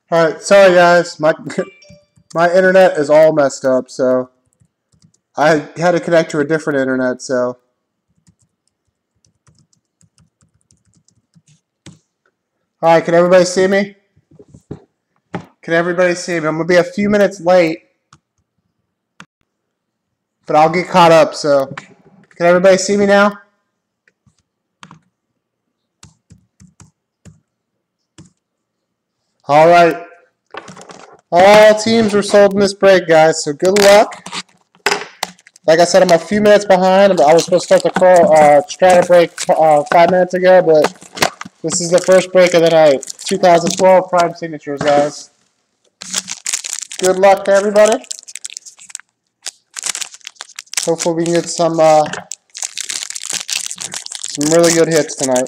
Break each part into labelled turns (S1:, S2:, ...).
S1: Alright, sorry guys, my my internet is all messed up, so I had to connect to a different internet, so alright, can everybody see me? Can everybody see me? I'm gonna be a few minutes late, but I'll get caught up, so can everybody see me now? Alright. All teams were sold in this break, guys, so good luck. Like I said, I'm a few minutes behind. I was supposed to start the strata break 5 minutes ago, but this is the first break of the night. 2012 Prime Signatures, guys. Good luck to everybody. Hopefully we can get some really good hits tonight.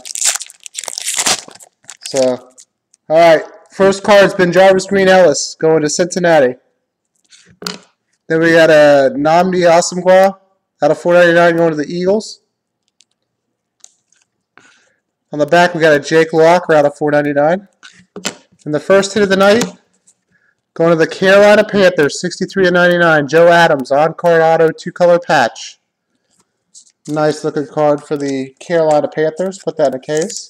S1: So, all right. First card's been Jarvis Green Ellis going to Cincinnati. Then we got a Nnamdi Asomugha out of 499 going to the Eagles. On the back, we got a Jake Locker out of 499. And the first hit of the night, going to the Carolina Panthers, 63/99. Joe Adams, on-card auto, 2-color patch. Nice looking card for the Carolina Panthers. Put that in a case.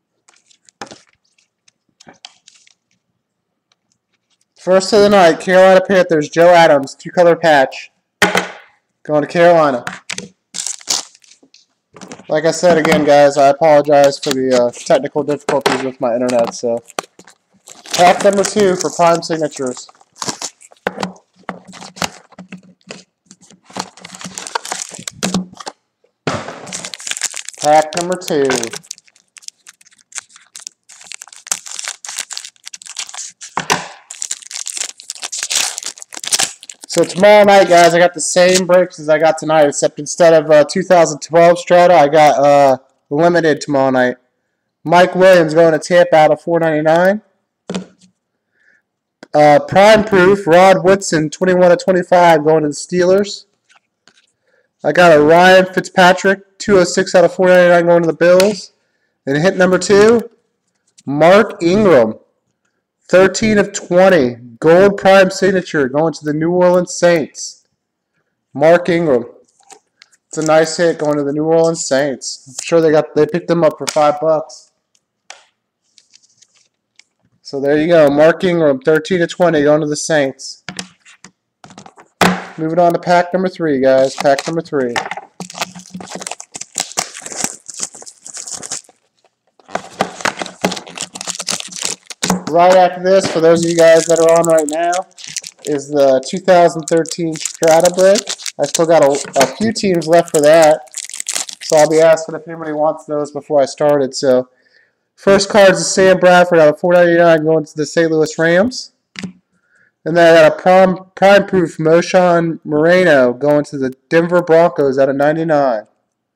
S1: First of the night, Carolina Panthers, Joe Adams, 2-color patch. Going to Carolina. Like I said again, guys, I apologize for the technical difficulties with my internet. So, pack number 2 for Prime Signatures. Pack number 2. So tomorrow night, guys, I got the same breaks as I got tonight, except instead of 2012 Strata, I got limited tomorrow night. Mike Williams going to Tampa out of 499. Prime Proof, Rod Woodson, 21/25, going to the Steelers. I got a Ryan Fitzpatrick, 206 out of 499, going to the Bills. And hit number 2, Mark Ingram, 13/20, gold Prime Signature, going to the New Orleans Saints. Mark Ingram. It's a nice hit going to the New Orleans Saints. I'm sure they picked them up for $5. So there you go, Mark Ingram, 13/20, going to the Saints. Moving on to pack number 3, guys. Pack number 3. Right after this, for those of you guys that are on right now, is the 2013 Strata break. I still got a few teams left for that, so I'll be asking if anybody wants those before I started. So, first card is Sam Bradford out of 499 going to the St. Louis Rams. And then I got a Prime Proof Moshan Moreno going to the Denver Broncos out of 99.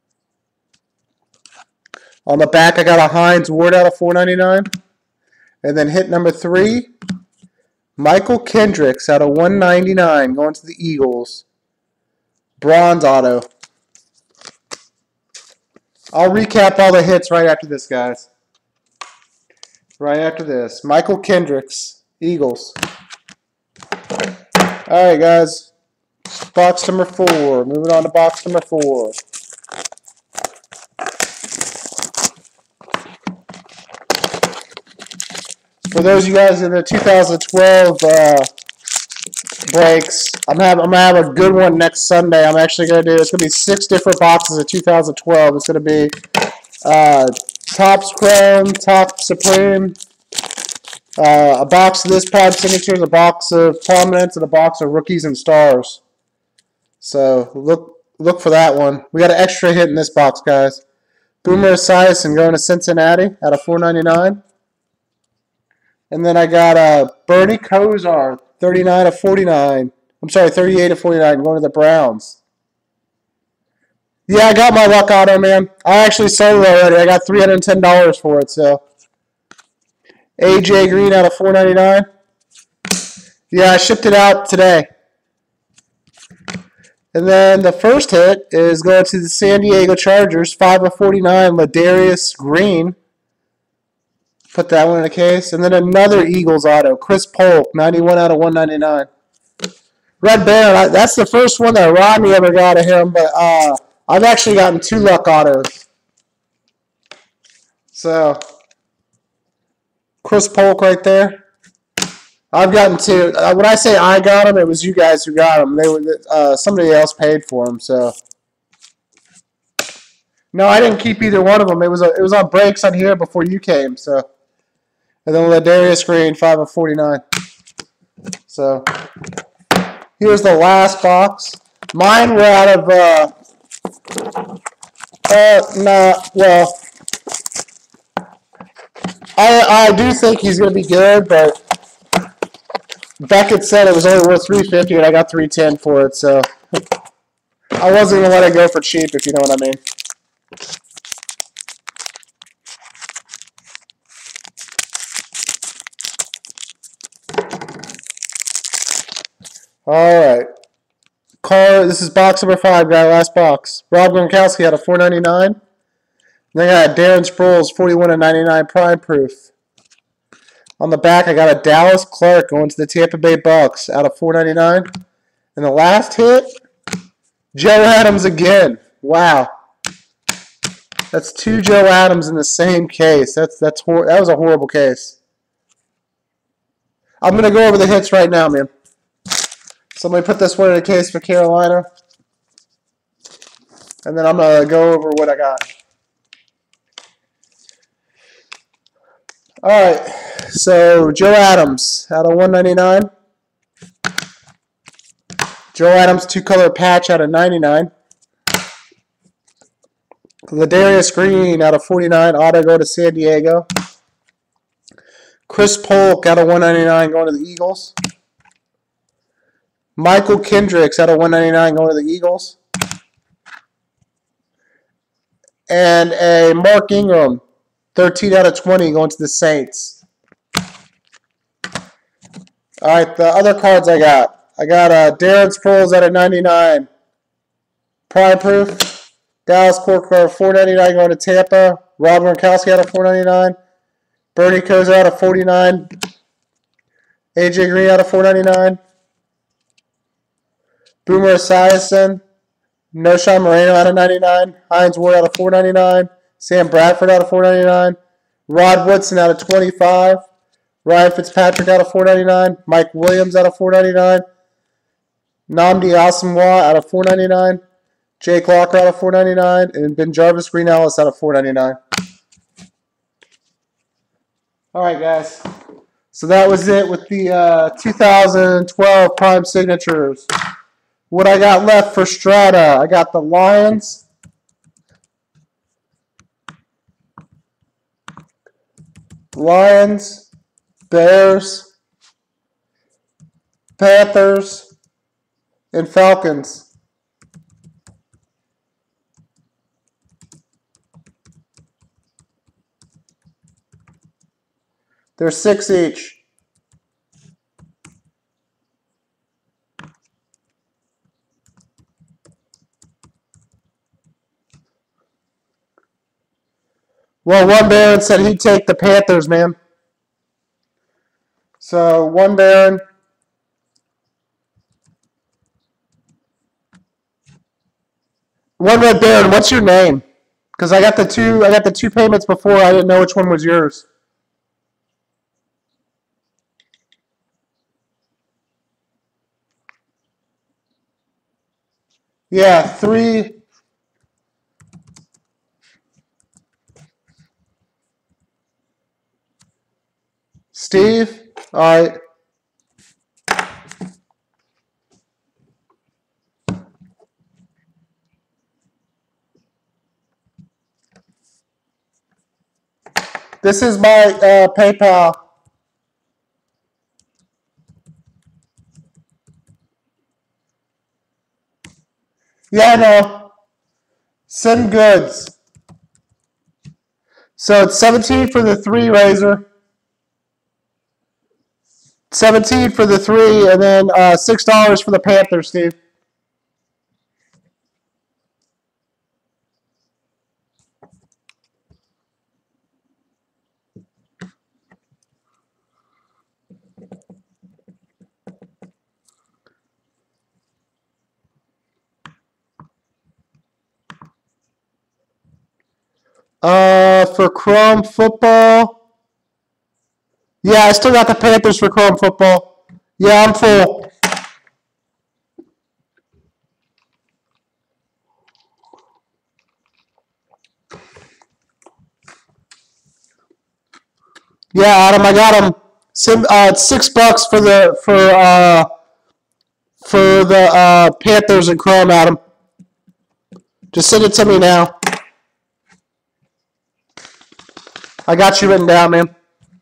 S1: On the back, I got a Hines Ward out of 499. And then hit number 3, Michael Kendricks out of 199 going to the Eagles. Bronze auto. I'll recap all the hits right after this, guys. Right after this. Michael Kendricks, Eagles. Alright, guys. Box number 4. Moving on to box number 4. For those of you guys in the 2012 breaks, I'm gonna have a good one next Sunday. I'm actually gonna do. It's gonna be 6 different boxes of 2012. It's gonna be Topps Chrome, Topps Supreme, a box of this Prime Signatures, a box of Prominence, and a box of Rookies and Stars. So look for that one. We got an extra hit in this box, guys. Boomer Esiason going to Cincinnati out of 499. And then I got Bernie Kosar, 39/49. I'm sorry, 38/49, going to the Browns. Yeah, I got my luck auto, man. I actually sold it already. I got $310 for it, so. AJ Green out of 499. Yeah, I shipped it out today. And then the first hit is going to the San Diego Chargers, 5/49, Ladarius Green. Put that one in a case. And then another Eagles auto. Chris Polk, 91 out of 199. Red Baron, that's the first one that Rodney ever got of him, but I've actually gotten 2 luck autos. So, Chris Polk right there. I've gotten 2. When I say I got them, it was you guys who got them. They were somebody else paid for them. So, no, I didn't keep either one of them. It was on breaks on here before you came. So, and then Ladarius Green, 5 of 49. So, here's the last box. Mine were out of well, I do think he's going to be good, but Beckett said it was only worth $350, and I got $310 for it, so I wasn't going to let it go for cheap, if you know what I mean. All right. This is box number 5, guy. Last box. Rob Gronkowski had a $4.99. Then I got Darren Sproles, 41 of 99 prime proof. On the back, I got a Dallas Clark going to the Tampa Bay Bucks out of $4.99. And the last hit, Joe Adams again. Wow. That's 2 Joe Adams in the same case. That was a horrible case. I'm going to go over the hits right now, man. Somebody put this one in a case for Carolina. And then I'm going to go over what I got. All right. So, Joe Adams out of 199. Joe Adams 2-color patch out of 99. Ladarius Green out of 49. Auto go to San Diego. Chris Polk out of 199 going to the Eagles. Michael Kendricks out of 199 going to the Eagles. And a Mark Ingram, 13 out of 20 going to the Saints. All right, the other cards I got. I got Darren Sproles out of 99. Prime proof. Dallas Clark out of 499 going to Tampa. Rob Gronkowski out of 499. Bernie Kosar out of 49. AJ Green out of 499. Boomer Esiason. Noshawn Moreno out of 99. Hines Ward out of 499. Sam Bradford out of 499. Rod Woodson out of 25. Ryan Fitzpatrick out of 499. Mike Williams out of 499. Nnamdi Asomugha out of 499. Jake Locker out of 499. And Ben Jarvis Green Ellis out of 499. All right, guys. So that was it with the 2012 Prime Signatures. What I got left for Strata, I got the Lions. Bears, Panthers, and Falcons. They're 6 each. Well, one Baron said he'd take the Panthers, man. So, one Baron. One Red Baron, what's your name? Because I got the two payments before. I didn't know which one was yours. Yeah, 3. Steve? All right. This is my PayPal. Yeah, I know. Send goods. So it's 17 for the 3 Razor. 17 for the 3, and then $6 for the Panthers, Steve. For Chrome Football. Yeah, I still got the Panthers for Chrome Football. Yeah, I'm full. Yeah, Adam, I got them. It's $6 for the Panthers and Chrome, Adam. Just send it to me now. I got you written down, man.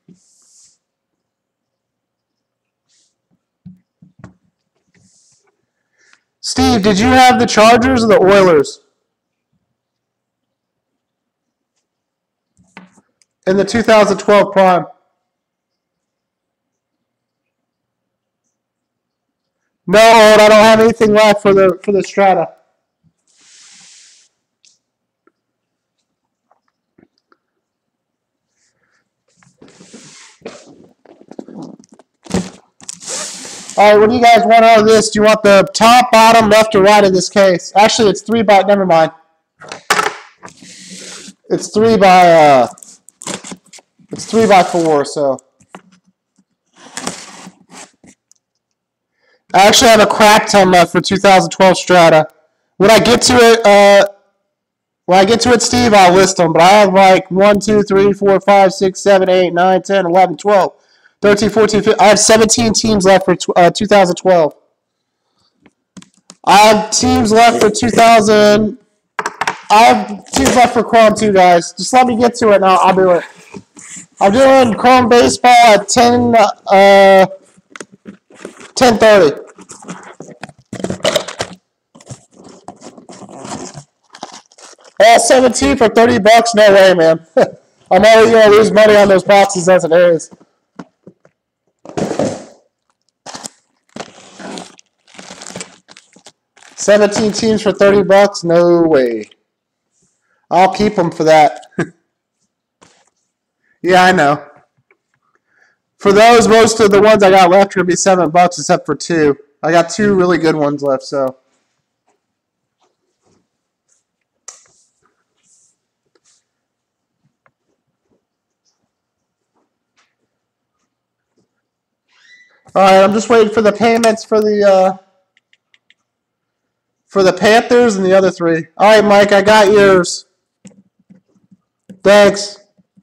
S1: Steve, did you have the Chargers or the Oilers in the 2012 prime? No, I don't have anything left for the Strata. All right, what do you guys want out of this? Do you want the top, bottom, left, or right in this case? Actually, it's 3 by. Never mind. It's 3 by. It's 3 by 4. So I actually have a crap ton left for 2012 Strata. When I get to it, Steve, I'll list them. But I have like 1, 2, 3, 4, 5, 6, 7, 8, 9, 10, 11, 12, 13, 14, 15. I have 17 teams left for 2012. I have teams left for 2000. I have teams left for Chrome too, guys. Just let me get to it, and I'll do it. I'm doing Chrome Baseball at 10:30. All 17 for $30? No way, man. I'm already going to lose money on those boxes as it is. $17 teams for $30? No way. I'll keep them for that. Yeah, I know. For those, most of the ones I got left are going to be $7 except for 2. I got 2 really good ones left, so. All right, I'm just waiting for the payments for the Panthers and the other 3. All right, Mike, I got yours. Thanks.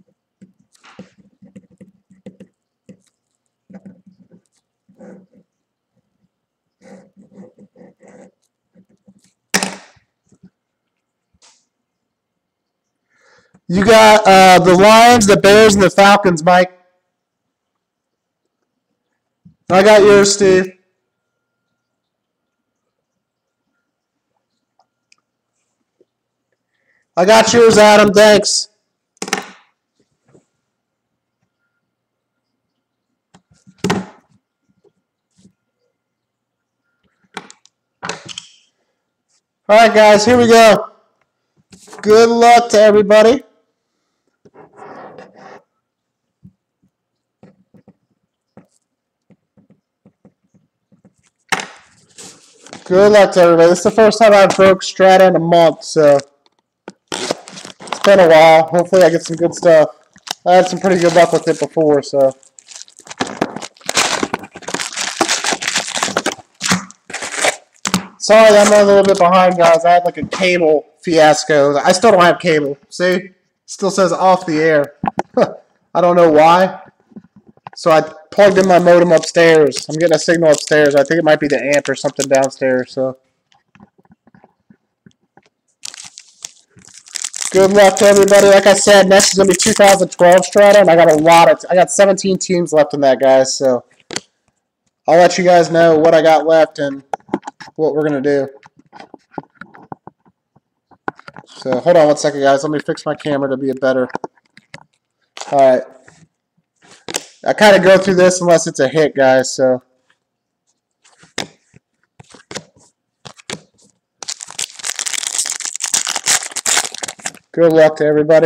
S1: You got the Lions, the Bears, and the Falcons, Mike. I got yours, Steve. I got yours, Adam. Thanks. All right, guys, here we go. Good luck to everybody. Good luck to everybody. This is the first time I've broke Strata in a month, so it's been a while. Hopefully I get some good stuff. I had some pretty good luck with it before, so. Sorry, I'm a little bit behind, guys. I had like a cable fiasco. I still don't have cable. See? Still says off the air. I don't know why. So I plugged in my modem upstairs. I'm getting a signal upstairs. I think it might be the amp or something downstairs. So good luck to everybody. Like I said, next is gonna be 2012 Strata, and I got 17 teams left in that, guys. So I'll let you guys know what I got left and what we're gonna do. So hold on one second, guys. Let me fix my camera to be a better. All right. I kind of go through this unless it's a hit, guys. So. Good luck to everybody.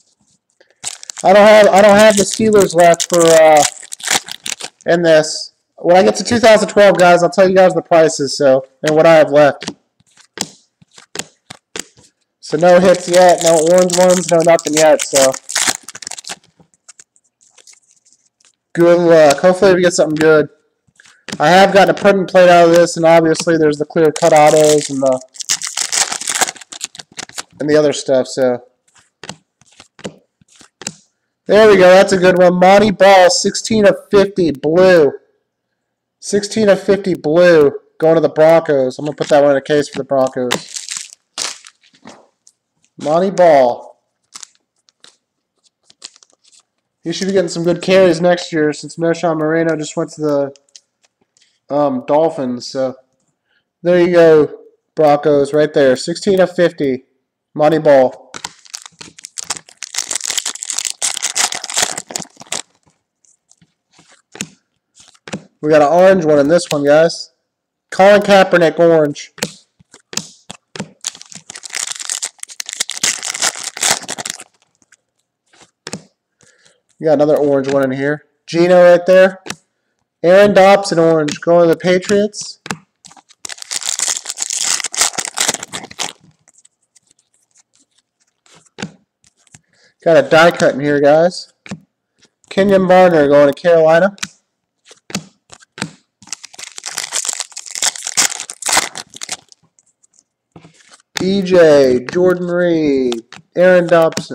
S1: I don't have the Steelers left for in this. When I get to 2012, guys, I'll tell you guys the prices, so, and what I have left. So no hits yet, no orange ones, no nothing yet, so. Good luck. Hopefully we get something good. I have gotten a print and plate out of this, and obviously there's the clear cut autos and the other stuff, so. There we go, that's a good one. Monty Ball, 16 of 50, blue. 16 of 50 blue going to the Broncos. I'm going to put that one in a case for the Broncos. Monty Ball. He should be getting some good carries next year since Noshawn Moreno just went to the Dolphins. So there you go, Broncos, right there. 16 of 50. Monty Ball. We got an orange one in this one, guys. Colin Kaepernick, orange. We got another orange one in here. Gino right there. Aaron Dobson, orange. Going to the Patriots. Got a die cut in here, guys. Kenyon Barner going to Carolina. EJ, Jordan Reed, Aaron Dobson.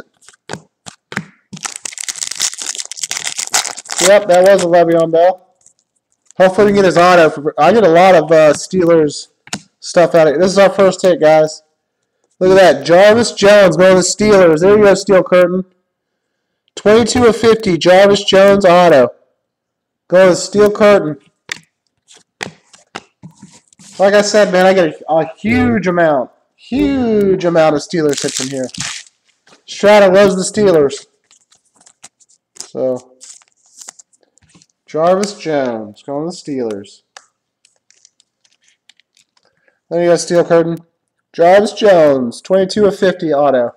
S1: Yep, that was a Le'Veon Bell. Hopefully we can get his auto. I get a lot of Steelers stuff out of it. This is our first hit, guys. Look at that. Jarvis Jones going to the Steelers. There you go, Steel Curtain. 22 of 50. Jarvis Jones auto. Going to Steel Curtain. Like I said, man, I get a huge amount of Steelers hits in here. Strata loves the Steelers. So, Jarvis Jones going to the Steelers. Then you got Steel Curtain. Jarvis Jones, 22 of 50 auto.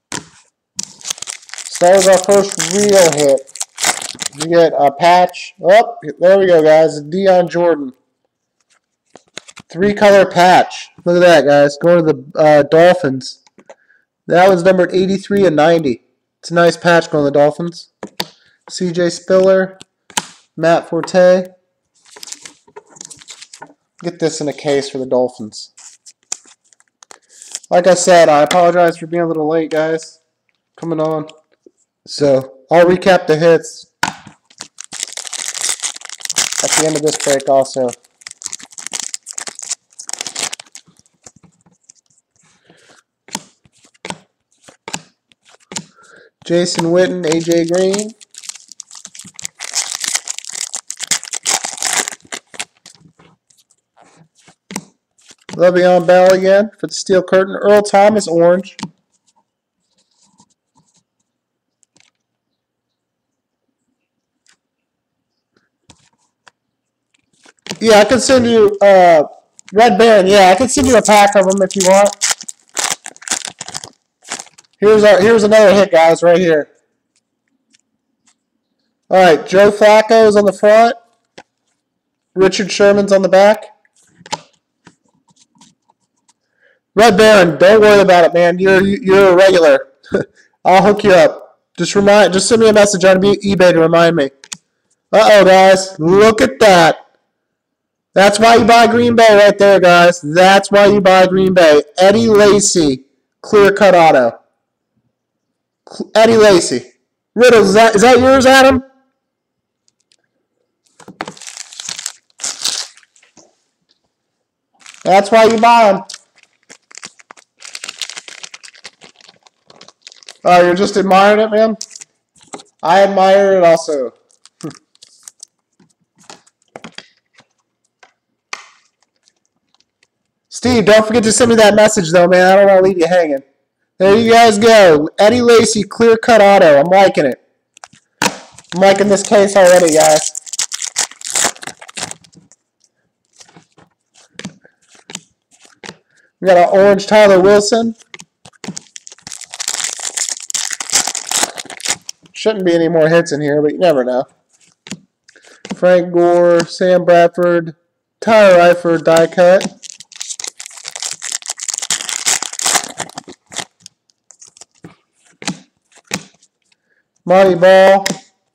S1: So that was our first real hit. You get a patch. Oh, there we go, guys. Deion Jordan. 3-color patch. Look at that, guys. Going to the Dolphins. That one's numbered 83 and 90. It's a nice patch going to the Dolphins. CJ Spiller. Matt Forte. Get this in a case for the Dolphins. Like I said, I apologize for being a little late, guys. Coming on. So, I'll recap the hits at the end of this break also. Jason Witten, AJ Green. Le'Veon Bell again for the Steel Curtain. Earl Thomas, orange. Yeah, I can send you Red Baron. Yeah, I can send you a pack of them if you want. Here's another hit, guys, right here. All right, Joe Flacco's on the front. Richard Sherman's on the back. Red Baron, don't worry about it, man. You're a regular. I'll hook you up. Just send me a message on eBay to remind me. Uh-oh, guys. Look at that. That's why you buy Green Bay right there, guys. That's why you buy Green Bay. Eddie Lacy, clear-cut auto. Eddie Lacy. Riddles, is that yours, Adam? That's why you buy them. Oh, you're just admiring it, man? I admire it also. Steve, don't forget to send me that message, though, man. I don't want to leave you hanging. There you guys go. Eddie Lacy, clear-cut auto. I'm liking it. I'm liking this case already, guys. We got an orange Tyler Wilson. Shouldn't be any more hits in here, but you never know. Frank Gore, Sam Bradford, Tyler Eifert die cut. Monty Ball.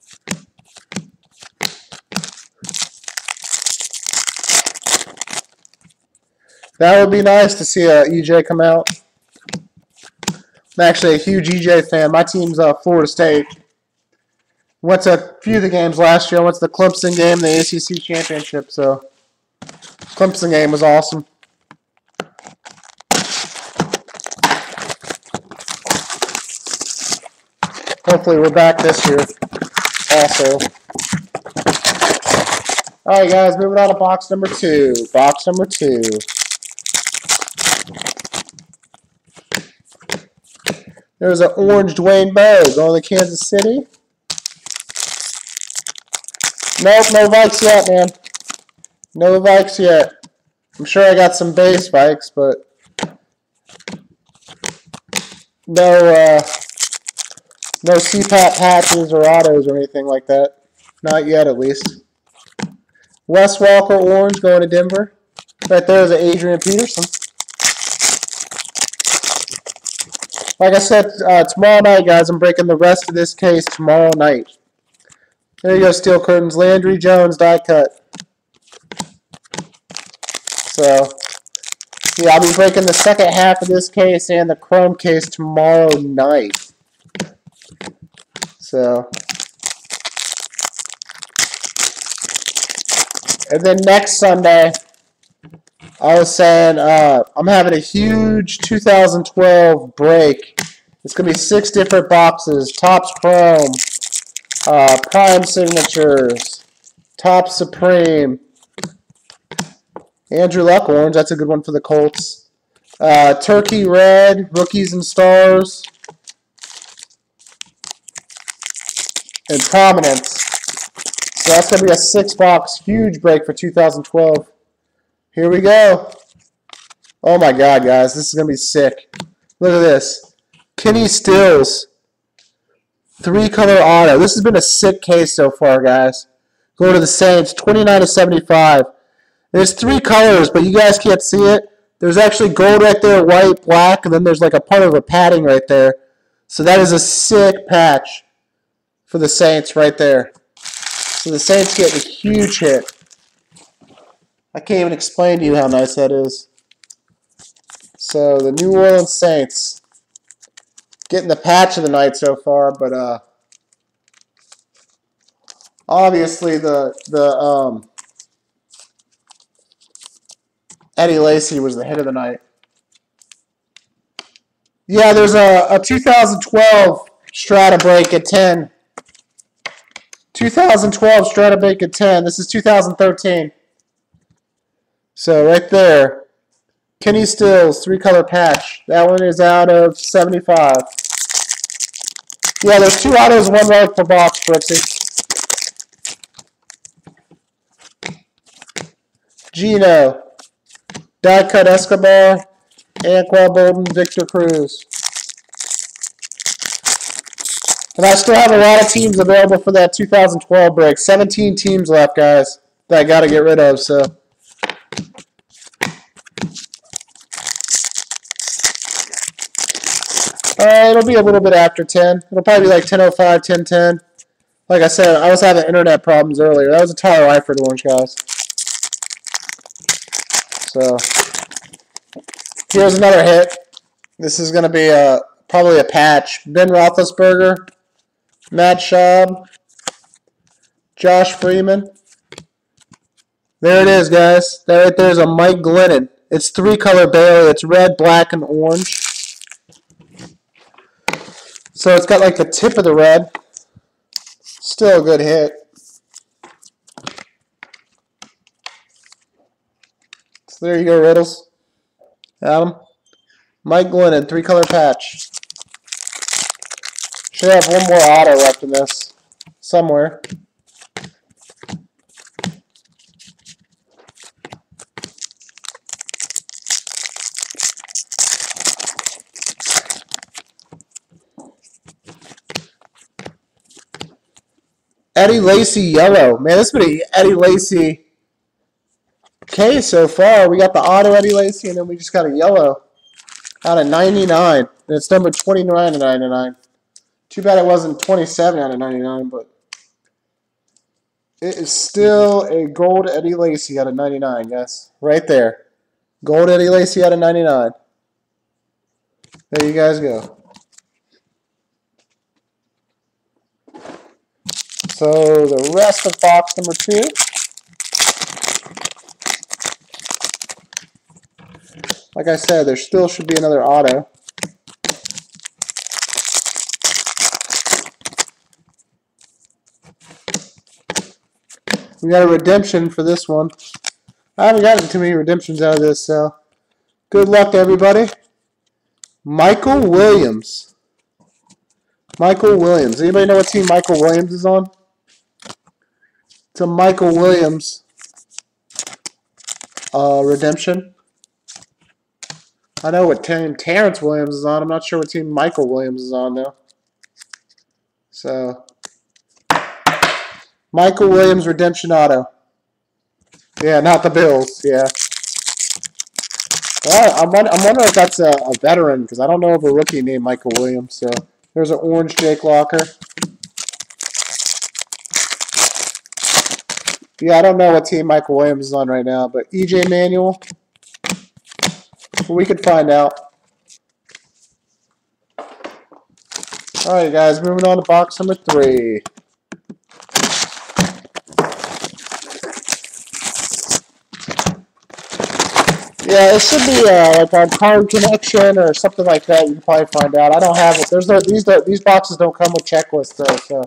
S1: That would be nice to see a EJ come out. I'm actually a huge EJ fan. My team's Florida State. Went to a few of the games last year. I went to the Clemson game, the ACC championship. So Clemson game was awesome. Hopefully we're back this year also. All right, guys, moving on to box number 2. Box number 2. There's an orange Dwayne Bowe going to Kansas City. Nope, no Vikes yet, man. No Vikes yet. I'm sure I got some base Vikes, but no CPAP patches or autos or anything like that. Not yet, at least. Wes Walker orange going to Denver. Right there is an Adrian Peterson. Like I said, tomorrow night, guys, I'm breaking the rest of this case tomorrow night. There you go, Steel Curtains. Landry Jones die cut. So, yeah, I'll be breaking the second half of this case and the Chrome case tomorrow night. So, and then next Sunday, I was saying I'm having a huge 2012 break. It's going to be 6 different boxes. Topps Chrome, Prime Signatures, Topps Supreme, Andrew Luck orange. That's a good one for the Colts. Turkey Red, Rookies and Stars, and Prominence. So that's going to be a 6-box huge break for 2012. Here we go. Oh my God, guys. This is going to be sick. Look at this. Kenny Stills. 3-color auto. This has been a sick case so far, guys. Going to the Saints. 29/75. There's 3 colors, but you guys can't see it. There's actually gold right there, white, black, and then there's like a part of a padding right there. So that is a sick patch for the Saints right there. So the Saints get a huge hit. I can't even explain to you how nice that is. So the New Orleans Saints getting the patch of the night so far, but obviously the Eddie Lacy was the hit of the night. Yeah, there's a 2012 Strata break at 10. 2012 Strata break at 10. This is 2013. So right there, Kenny Stills, 3-color patch. That one is out of 75. Yeah, there's 2 autos, 1 relic per box, Brooksy. Gino, die cut Escobar, Anquan Bolden, Victor Cruz. And I still have a lot of teams available for that 2012 break. 17 teams left, guys, that I got to get rid of, so. It'll be a little bit after 10. It'll probably be like 10:05, 10:10. Like I said, I was having internet problems earlier. That was a Tyler Eifert orange, guys. So, here's another hit. This is going to be probably a patch. Ben Roethlisberger, Matt Schaub, Josh Freeman. There it is, guys. That right there is a Mike Glennon. It's 3-color Bailey. It's red, black, and orange. So it's got like the tip of the red. Still a good hit. So there you go, Riddles. Adam. Mike Glennon, 3-color patch. Should have one more auto left in this. Somewhere. Eddie Lacy yellow. Man, this has been an Eddie Lacy case so far. We got the auto Eddie Lacy, and then we just got a yellow out of 99. And it's number 29 of 99. Too bad it wasn't 27 out of 99, but it is still a gold Eddie Lacy out of 99, guys. Right there. Gold Eddie Lacy out of 99. There you guys go. So the rest of box number 2. Like I said, there still should be another auto. We got a redemption for this one. I haven't gotten too many redemptions out of this, so good luck to everybody. Michael Williams. Michael Williams. Anybody know what team Michael Williams is on? It's a Michael Williams redemption. I know what team Terrence Williams is on. I'm not sure what team Michael Williams is on, though. So, Michael Williams redemption auto. Yeah, not the Bills. Yeah. Well, I'm wondering if that's a veteran, because I don't know of a rookie named Michael Williams. So, there's an orange Jake Locker. Yeah, I don't know what team Michael Williams is on right now, but EJ Manuel, we could find out. All right, guys, moving on to box number 3. Yeah, it should be like on Card Connection or something like that. You can probably find out. I don't have it. There's no these boxes don't come with checklists though. So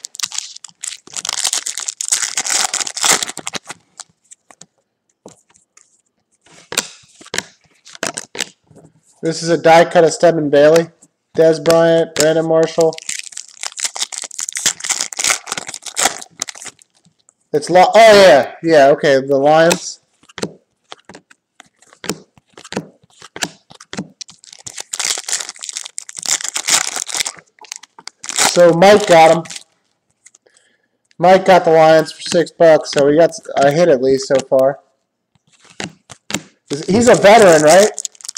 S1: this is a die cut of Stedman Bailey, Dez Bryant, Brandon Marshall. It's oh yeah, okay, the Lions. So Mike got him. Mike got the Lions for $6, so he got a hit at least so far. He's a veteran, right?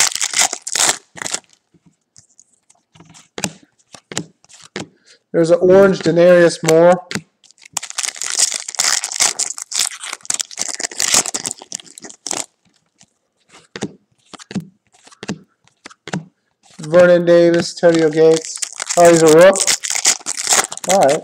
S1: There's an orange Denarius Moore. Vernon Davis, Antonio Gates. Oh, he's a rook? All right.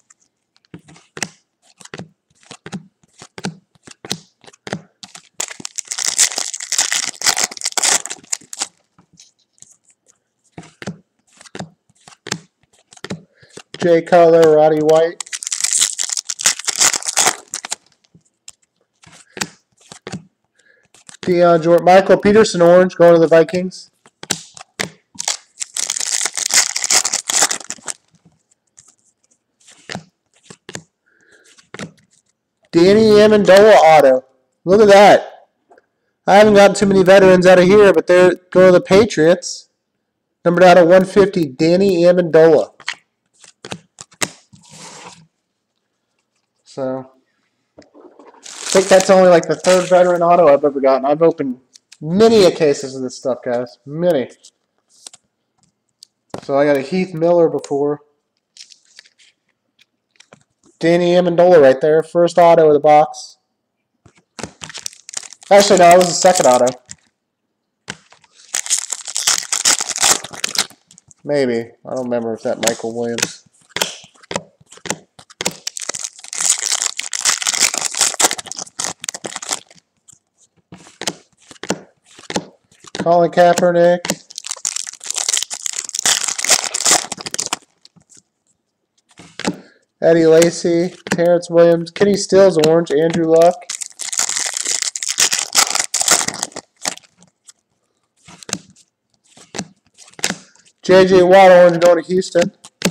S1: Jay Cutler, Roddy White. Deion Jordan. Michael Peterson, orange, going to the Vikings. Danny Amendola auto. Look at that. I haven't gotten too many veterans out of here, but they're going to the Patriots. Numbered out of 150, Danny Amendola. So, I think that's only like the 3rd veteran auto I've ever gotten. I've opened many a cases of this stuff, guys. Many. So I got a Heath Miller before. Danny Amendola right there. First auto of the box. Actually, no, it was the 2nd auto. Maybe. I don't remember if that Michael Williams. Colin Kaepernick. Eddie Lacy, Terrence Williams, Kenny Stills orange, Andrew Luck. J.J. Watt orange going to Houston.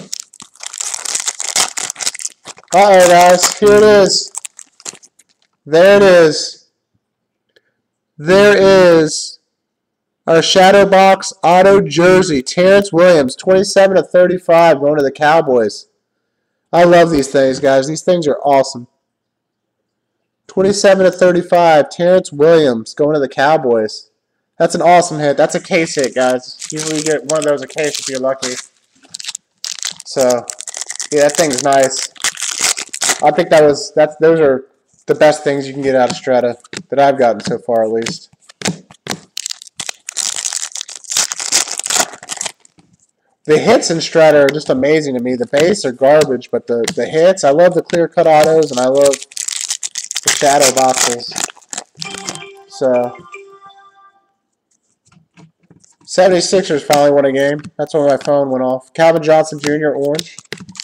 S1: Uh-oh, guys. Here it is. There it is. There is our Shadow Box auto jersey. Terrence Williams, 27/35, going to the Cowboys. I love these things, guys. These things are awesome. 27/35, Terrence Williams going to the Cowboys. That's an awesome hit. That's a case hit, guys. Usually you get one of those a case if you're lucky. So, yeah, that thing's nice. I think those are the best things you can get out of Strata that I've gotten so far, at least. The hits in Strata are just amazing to me. The base are garbage, but the hits, I love the clear-cut autos, and I love the shadow boxes. So, 76ers finally won a game. That's when my phone went off. Calvin Johnson Jr., orange.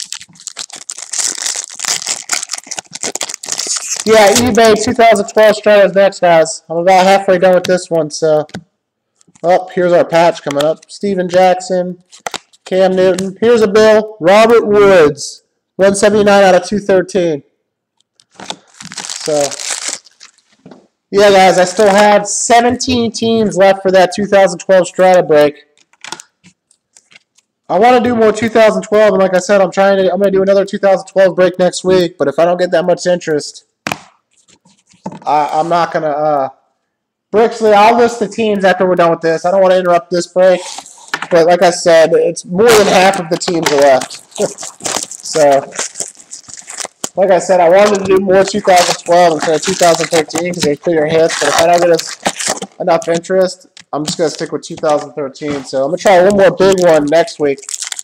S1: Yeah, eBay 2012 Strata's next, guys. I'm about halfway done with this one, so. Oh, here's our patch coming up. Steven Jackson, Cam Newton. Here's a bill. Robert Woods, 179 out of 213. So, yeah, guys, I still have 17 teams left for that 2012 Strata break. I want to do more 2012, and like I said, I'm going to do another 2012 break next week. But if I don't get that much interest, I'm not going to. Brixley, I'll list the teams after we're done with this. I don't want to interrupt this break. But like I said, it's more than half of the teams are left. So, like I said, I wanted to do more 2012 instead of 2013 because they clear hits. But if I don't get enough interest, I'm just going to stick with 2013. So I'm going to try one more big one next week.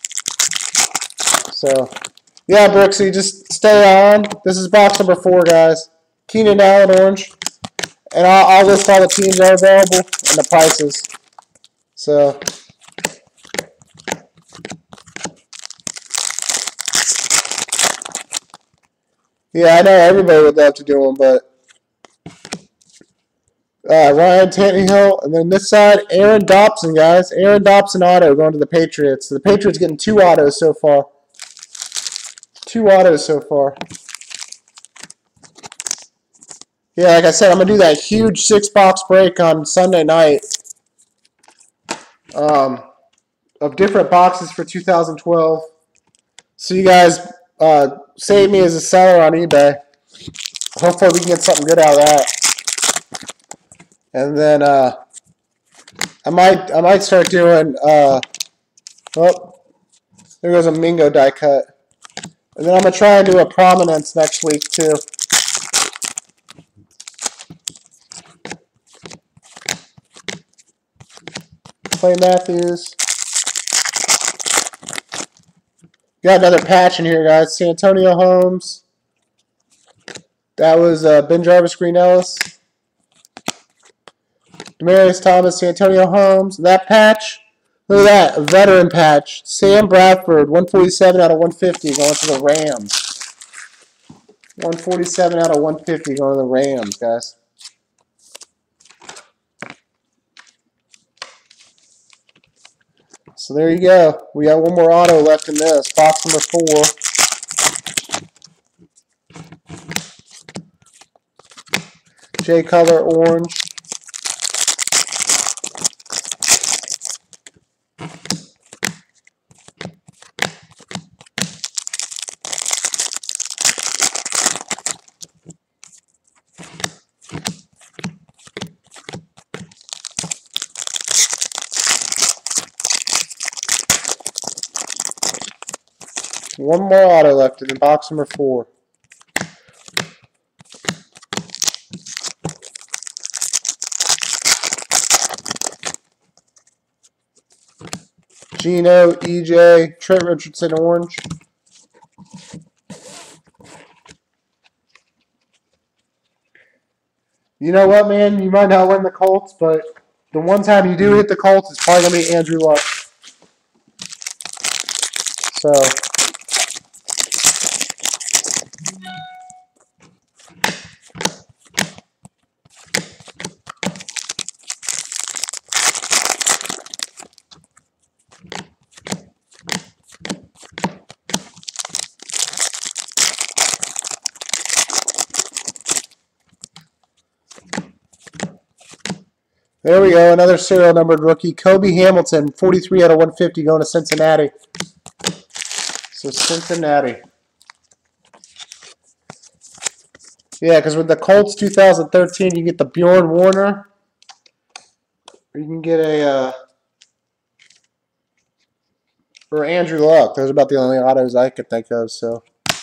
S1: So, yeah, Brixie, just stay on. This is box number 4, guys. Keenan Allen, orange. And I'll list all the teams that are available and the prices. So, yeah, I know everybody would love to do them, but Ryan Tannehill, and then this side, Aaron Dobson, guys. Aaron Dobson auto going to the Patriots. So the Patriots getting 2 autos so far. 2 autos so far. Yeah, like I said, I'm going to do that huge 6-box break on Sunday night of different boxes for 2012. So you guys save me as a seller on eBay. Hopefully we can get something good out of that. And then I might start doing oh, there goes a Mingo die cut. And then I'm gonna try and do a prominence next week too. Clay Matthews. Got another patch in here, guys. Santonio Holmes. That was Ben Jarvis, Green Ellis. Demaryius Thomas, Santonio Holmes. That patch, look at that, a veteran patch. Sam Bradford, 147 out of 150 going to the Rams. 147 out of 150 going to the Rams, guys. So there you go. We got one more auto left in this. Box number 4. Jay Cutler, orange. One more auto left in box number 4. Gino, EJ, Trent Richardson, orange. You know what, man? You might not win the Colts, but the one time you do hit the Colts, it's probably going to be Andrew Luck. So, there we go, another serial numbered rookie. Kobe Hamilton, 43 out of 150 going to Cincinnati. So Cincinnati. Yeah, because with the Colts 2013, you get the Bjorn Warner. Or you can get a or Andrew Luck. Those are about the only autos I could think of. So,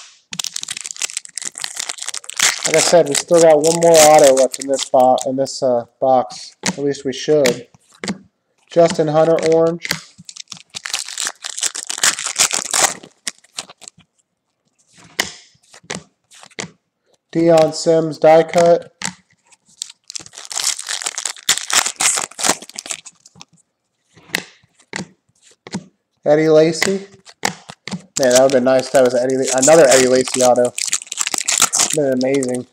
S1: like I said, we still got one more auto left in this box. At least we should. Justin Hunter orange. Deion Sims die cut. Eddie Lacy. Man, that would have been nice. That was another Eddie Lacy auto. Been amazing.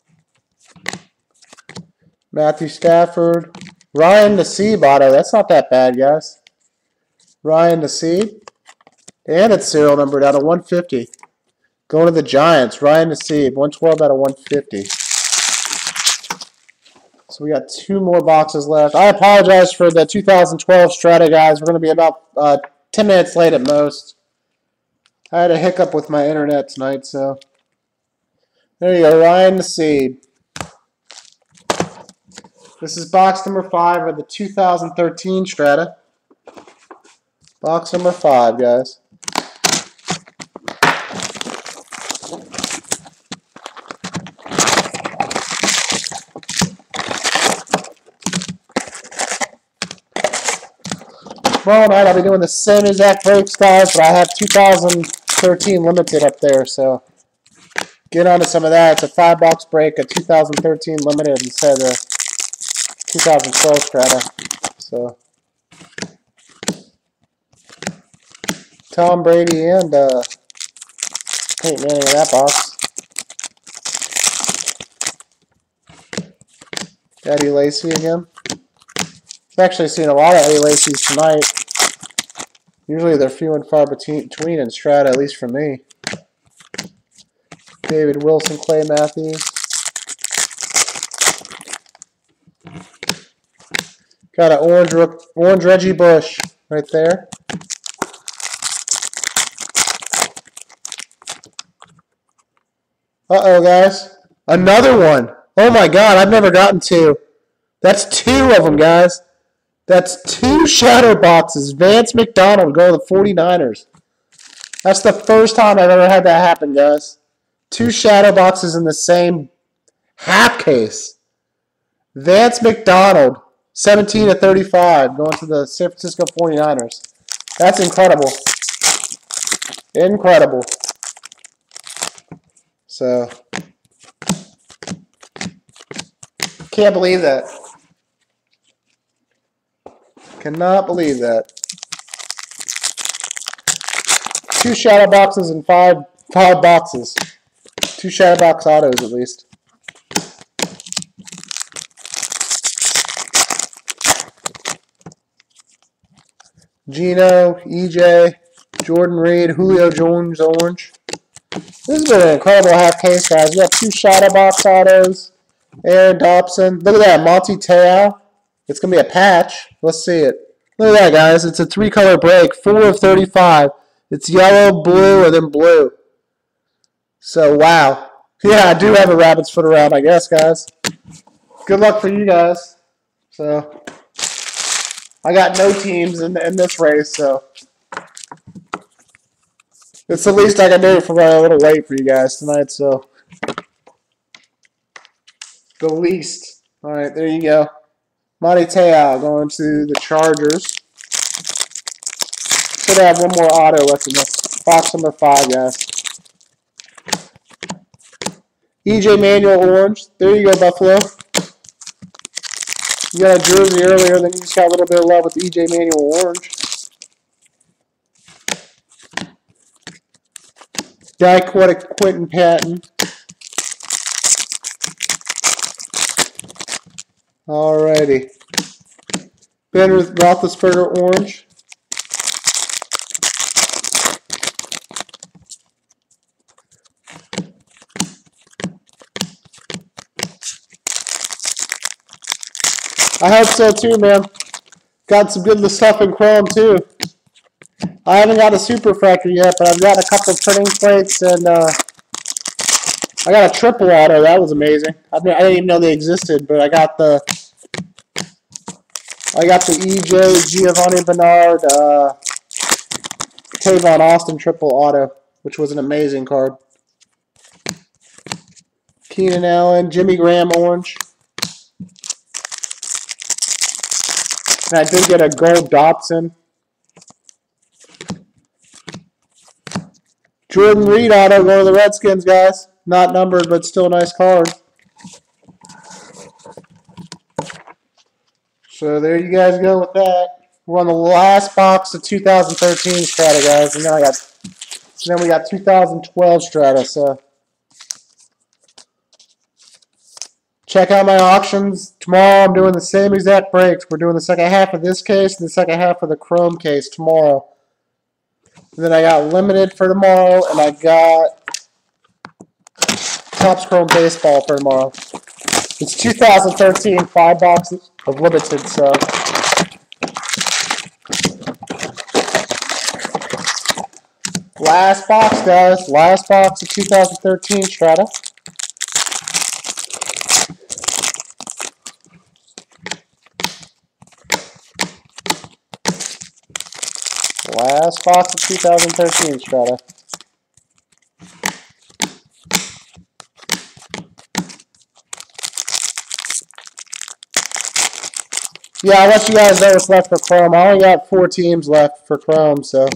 S1: Matthew Stafford. Ryan Nassib auto. That's not that bad, guys. Ryan Nassib. And it's serial numbered out of 150. Going to the Giants. Ryan Nassib. 112 out of 150. So we got 2 more boxes left. I apologize for the 2012 Strata, guys. We're going to be about 10 minutes late at most. I had a hiccup with my internet tonight, so. There you go, Ryan Nassib. This is box number 5 of the 2013 Strata. Box number 5, guys. Tomorrow night I'll be doing the same exact breaks, guys, but I have 2013 limited up there, so get onto some of that. It's a 5-box break, a 2013 limited instead of 2012 Strata. So Tom Brady and Peyton Manning in that box. Eddie Lacy again. I've actually seen a lot of Eddie Lacy's tonight. Usually they're few and far between in Strata, at least for me. David Wilson, Clay Matthews. Got an orange Reggie Bush right there. Uh-oh, guys. Another one. Oh, my God. I've never gotten 2. That's 2 of them, guys. That's 2 shadow boxes. Vance McDonald go to the 49ers. That's the first time I've ever had that happen, guys. 2 shadow boxes in the same half case. Vance McDonald, 17 of 35, going to the San Francisco 49ers. That's incredible. Incredible. So, can't believe that. Cannot believe that. 2 shadow boxes and 5 boxes. 2 shadow box autos at least. Gino, EJ, Jordan Reed, Julio Jones orange. This has been an incredible half case, guys. We got 2 shadow box autos. Aaron Dobson. Look at that, Monty Te'o. It's going to be a patch. Let's see it. Look at that, guys. It's a 3-color break. 4 of 35. It's yellow, blue, and then blue. So, wow. Yeah, I do have a rabbit's foot around, I guess, guys. Good luck for you guys. So, I got no teams in this race, so. It's the least I can do for running a little late for you guys tonight, so. The least. All right, there you go. Monty Te'o going to the Chargers. Should have one more auto left in this. Box number 5, guys. EJ Manuel orange. There you go, Buffalo. You got a jersey earlier, then you just got a little bit of love with EJ Manuel orange. Quentin Patton. Alrighty. Ben Roethlisberger orange. I hope so too, man. Got some good stuff in chrome too. I haven't got a super fractor yet, but I've got a couple of printing plates and I got a triple auto. That was amazing. I didn't even know they existed, but I got the EJ, Giovanni Bernard, Tavon Austin triple auto, which was an amazing card. Keenan Allen, Jimmy Graham orange. And I did get a gold Dobson. Jordan Reed auto going to the Redskins, guys. Not numbered, but still a nice card. So there you guys go with that. We're on the last box of 2013 Strata, guys, and then we got 2012 Strata. So check out my auctions tomorrow. I'm doing the same exact breaks. We're doing the second half of this case and the second half of the Chrome case tomorrow. And then I got limited for tomorrow, and I got Topps Chrome baseball for tomorrow. It's 2013, 5 boxes of limited, so. Last box, guys. Last box of 2013 Strata. Last box of 2013 Strata. Yeah, I'll let you guys know what's left for Chrome. I only got 4 teams left for Chrome, so.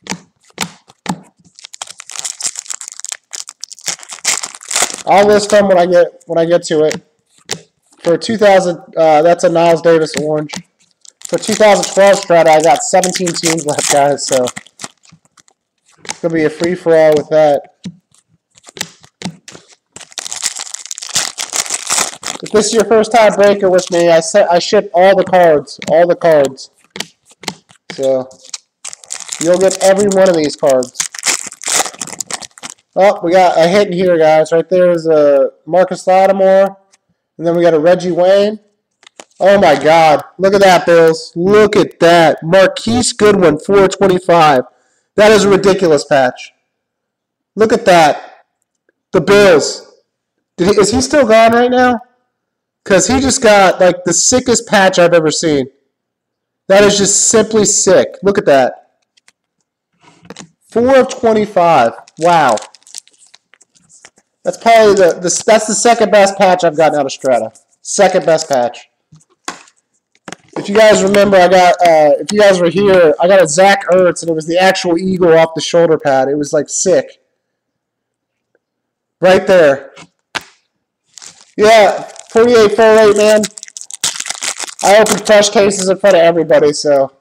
S1: I'll list them when I get to it. For 2000, that's a Niles Davis orange. For 2012 Strata, I got 17 teams left, guys, so it's going to be a free-for-all with that. If this is your first time breaker with me, I ship all the cards. So you'll get every one of these cards. Oh, we got a hit in here, guys. Right there is a Marcus Lattimore, and then we got a Reggie Wayne. Oh my God! Look at that, Bills. Look at that. Marquise Goodwin, 425. That is a ridiculous patch. Look at that. The Bills. Is he still gone right now? Because he just got like the sickest patch I've ever seen. That is just simply sick. Look at that. 4 of 25. Wow. That's probably that's the second best patch I've gotten out of Strata. Second best patch. If you guys remember, I got if you guys were here, I got a Zach Ertz, and it was the actual eagle off the shoulder pad. It was like sick. Right there. Yeah, 48-48, man. I opened fresh cases in front of everybody, so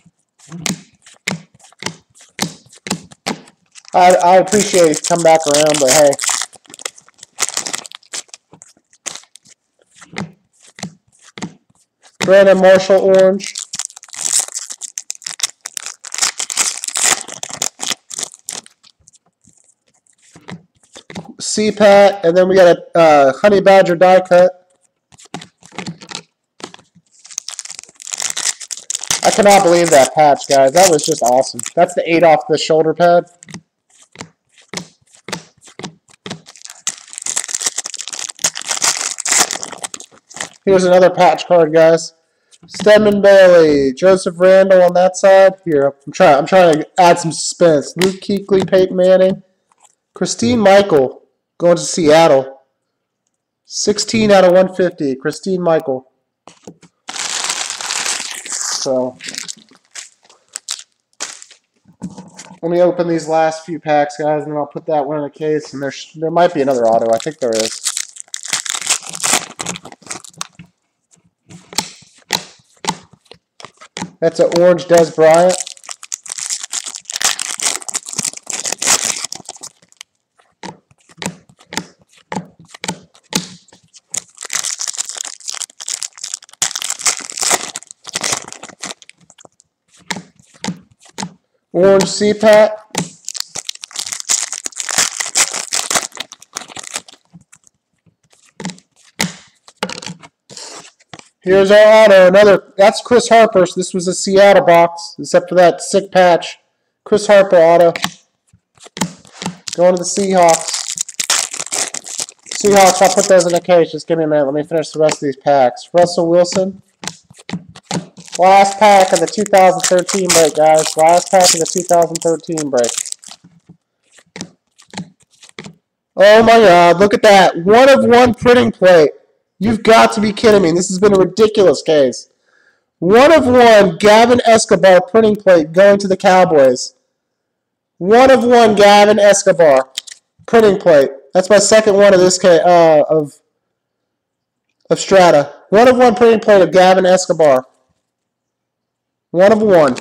S1: I appreciate it. Come back around, but hey. Brandon Marshall orange. CPAT, and then we got a Honey Badger die cut. I cannot believe that patch, guys. That was just awesome. That's the 8 off the shoulder pad. Here's another patch card, guys. Stedman Bailey, Joseph Randall on that side. Here, I'm trying to add some suspense. Luke Kuechly, Peyton Manning, Christine Michael going to Seattle. 16 out of 150, Christine Michael. So let me open these last few packs, guys, and then I'll put that one in a case. And there might be another auto. I think there is. That's an orange Des Bryant. Orange CPAT. Here's our auto. That's Chris Harper. So this was a Seattle box, except for that sick patch. Chris Harper auto. Going to the Seahawks. Seahawks, I'll put those in the case. Just give me a minute. Let me finish the rest of these packs. Russell Wilson. Last pack of the 2013 break, guys. Last pack of the 2013 break. Oh my God, look at that. 1 of 1 printing plate. You've got to be kidding me. This has been a ridiculous case. 1 of 1 Gavin Escobar printing plate going to the Cowboys. 1 of 1 Gavin Escobar printing plate. That's my second one of this case, of Strata. 1 of 1 printing plate of Gavin Escobar. 1 of 1.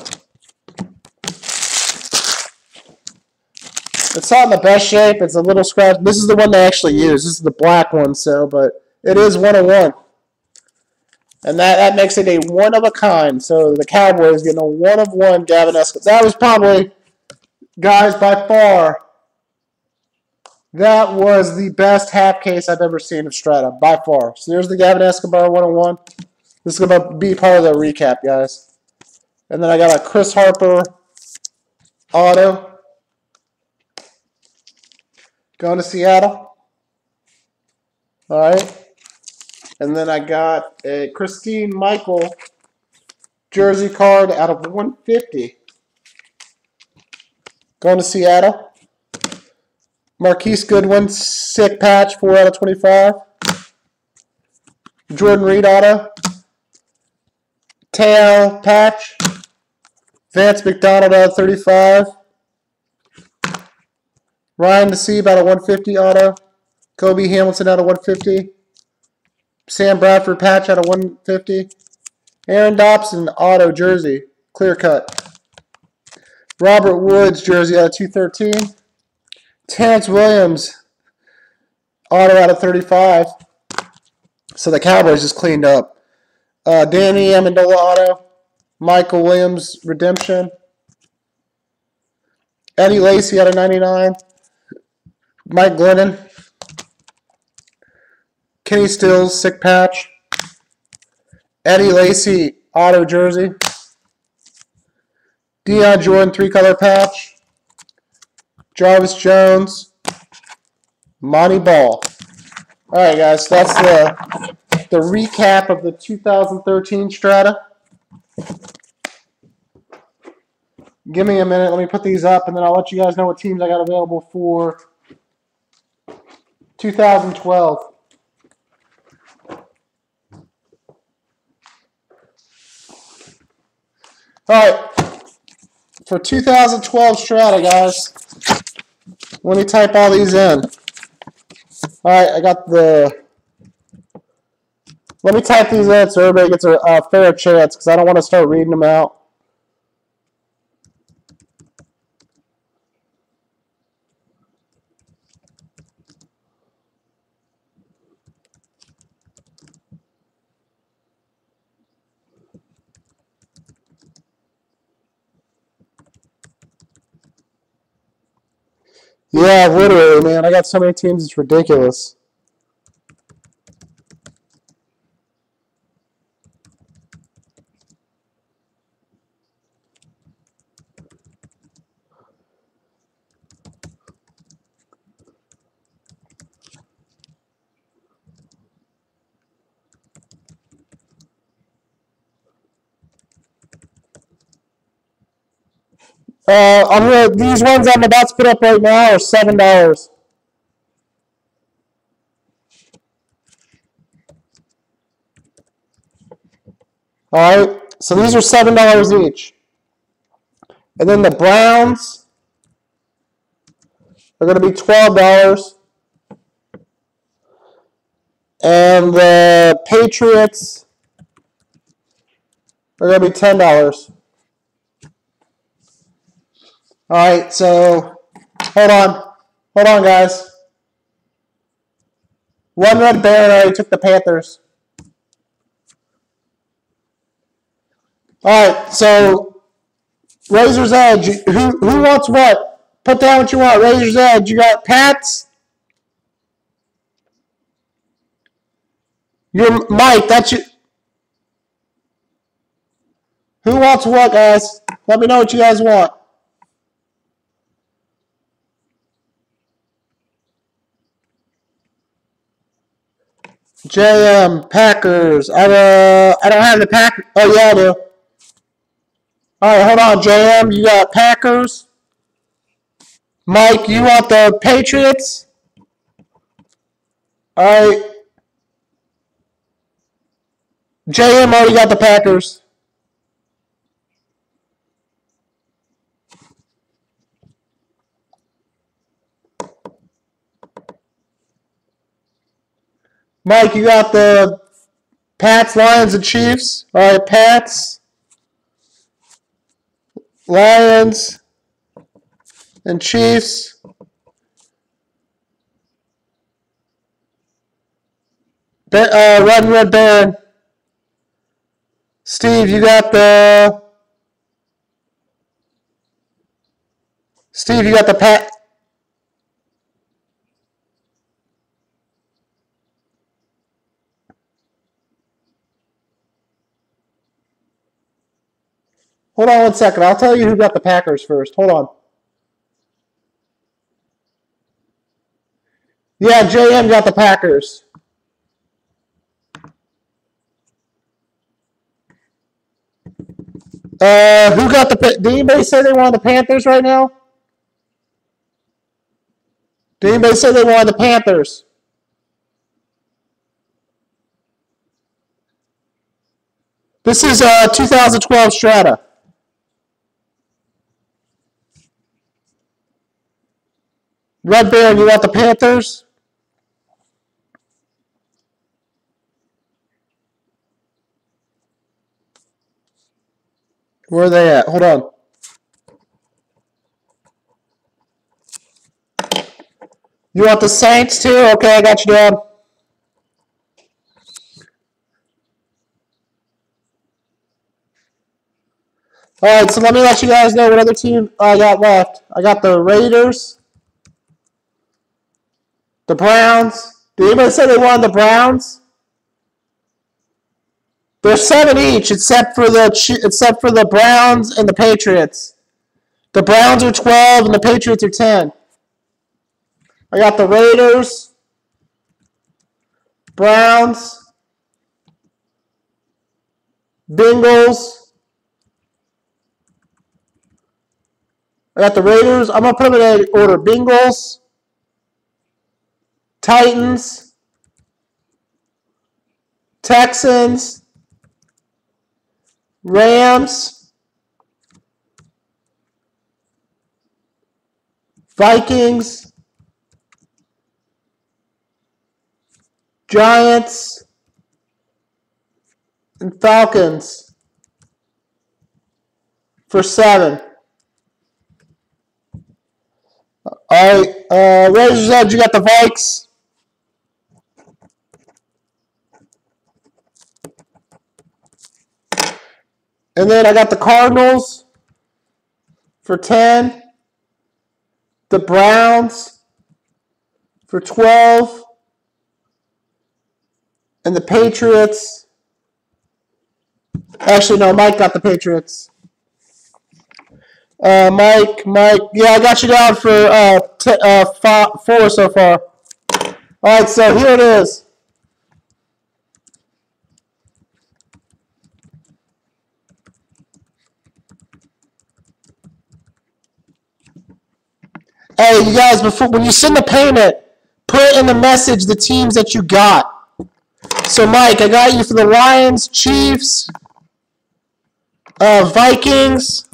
S1: It's not in the best shape. It's a little scratch. This is the one they actually use. This is the black one, so, but it is 1 of 1. And that makes it a 1 of a kind. So the Cowboys getting a 1 of 1 Gavin Escobar. That was probably, guys, by far, that was the best half case I've ever seen of Strata, by far. So there's the Gavin Escobar 1 of 1. This is going to be part of the recap, guys. And then I got a Chris Harper auto. Going to Seattle. All right. And then I got a Christine Michael jersey card out of 150. Going to Seattle. Marquise Goodwin, sick patch, 4 out of 25. Jordan Reed auto. Teo patch. Vance McDonald out of 35. Ryan Nassib out of 150 auto. Kobe Hamilton out of 150. Sam Bradford patch out of 150. Aaron Dobson auto jersey, clear cut. Robert Woods jersey out of 213. Terrence Williams auto out of 35. So the Cowboys just cleaned up. Danny Amendola auto. Michael Williams redemption. Eddie Lacy out of 99. Mike Glennon. Kenny Stills, sick patch. Eddie Lacy, auto jersey. Deion Jordan, 3-color patch. Jarvis Jones. Monty Ball. All right, guys, that's the recap of the 2013 Strata. Give me a minute. Let me put these up, and then I'll let you guys know what teams I got available for 2012. All right, for 2012 Strata, guys, let me type all these in. All right, I got the, let me type these in so everybody gets a fair chance because I don't want to start reading them out. Yeah, literally, man. I got so many teams, it's ridiculous. These ones I'm about to put up right now are $7. All right, so these are $7 each. And then the Browns are going to be $12. And the Patriots are going to be $10. All right, so hold on, guys. One Red Baron already took the Panthers. All right, so Razor's Edge. Who wants what? Put down what you want. Razor's Edge. You got Pats. You're Mike. That's you. Who wants what, guys? Let me know what you guys want. JM Packers. I don't have the Packers. Oh yeah, I do. All right, hold on, JM. You got Packers. Mike, you want the Patriots? All right. JM already got the Packers. Mike, you got the Pats, Lions, and Chiefs. All right, Pats, Lions, and Chiefs. Red and Red Baron. Steve, you got the. Steve, you got the Pat. Hold on 1 second. I'll tell you who got the Packers first. Hold on. Yeah, JM got the Packers. Who got the? Did anybody say they wanted the Panthers right now? Did anybody say they wanted the Panthers? This is 2012 Strata. Red Baron, you got the Panthers? Where are they at? Hold on. You want the Saints too? Okay, I got you down. All right, so let me let you guys know what other team I got left. I got the Raiders, the Browns. Did anybody say they wanted the Browns? They're 7 each, except for the Browns and the Patriots. The Browns are 12 and the Patriots are 10. I got the Raiders, Browns, Bengals. I got the Raiders. I'm going to put them in order. Bengals, Titans, Texans, Rams, Vikings, Giants, and Falcons for 7. All right, Razor's Edge, you got the Vikes. And then I got the Cardinals for 10. The Browns for 12. And the Patriots. Actually, no, Mike got the Patriots. Mike, yeah, I got you down for 4 so far. All right, so here it is. Hey, you guys, when you send the payment, put in the message the teams that you got. So, Mike, I got you for the Lions, Chiefs, Vikings,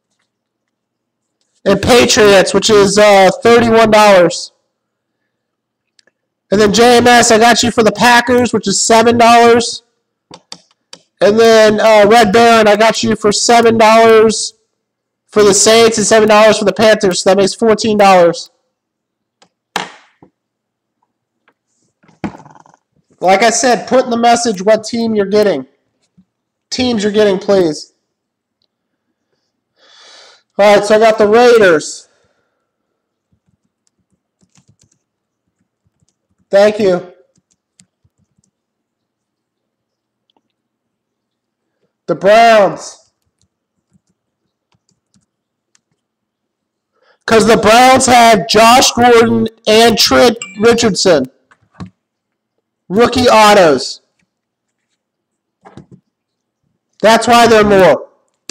S1: and Patriots, which is $31. And then JMS, I got you for the Packers, which is $7. And then Red Baron, I got you for $7 for the Saints and $7 for the Panthers. So that makes $14. Like I said, put in the message what team you're getting. Teams you're getting, please. All right, so I got the Raiders. Thank you. The Browns. Because the Browns have Josh Gordon and Trent Richardson. Rookie autos. That's why they're more.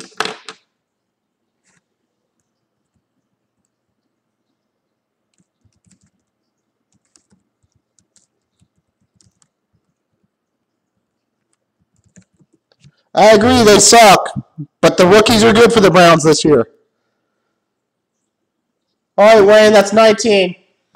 S1: I agree, they suck, but the rookies are good for the Browns this year. All right, Wayne, that's 19.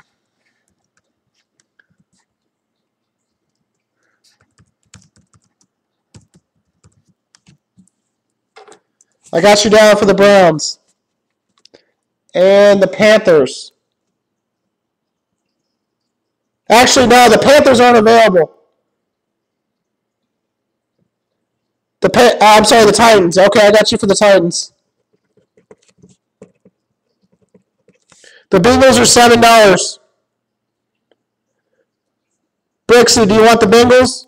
S1: I got you down for the Browns. And the Panthers. Actually, no, the Panthers aren't available. I'm sorry, the Titans. Okay, I got you for the Titans. The Bengals are $7. Brixie, do you want the Bengals?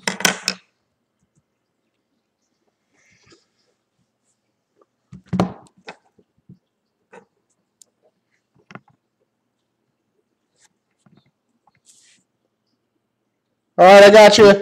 S1: All right, I got you.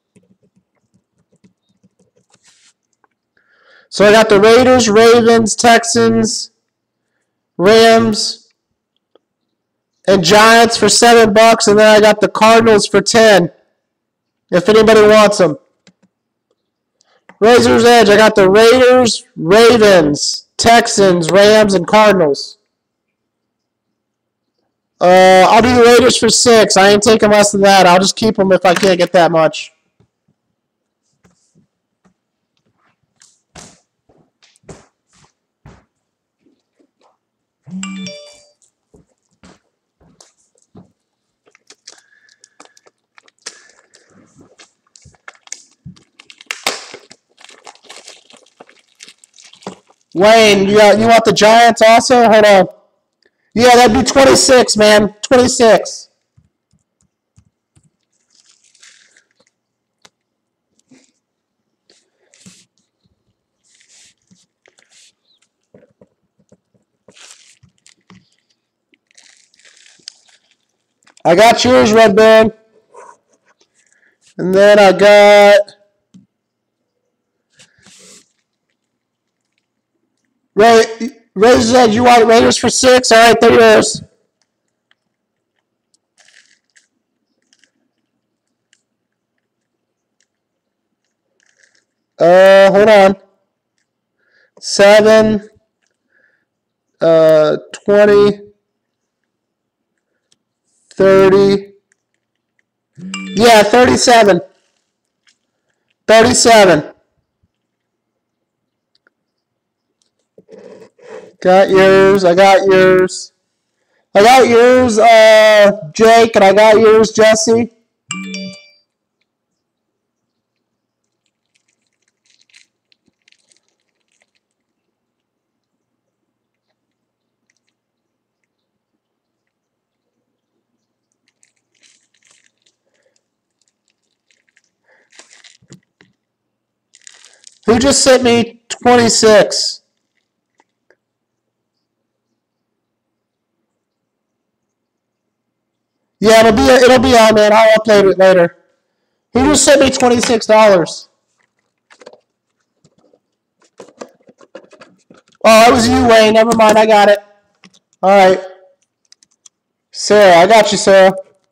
S1: So I got the Raiders, Ravens, Texans, Rams, and Giants for $7, and then I got the Cardinals for 10. If anybody wants them. Razor's Edge, I got the Raiders, Ravens, Texans, Rams, and Cardinals. I'll do the Raiders for 6. I ain't taking less than that. I'll just keep them if I can't get that much. Wayne, you want the Giants also? Hold on. Yeah, that'd be 26, man. 26. I got yours, Red Band. And then I got Razor's Edge. You want Raiders for 6? All right, they're yours. Hold on. 7, 20, 30. Yeah, 37. 37. Got yours. I got yours. I got yours, Jake, and I got yours, Jesse. Who just sent me 26? Yeah, it'll be on, man. I'll upload it later. Who just sent me $26? Oh, it was you, Wayne. Never mind. I got it. All right. Sarah, I got you, Sarah.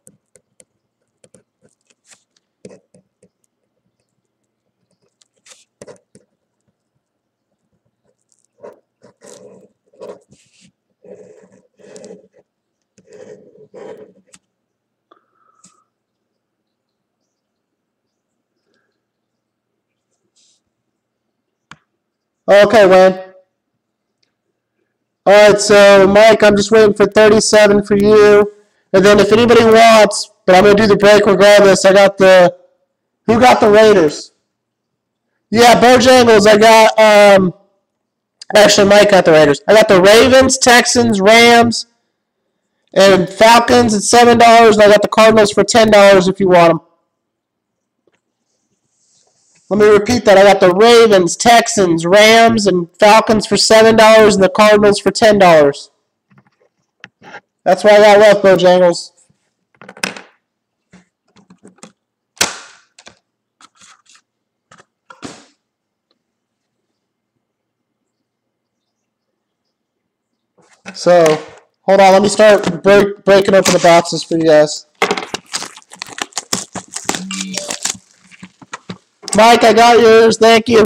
S1: Okay, Wayne. All right, so Mike, I'm just waiting for 37 for you. And then if anybody wants, but I'm going to do the break regardless, I got the, who got the Raiders? Yeah, Bojangles, I got, actually Mike got the Raiders. I got the Ravens, Texans, Rams, and Falcons at $7, and I got the Cardinals for $10 if you want them. Let me repeat that. I got the Ravens, Texans, Rams, and Falcons for $7, and the Cardinals for $10. That's what I got left, Bojangles. So, hold on. Let me start breaking open the boxes for you guys. Mike, I got yours. Thank you.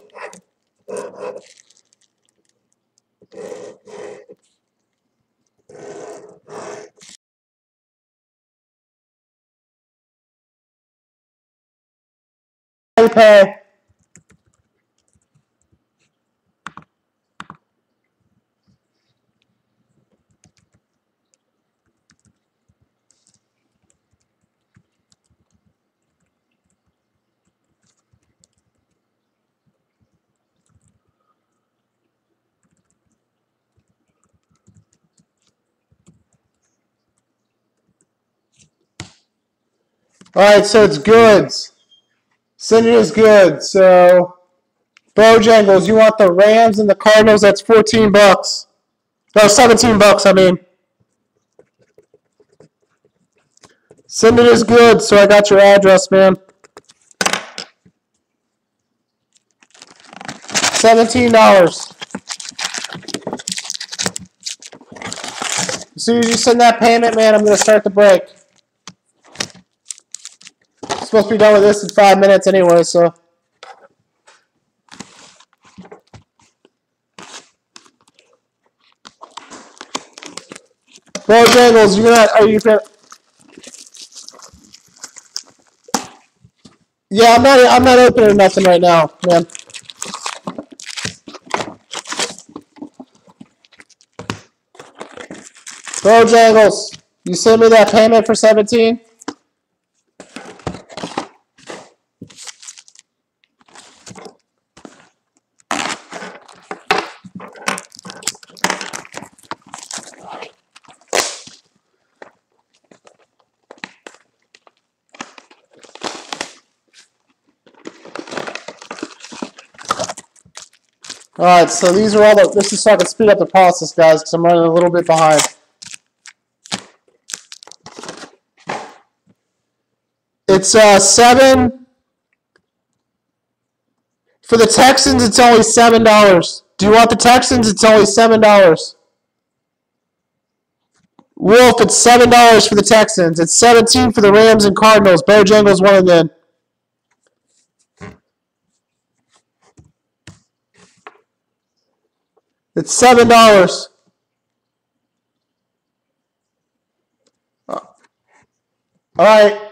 S1: Pay. All right, so it's goods. Cindy is good. So, Bojangles, you want the Rams and the Cardinals? That's $14. No, $17. I mean, Cindy is good. So I got your address, man. $17. As soon as you send that payment, man, I'm gonna start the break. I'm supposed to be done with this in 5 minutes anyway, so. Bojangles, Yeah, I'm not opening nothing right now, man. Bojangles, you send me that payment for 17? All right, so these are all the. This is so I can speed up the process, guys, because I'm running a little bit behind. It's 7. For the Texans, it's only $7. Do you want the Texans? It's only $7. Wolf, it's $7 for the Texans. It's 17 for the Rams and Cardinals. Bojangles won again. It's $7. All right.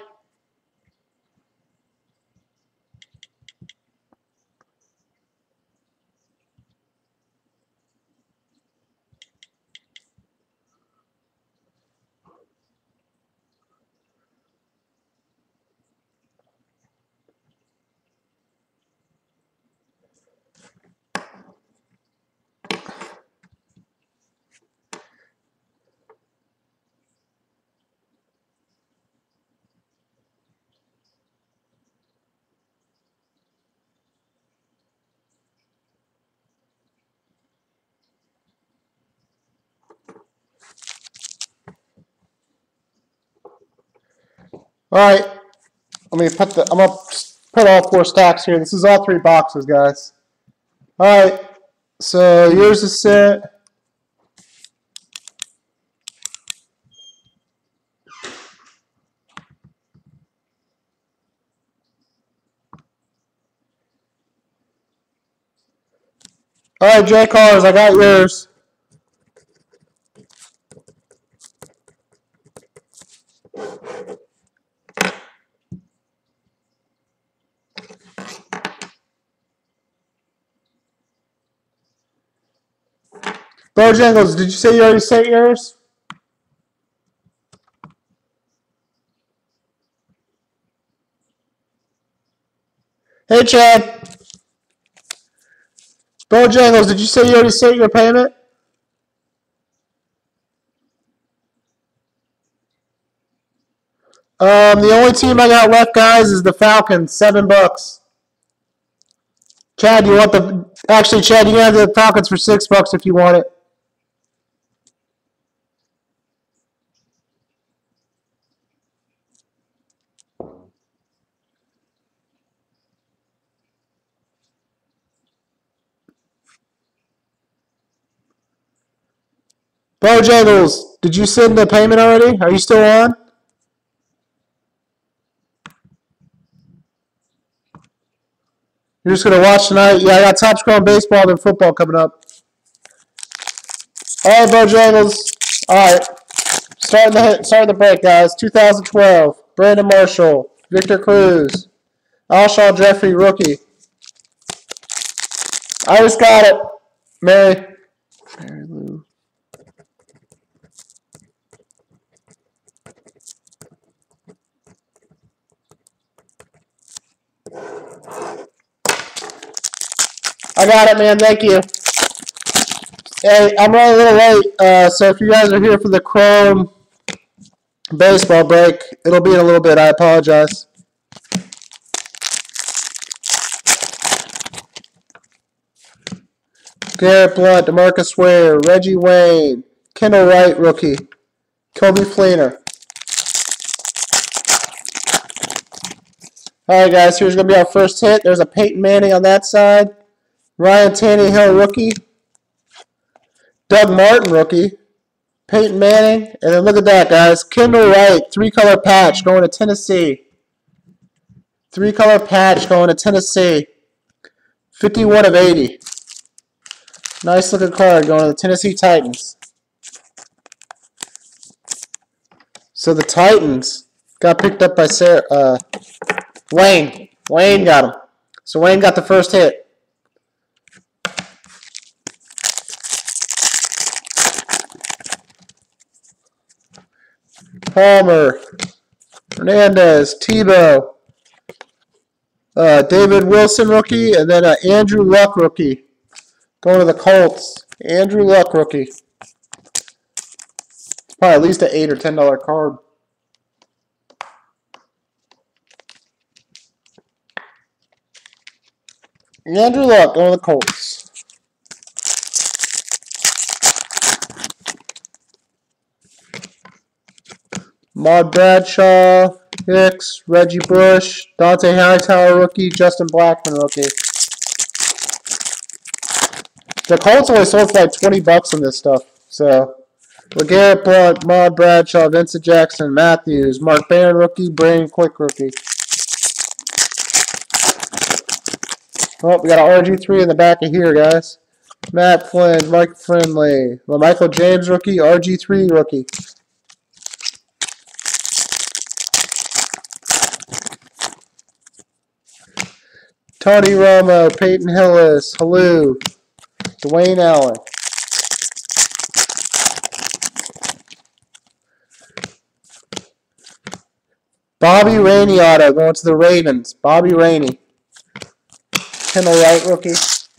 S1: All right. I'm gonna put all 4 stacks here. This is all 3 boxes, guys. All right. So yours is set. All right, J Cars, I got yours. Bojangles, did you say you already sent yours? Hey, Chad. Bojangles, did you say you already sent your payment? The only team I got left, guys, is the Falcons. $7. Chad, you want the? Actually, Chad, you can have the Falcons for $6 if you want it. Bojangles, did you send the payment already? Are you still on? You're just gonna watch tonight? Yeah, I got Topps Chrome baseball and football coming up. All right, Bojangles. All right, starting the break, guys. 2012. Brandon Marshall, Victor Cruz, Alshon Jeffrey, rookie. I just got it, Mary Lou. I got it, man. Thank you. Hey, I'm running a little late, so if you guys are here for the Chrome baseball break, it'll be in a little bit. I apologize. Garrett Blunt, DeMarcus Ware, Reggie Wayne, Kendall Wright, rookie, Kobe Fleener. All right, guys, here's going to be our first hit. There's a Peyton Manning on that side. Ryan Tannehill, rookie. Doug Martin, rookie. Peyton Manning. And then look at that, guys. Kendall Wright, 3-color patch going to Tennessee. 3-color patch going to Tennessee. 51 of 80. Nice looking card going to the Tennessee Titans. So the Titans got picked up by Wayne. Wayne got him. So Wayne got the first hit. Palmer, Hernandez, Tebow, David Wilson rookie, and then Andrew Luck rookie. Going to the Colts. Andrew Luck rookie. It's probably at least an $8 or $10 card. Andrew Luck going to the Colts. Maud Bradshaw, Hicks, Reggie Bush, Dante Hightower rookie, Justin Blackmon rookie. The Colts only sold for like $20 on this stuff. So, LeGarrette Blount, Maud Bradshaw, Vincent Jackson, Matthews, Mark Barron rookie, Brandon Quick rookie. Oh, we got an RG3 in the back of here, guys. Matt Flynn, Mike Friendly, Michael James rookie, RG3 rookie. Tony Romo, Peyton Hillis, Halou, Dwayne Allen. Bobby Rainey auto going to the Ravens. Bobby Rainey. Kendall Wright rookie.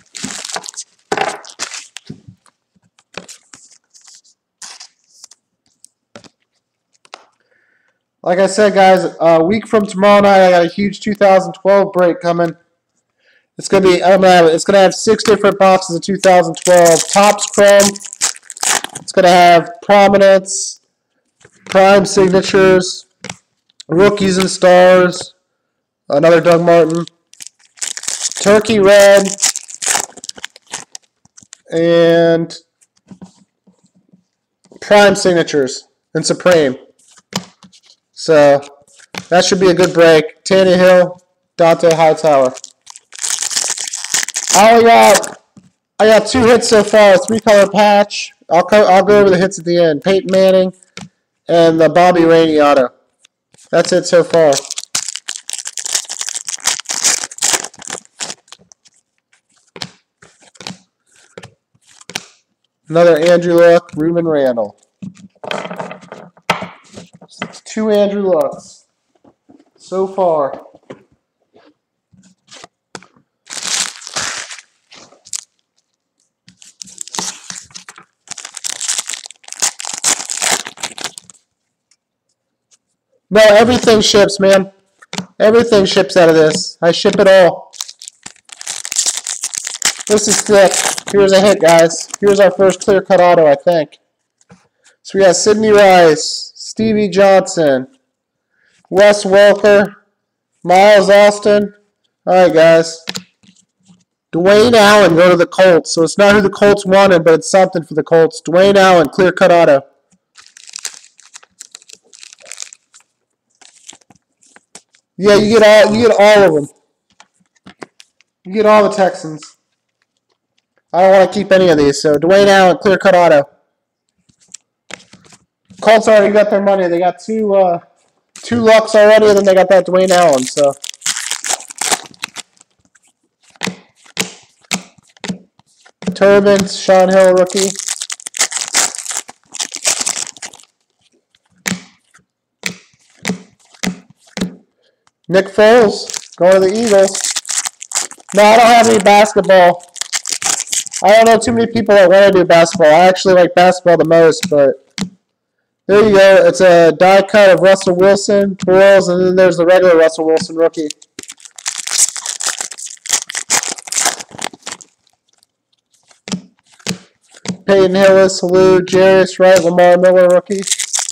S1: Like I said, guys, a week from tomorrow night, I got a huge 2012 break coming. It's gonna be. It's gonna have 6 different boxes of 2012 Topps Chrome. It's gonna have Prominence, Prime Signatures, Rookies and Stars, another Doug Martin, Turkey Red, and Prime Signatures and Supreme. So that should be a good break. Tannehill, Dante Hightower. I got 2 hits so far. 3-color patch. I'll go over the hits at the end. Peyton Manning and the Bobby Rainey auto. That's it so far. Another Andrew Luck, Ruben Randall. 2 Andrew Lucks so far. No, everything ships, man. Everything ships out of this. I ship it all. This is thick. Here's a hit, guys. Here's our first clear-cut auto, I think. So we got Sidney Rice, Stevie Johnson, Wes Welker, Miles Austin. All right, guys. Dwayne Allen go to the Colts. So it's not who the Colts wanted, but it's something for the Colts. Dwayne Allen, clear cut auto. Yeah, you get all of them. You get all the Texans. I don't want to keep any of these. So Dwayne Allen, clear cut auto. Colts already got their money. They got two Lucks already, and then they got that Dwayne Allen. So Turbans, Sean Hill rookie. Nick Foles, going to the Eagles. No, I don't have any basketball. I don't know too many people that want to do basketball. I actually like basketball the most, but there you go. It's a die cut of Russell Wilson, twirls, and then there's the regular Russell Wilson rookie. Peyton Hillis, Halou, Jarius Wright, Lamar Miller rookie.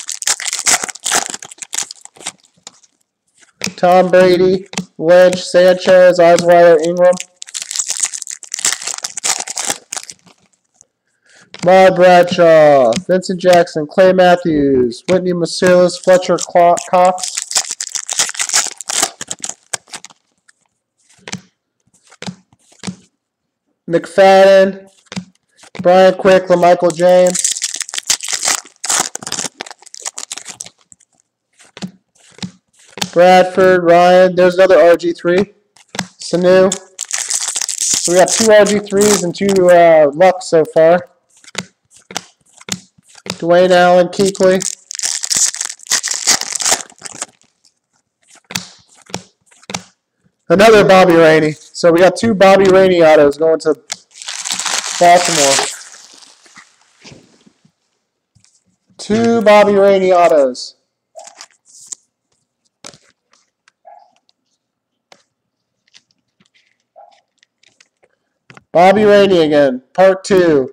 S1: Tom Brady, Lynch, Sanchez, Osweiler, Ingram. Maud Bradshaw, Vincent Jackson, Clay Matthews, Whitney Mercilus, Fletcher Cox. McFadden, Brian Quick, LaMichael James. Bradford, Ryan. There's another RG3. Sanu. So we got 2 RG3s and 2 Lucks so far. Dwayne Allen, Kuechly. Another Bobby Rainey. So we got 2 Bobby Rainey autos going to Baltimore. 2 Bobby Rainey autos. Bobby Rainey again, part 2.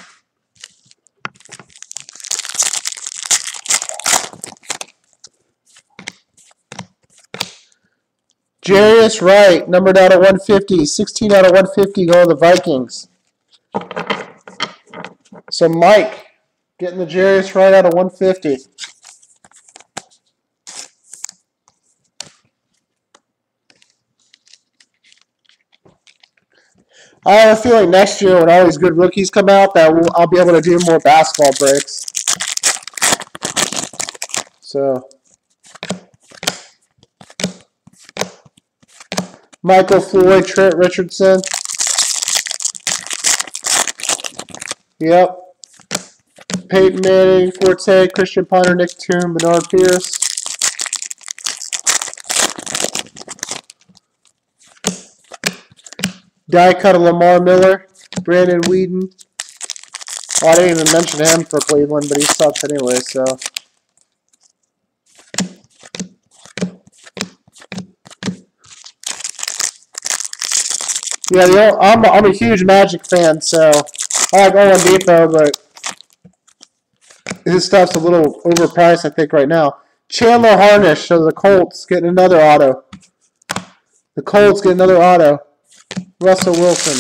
S1: Jarius Wright, numbered out of 150, 16 out of 150 going to the Vikings. So Mike getting the Jarius Wright out of 150. I have a feeling next year when all these good rookies come out that I'll be able to do more basketball breaks. So Michael Floyd, Trent Richardson. Yep. Peyton Manning, Forte, Christian Ponder, Nick Toon, Bernard Pierce. Die cut of Lamar Miller, Brandon Whedon. Oh, I didn't even mention him for Cleveland, but he sucks anyway, so. Yeah, I'm a huge Magic fan, so I like Oladipo, but his stuff's a little overpriced, I think, right now. Chandler Harnish, so the Colts getting another auto. The Colts get another auto. Russell Wilson.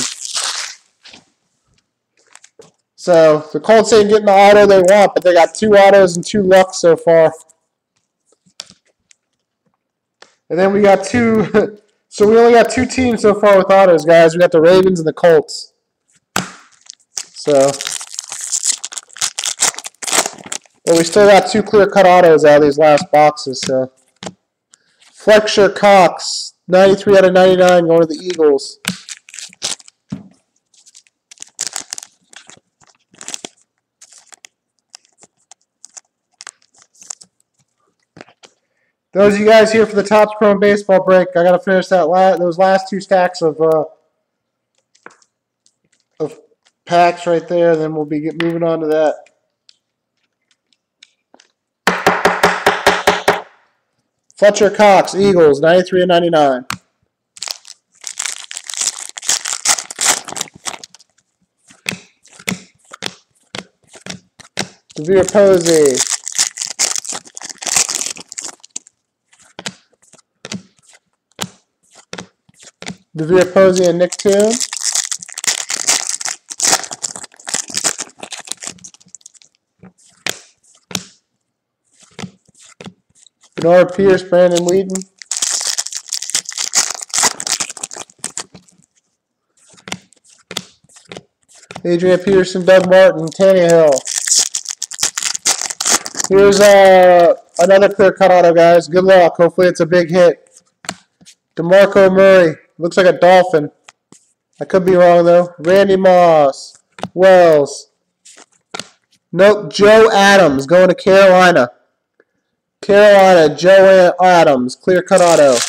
S1: So the Colts ain't getting the auto they want, but they got 2 autos and 2 Lucks so far. And then we got 2. So we only got 2 teams so far with autos, guys. We got the Ravens and the Colts. So, well, we still got 2 clear-cut autos out of these last boxes. So, Fletcher Cox, 93 out of 99, going to the Eagles. Those of you guys here for the Topps Chrome Baseball break, I got to finish those last 2 stacks of packs right there, then we'll be moving on to that. Fletcher Cox, Eagles, 93 and 99. DeVere Posey. DeVere Posey and Nick Toon. Bernard Pierce, Brandon Whedon. Adrian Peterson, Doug Martin, Tannehill. Here's another clear cut auto, guys. Good luck. Hopefully it's a big hit. DeMarco Murray. Looks like a Dolphin. I could be wrong, though. Randy Moss. Wells. Nope. Joe Adams going to Carolina. Carolina, Joe Adams. Clear cut auto.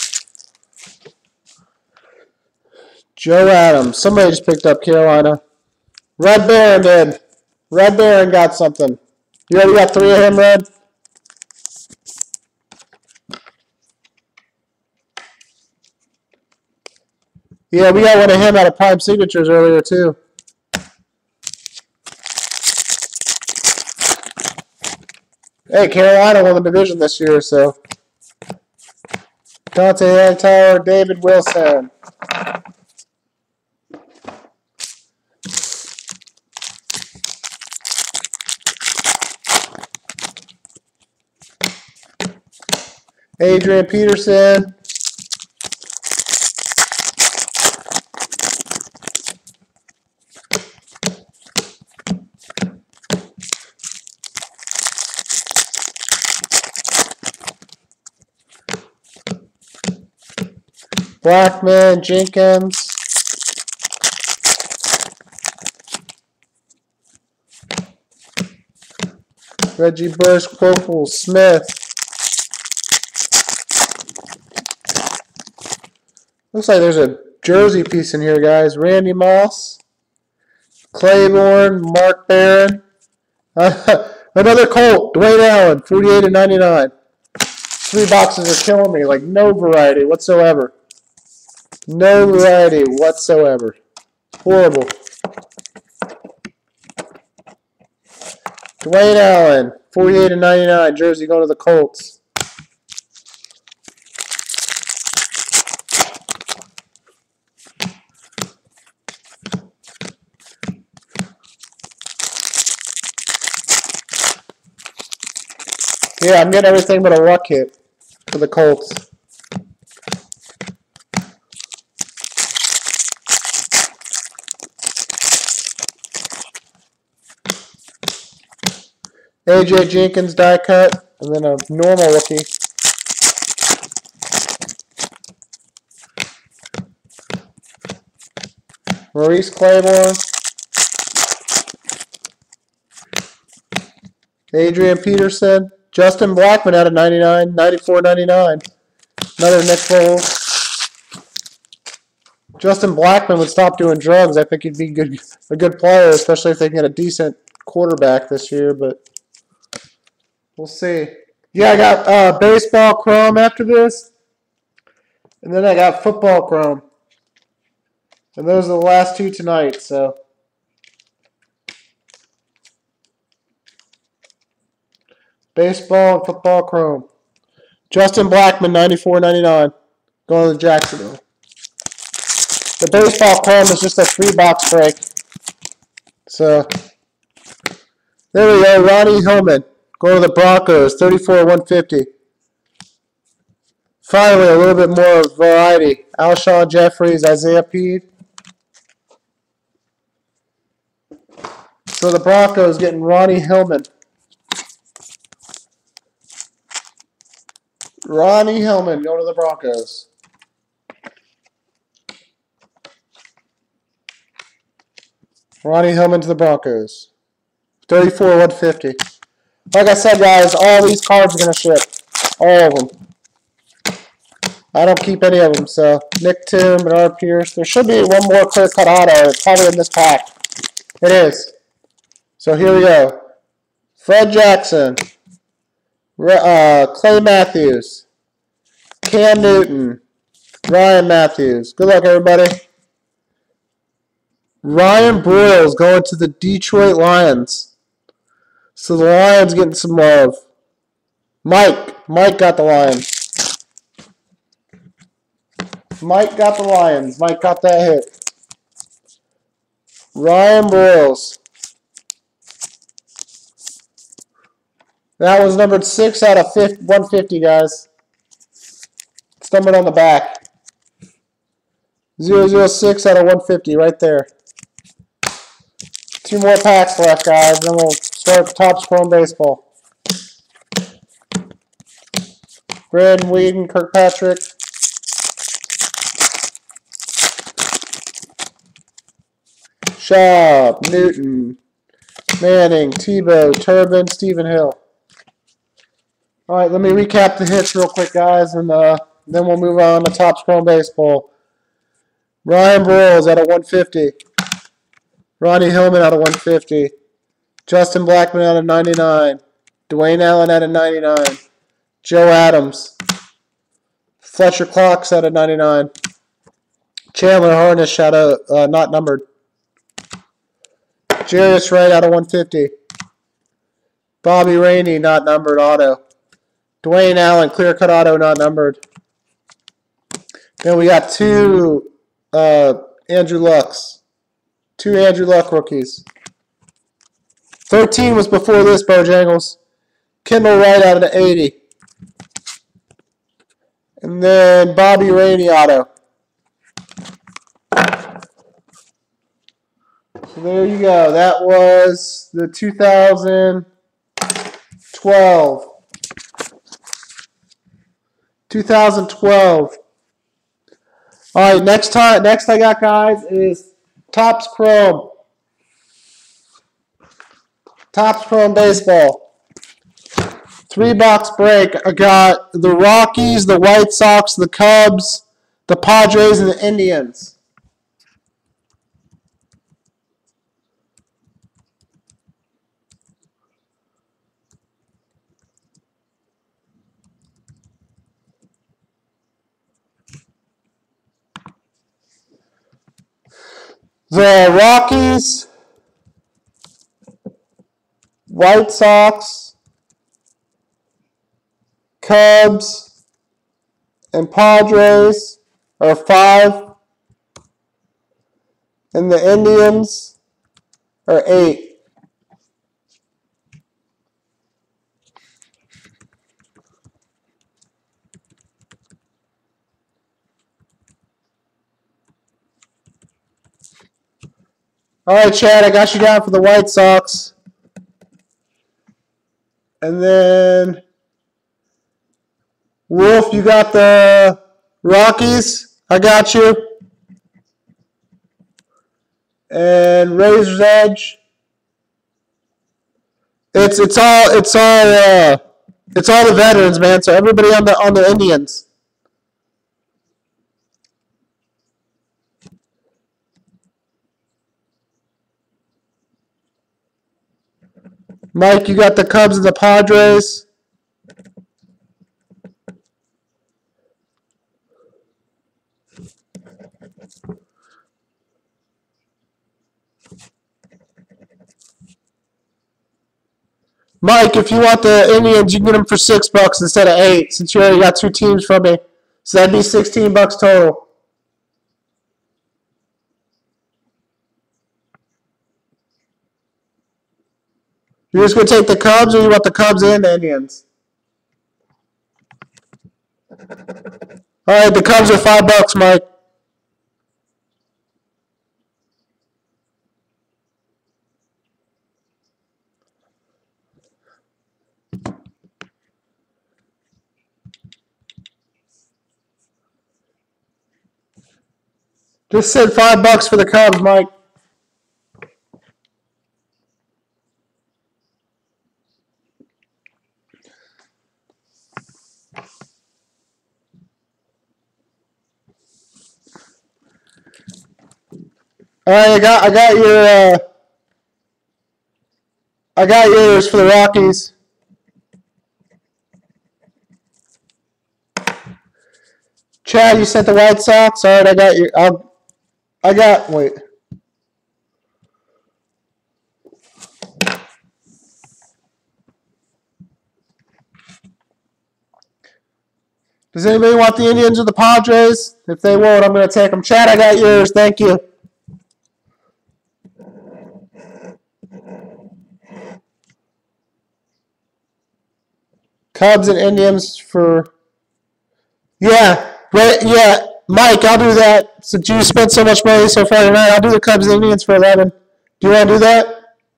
S1: Joe Adams. Somebody just picked up Carolina. Red Baron did. Red Baron got something. You already got 3 of him, Red? Yeah, we got one of him out of Prime Signatures earlier, too. Hey, Carolina won the division this year, so. Dante Hightower, David Wilson. Adrian Peterson. Blackman, Jenkins. Reggie Bush, Quople, Smith. Looks like there's a jersey piece in here, guys. Randy Moss, Claiborne, Mark Barron. Another Colt, Dwayne Allen, 48/99. 3 boxes are killing me, like no variety whatsoever. No variety whatsoever. Horrible. Dwayne Allen, 48/99, jersey going to the Colts. Yeah, I'm getting everything but a luck hit for the Colts. AJ Jenkins die cut, and then a normal rookie. Maurice Claiborne. Adrian Peterson. Justin Blackman out of 99, 94/99. Another Nick Foles. Justin Blackman would stop doing drugs. I think he'd be a good player, especially if they can get a decent quarterback this year, but we'll see. Yeah, I got baseball chrome after this, and then I got football chrome. And those are the last 2 tonight, so. Baseball and football chrome. Justin Blackman, 94/99. Going to Jacksonville. The baseball chrome is just a 3-box break. So, there we go. Ronnie Hillman. Going to the Broncos, 34/150. Finally, a little bit more variety. Alshon Jeffries, Isaiah Peed. So the Broncos getting Ronnie Hillman. Ronnie Hillman going to the Broncos. Ronnie Hillman to the Broncos. 34/150. Like I said, guys, all these cards are going to ship. All of them. I don't keep any of them, so Nick Toon, Bernard Pierce. There should be one more clear-cut auto. It's probably in this pack. It is. So here we go. Fred Jackson. Clay Matthews. Cam Newton. Ryan Matthews. Good luck, everybody. Ryan Broyles going to the Detroit Lions. So the Lions getting some love. Mike got the Lions. Mike got the Lions. Mike got that hit. Ryan Broyles. That was numbered 6 out of 150, guys. It's numbered on the back. 006 out of 150 right there. 2 more packs left, guys. Then we'll start Topps Chrome Baseball. Brandon Weeden, Kirkpatrick. Schaub, Newton, Manning, Tebow, Turbin, Stephen Hill. All right, let me recap the hits real quick, guys, and then we'll move on to Topps Chrome Baseball. Ryan Broyles out of 150. Ronnie Hillman out of 150. Justin Blackmon out of 99. Dwayne Allen out of 99. Joe Adams. Fletcher Clocks out of 99. Chandler Harnish out of not numbered. Jarius Wright out of 150. Bobby Rainey, not numbered, auto. Dwayne Allen, clear cut auto, not numbered. Then we got 2 Andrew Lucks. 2 Andrew Luck rookies. 13 was before this, Bojangles. Kendall Wright out of the 80. And then Bobby Rainey auto. So there you go. That was the 2012. 2012. All right, next I got, guys, is Topps Chrome. Topps Chrome Baseball. 3-box break. I got the Rockies, the White Sox, the Cubs, the Padres, and the Indians. The Rockies, White Sox, Cubs, and Padres are 5. And the Indians are 8. All right, Chad, I got you down for the White Sox. And then, Wolf, you got the Rockies. I got you. And Razor's Edge. It's all the veterans, man. So everybody on the Indians. Mike, you got the Cubs and the Padres. Mike, if you want the Indians, you can get them for $6 instead of 8, since you already got 2 teams from me. So that'd be $16 total. You're just gonna take the Cubs, or you want the Cubs and the Indians? All right, the Cubs are $5, Mike. Just said $5 for the Cubs, Mike. All right, I got yours for the Rockies. Chad, you sent the White Sox. All right, I got you. Wait. Does anybody want the Indians or the Padres? If they won't, I'm going to take them. Chad, I got yours. Thank you. Cubs and Indians for... Yeah, right, yeah. Mike, I'll do that. Since you spent so much money so far tonight, I'll do the Cubs and Indians for 11. Do you want to do that?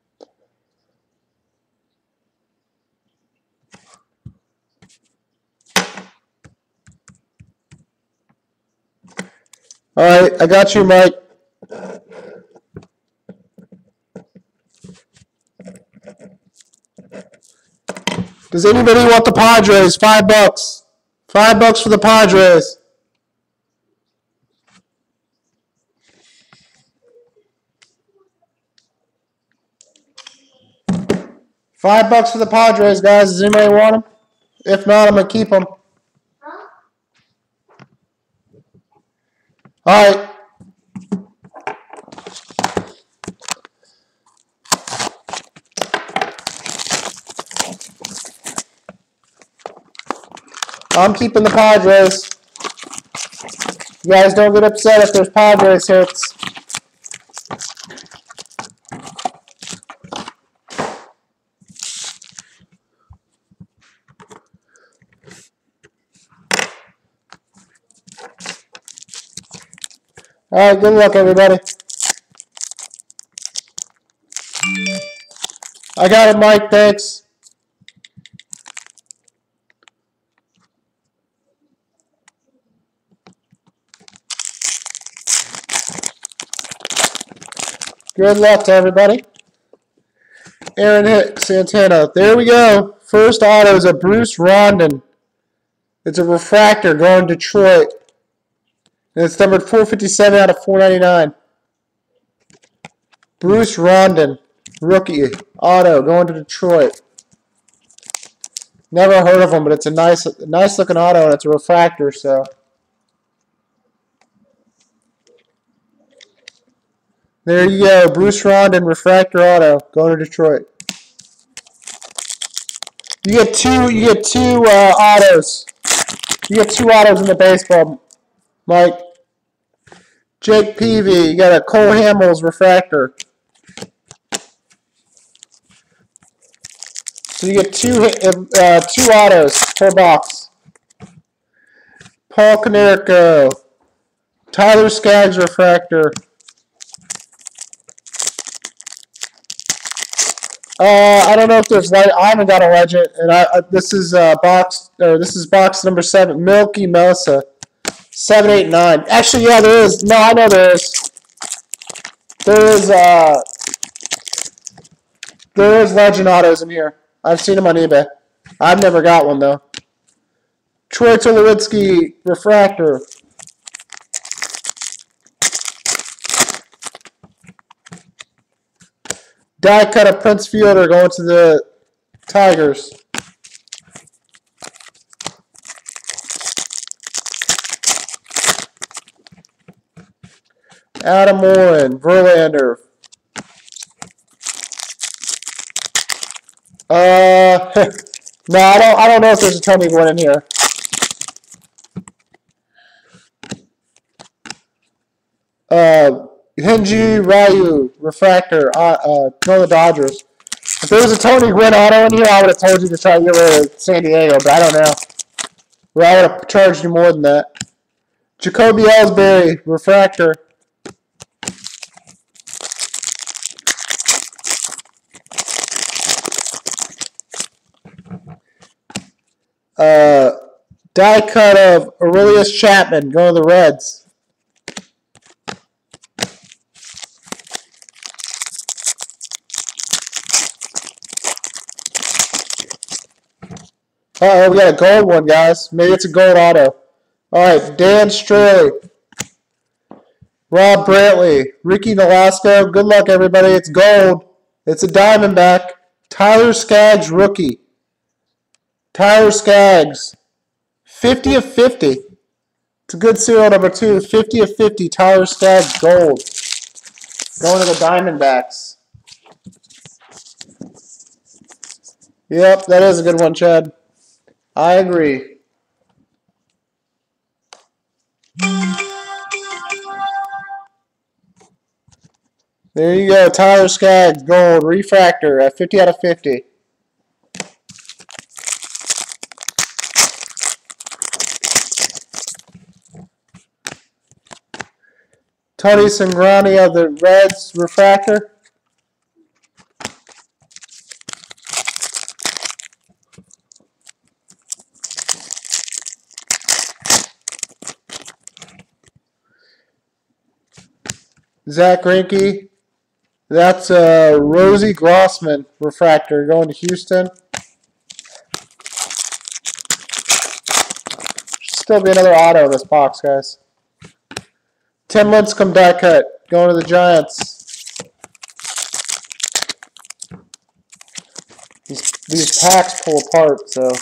S1: All right, I got you, Mike. Does anybody want the Padres? $5. $5 for the Padres. $5 for the Padres, guys. Does anybody want them? If not, I'm gonna keep them. All right. I'm keeping the Padres. You guys don't get upset if there's Padres hits. All right, good luck, everybody. I got it, Mike. Thanks. Good luck to everybody. Aaron Hicks, Santana. There we go. First auto is a Bruce Rondon. It's a refractor going to Detroit. And it's numbered 457 out of 499. Bruce Rondon, rookie, auto, going to Detroit. Never heard of him, but it's a nice looking auto, and it's a refractor, so. There you go, Bruce Rondon, refractor auto, going to Detroit. You get two autos. You get 2 autos in the baseball, Mike. Jake Peavy, you got a Cole Hamels refractor. So you get two autos per box. Paul Konerko, Tyler Skaggs refractor. I don't know if there's I haven't got a legend, and this is box number 7, Milky Mesa, 789. Actually, yeah, there is. No, I know there is. There is legend autos in here. I've seen them on eBay. I've never got one though. Troy Tulowitzki refractor. Die cut of Prince Fielder going to the Tigers. Adam Warren, Verlander. No, I don't know if there's a Tony one in here. Hyun-Jin Ryu, refractor, going to the Dodgers. If there was a Tony Gwynn auto in here, I would have told you to try to get rid of San Diego, but I don't know. Well, I would have charged you more than that. Jacoby Ellsbury, refractor. Die cut of Aurelius Chapman, going to the Reds. Uh-oh, we got a gold one, guys. Maybe it's a gold auto. All right, Dan Straley. Rob Brantley. Ricky Nolasco. Good luck, everybody. It's gold. It's a Diamondback. Tyler Skaggs, rookie. Tyler Skaggs. 50 of 50. It's a good serial number, too. 50 of 50. Tyler Skaggs, gold. Going to the Diamondbacks. Yep, that is a good one, Chad. I agree. There you go, Tyler Skaggs, gold, refractor at 50 out of 50. Tony Cingrani of the Reds refractor. Zach Greinke. That's Rosie Grossman refractor going to Houston. Should still be another auto in this box, guys. Tim Lincecum die cut going to the Giants. These packs pull apart, so.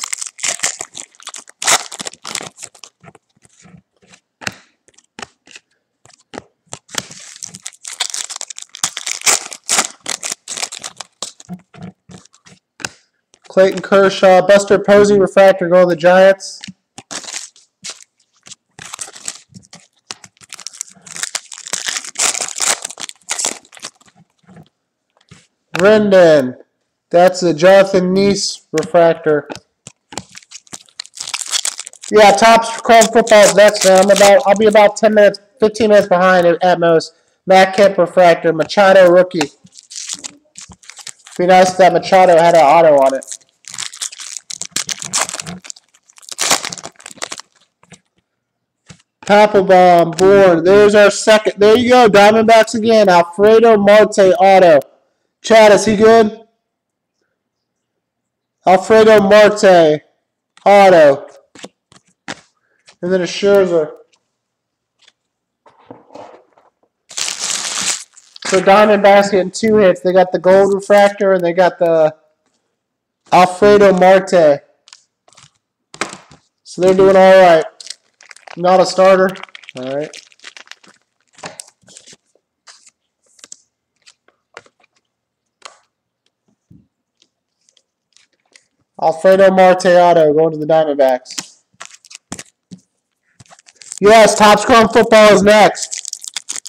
S1: Clayton Kershaw, Buster Posey refractor going to the Giants. Rendon, that's a Jonathan Neese refractor. Yeah, Topps Chrome Football is next, man. I'll be about 10 minutes, 15 minutes behind at most. Matt Kemp refractor, Machado rookie. Be nice if that Machado had an auto on it. Papelbon, Bourne. There's our second. There you go. Diamondbacks again. Alfredo Marte auto. Chad, is he good? Alfredo Marte auto. And then a Scherzer. So Diamondbacks getting 2 hits. They got the gold refractor and they got the Alfredo Marte. So they're doing all right. Not a starter. All right. Alfredo Marte auto going to the Diamondbacks. Yes, Topps Chrome Football is next.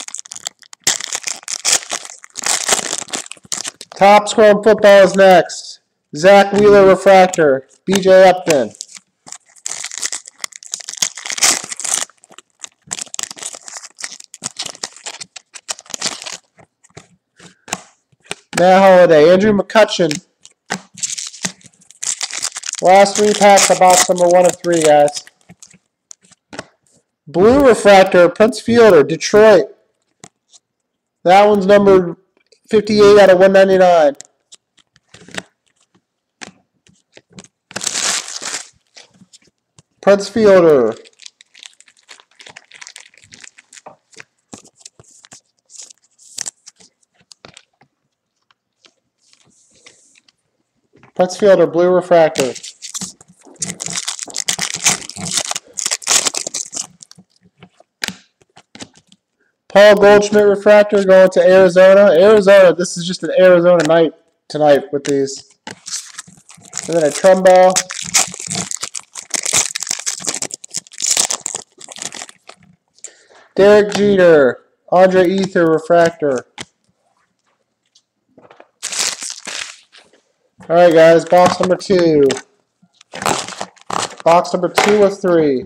S1: Topps Chrome Football is next. Zach Wheeler refractor. BJ Upton. Matt Holliday, Andrew McCutchen. Last 3 packs of box number 1 of 3, guys. Blue refractor, Prince Fielder, Detroit. That one's numbered 58 out of 199. Prince Fielder. Prince Fielder, blue refractor. Paul Goldschmidt refractor going to Arizona. Arizona, this is just an Arizona night tonight with these. And then a Trumbo. Derek Jeter, Andre Ether refractor. All right, guys, box number 2. Box number 2 of 3.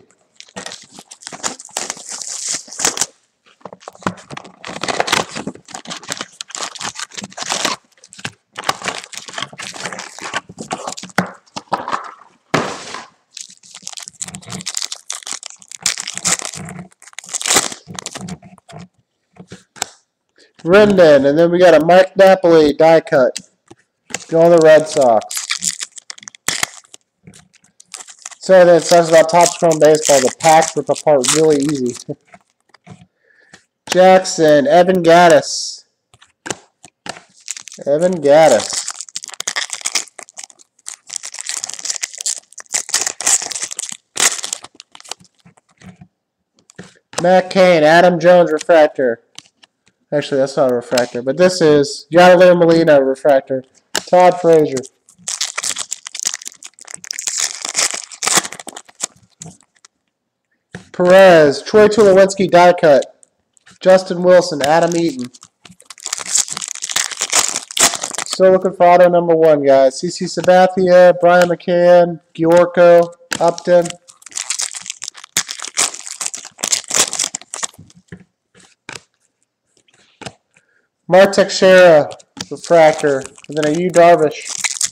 S1: Rendon, and then we got a Mike Napoli die cut. Going to the Red Sox. So that it says about Topps Chrome Baseball, the packs rip apart really easy. Jackson, Evan Gattis. Evan Gattis. Matt Cain, Adam Jones refractor. Actually, that's not a refractor, but this is Yadier Molina refractor. Todd Frazier. Perez, Troy Tulowitzki die cut. Justin Wilson, Adam Eaton. Still looking for auto number 1, guys. CC Sabathia, Brian McCann, Giorgio, Upton. Mark Teixeira refractor, and then a Yu Darvish.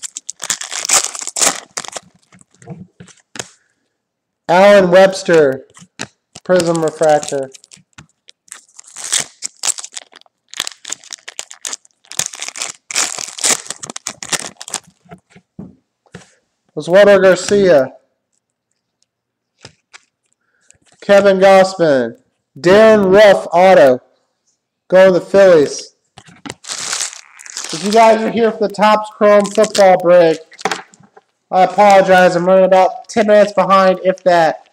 S1: Alan Webster Prism refractor. Oswaldo Garcia. Kevin Gossman. Darren Ruff auto. Go to the Phillies. If you guys are here for the Topps Chrome football break, I apologize. I'm running about 10 minutes behind, if that.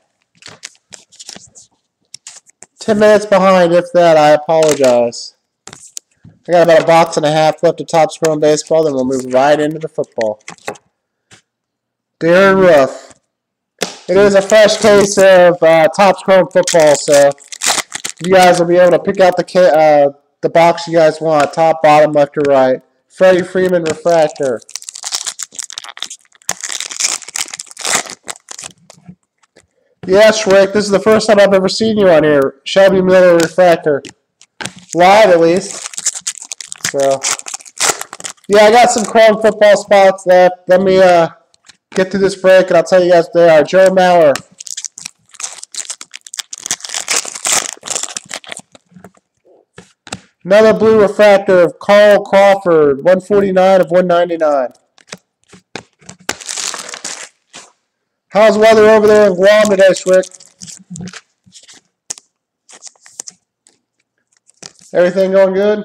S1: 10 minutes behind, if that. I apologize. I got about a box and a half left of Topps Chrome baseball, then we'll move right into the football. Darren Ruff. It is a fresh case of Topps Chrome football, so you guys will be able to pick out the box you guys want, top, bottom, left, or right. Freddie Freeman refractor. Yes, Rick, this is the first time I've ever seen you on here. Shelby Miller refractor. Live, at least. So, yeah, I got some Chrome football spots left. Let me get through this break, and I'll tell you guys what they are. Joe Mauer. Another blue refractor of Carl Crawford, 149 of 199. How's the weather over there in Guam today, Schwick? Everything going good?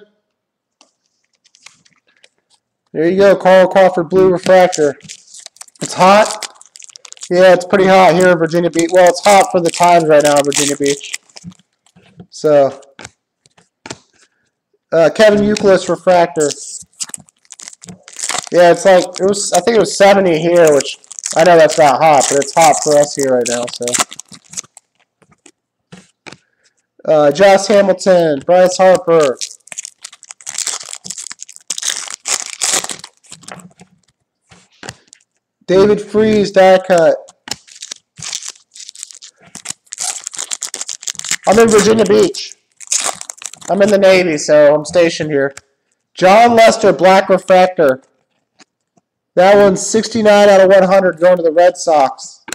S1: There you go, Carl Crawford blue refractor. It's hot? Yeah, it's pretty hot here in Virginia Beach. Well, it's hot for the times right now in Virginia Beach. So, Kevin Youkilis refractor. Yeah, it's like, I think it was 70 here, which I know that's not hot, but it's hot for us here right now, so. Josh Hamilton, Bryce Harper. David Freese die cut. I'm in Virginia Beach. I'm in the Navy, so I'm stationed here. John Lester black refractor. That one's 69 out of 100 going to the Red Sox.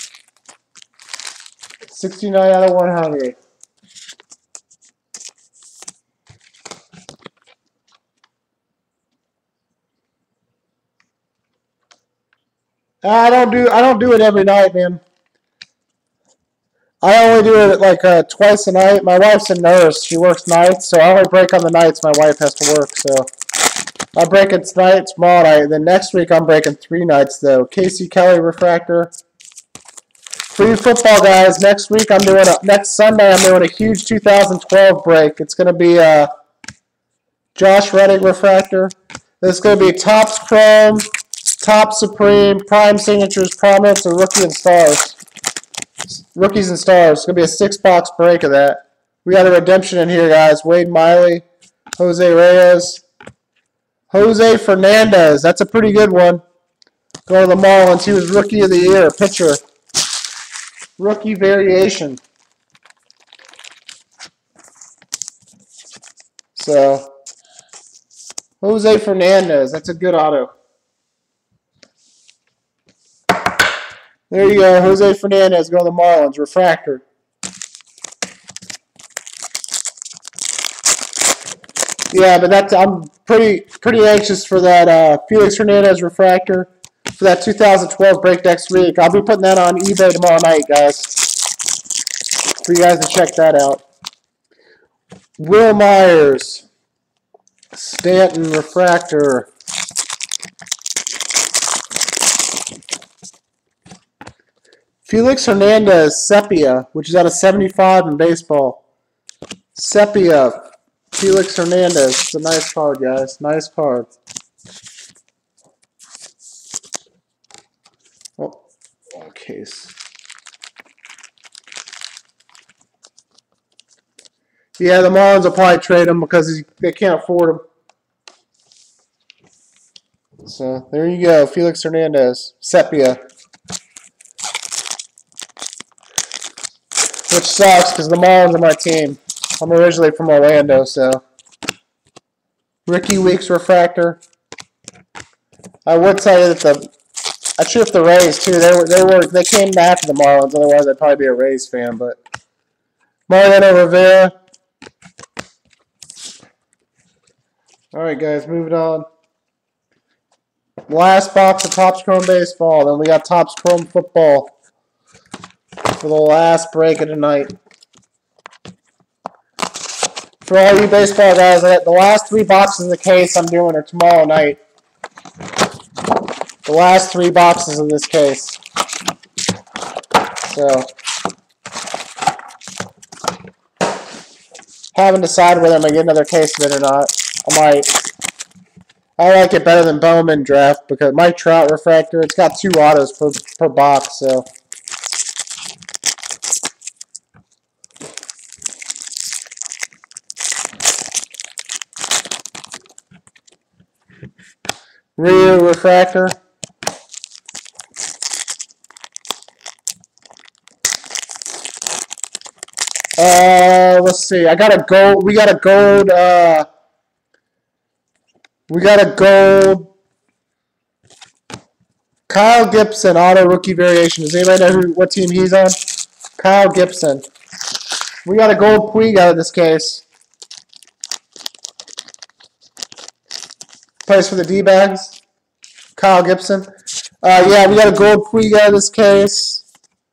S1: 69 out of 100. I don't do it every night, man. I only do it like twice a night. My wife's a nurse. She works nights, so I only break on the nights my wife has to work. So I break it tonight, tomorrow night. Then next week I'm breaking 3 nights though. Casey Kelly refractor. Free football, guys. Next week next Sunday I'm doing a huge 2012 break. It's gonna be Josh Reddick refractor. This is gonna be Topps Chrome, Topps Supreme, Prime Signatures, Prominence, and Rookie and Stars. Rookies and Stars. It's going to be a 6-box break of that. We got a redemption in here, guys. Wade Miley, Jose Reyes, Jose Fernandez. That's a pretty good one. Going to the Marlins. He was Rookie of the Year. Pitcher. Rookie variation. So, Jose Fernandez. That's a good auto. There you go, Jose Fernandez going to the Marlins, refractor. Yeah, but I'm pretty anxious for that Felix Hernandez refractor for that 2012 break next week. I'll be putting that on eBay tomorrow night, guys, for you guys to check that out. Will Myers, Stanton refractor. Felix Hernandez, Sepia, which is out of 75 in baseball. Sepia, Felix Hernandez. It's a nice card, guys. Nice card. Oh, case. Yeah, the Marlins will probably trade him because they can't afford him. So, there you go. Felix Hernandez, Sepia. Which sucks because the Marlins are my team. I'm originally from Orlando, so. Ricky Weeks refractor. I would tell you that I choose the Rays too. They came after the Marlins. Otherwise, I'd probably be a Rays fan. But Mariano Rivera. All right, guys, moving on. Last box of Topps Chrome Baseball. Then we got Topps Chrome Football for the last break of the night. For all you baseball guys, the last 3 boxes of the case I'm doing are tomorrow night. The last 3 boxes of this case. So, haven't decided whether I'm going to get another case of it or not. I might. I like it better than Bowman draft because Mike Trout refractor, it's got 2 autos per box, so. Ryu refractor. Let's see. I got a gold. We got a gold. We got a gold. Kyle Gibson auto rookie variation. Does anybody know what team he's on? Kyle Gibson. We got a gold Puig out of this case. Plays for the D-bags. Kyle Gibson. Yeah, we got a gold Puig out of this case.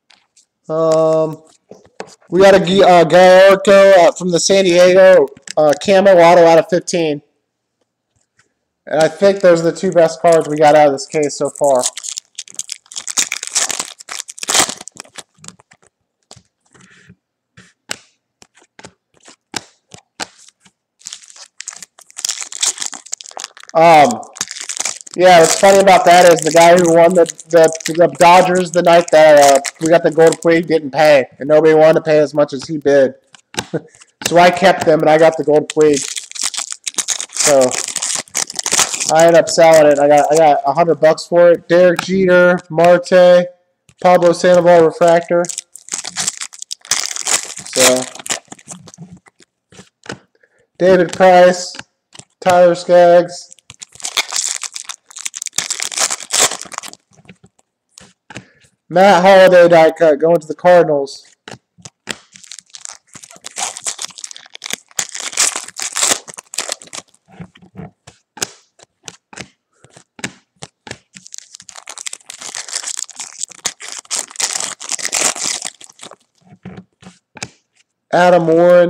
S1: We got a Gallardo from the San Diego camo auto out of 15. And I think those are the 2 best cards we got out of this case so far. Yeah, what's funny about that is the guy who won the Dodgers the night that we got the gold Puig didn't pay, and nobody wanted to pay as much as he bid. So I kept them, and I got the gold Puig. So I ended up selling it. I got $100 for it. Derek Jeter, Marte, Pablo Sandoval refractor. So David Price, Tyler Skaggs. Matt Holliday die cut going to the Cardinals. Adam Warren.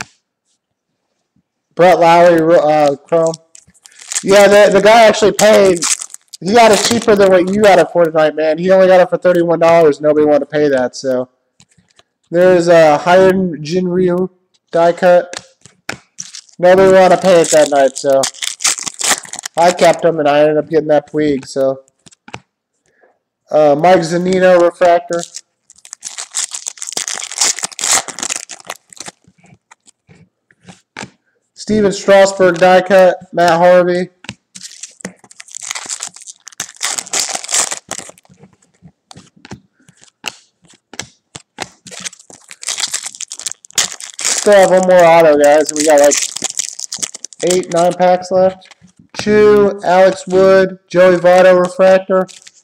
S1: Brett Lowry Chrome. Yeah, the guy actually paid. He got it cheaper than what you got it for tonight, man. He only got it for $31. Nobody wanted to pay that, so. There's a Hyun Jin Ryu die cut. Nobody wanted to pay it that night, so. I kept him, and I ended up getting that Puig, so. Mike Zunino refractor. Steven Strasburg die cut. Matt Harvey. Still have one more auto, guys. We got like 8, 9 packs left. Chu, Alex Wood, Joey Votto refractor.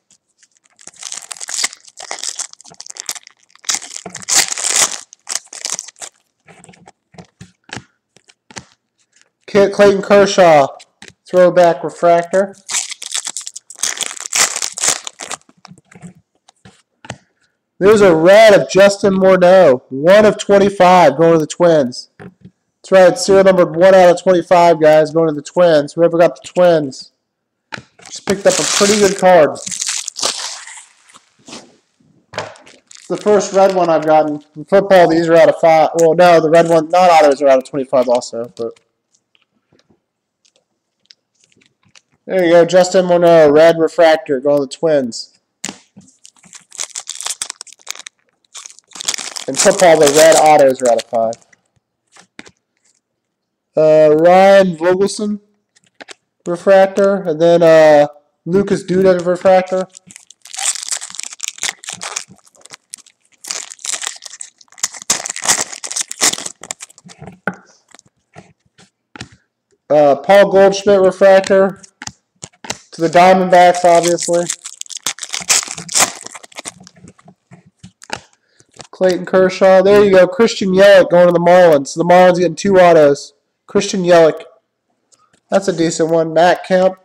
S1: Clayton Kershaw, throwback refractor. There's a red of Justin Morneau, 1 of 25, going to the Twins. That's right, serial number 1 out of 25, guys, going to the Twins. Whoever got the Twins just picked up a pretty good card. It's the first red one I've gotten. In football, these are out of 5. Well, no, the red one, non-autos are out of 25 also, but. There you go, Justin Morneau, red refractor, going to the Twins. In football, the red autos are out of 5. Ryan Vogelson, refractor, and then Lucas Duda refractor. Paul Goldschmidt refractor to the Diamondbacks, obviously. Clayton Kershaw. There you go. Christian Yelich going to the Marlins. The Marlins getting 2 autos. Christian Yelich. That's a decent one. Matt Kemp.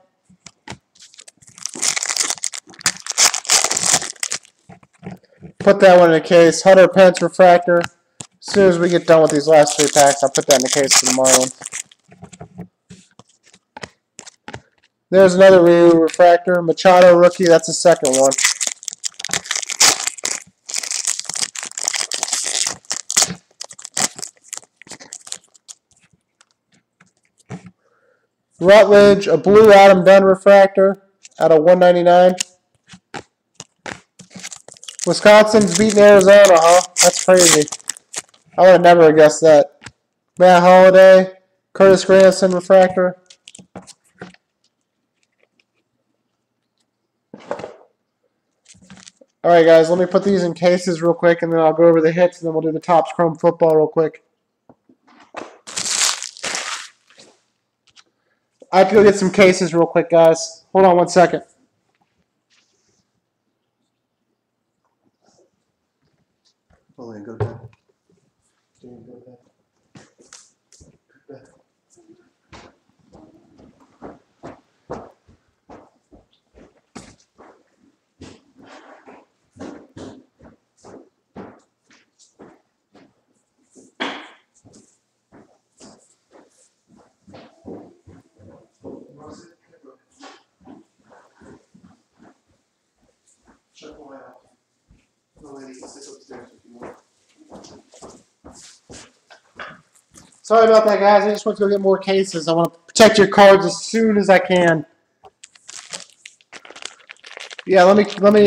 S1: Put that one in a case. Hunter Pence refractor. As soon as we get done with these last 3 packs, I'll put that in the case for the Marlins. There's another Ryu refractor. Machado rookie. That's the second one. Rutledge, a blue Adam Dunn refractor out of 199. Wisconsin's beating Arizona, huh? That's crazy. I would have never guessed that. Matt Holliday, Curtis Granderson refractor. All right, guys, let me put these in cases real quick, and then I'll go over the hits, and then we'll do the Topps Chrome football real quick. I have to go get some cases real quick, guys. Hold on 1 second. Oh, go down. Go down. Check one out. The lady can sit upstairs if you want. Sorry about that, guys. I just went to go get more cases. I want to protect your cards as soon as I can. Yeah, let me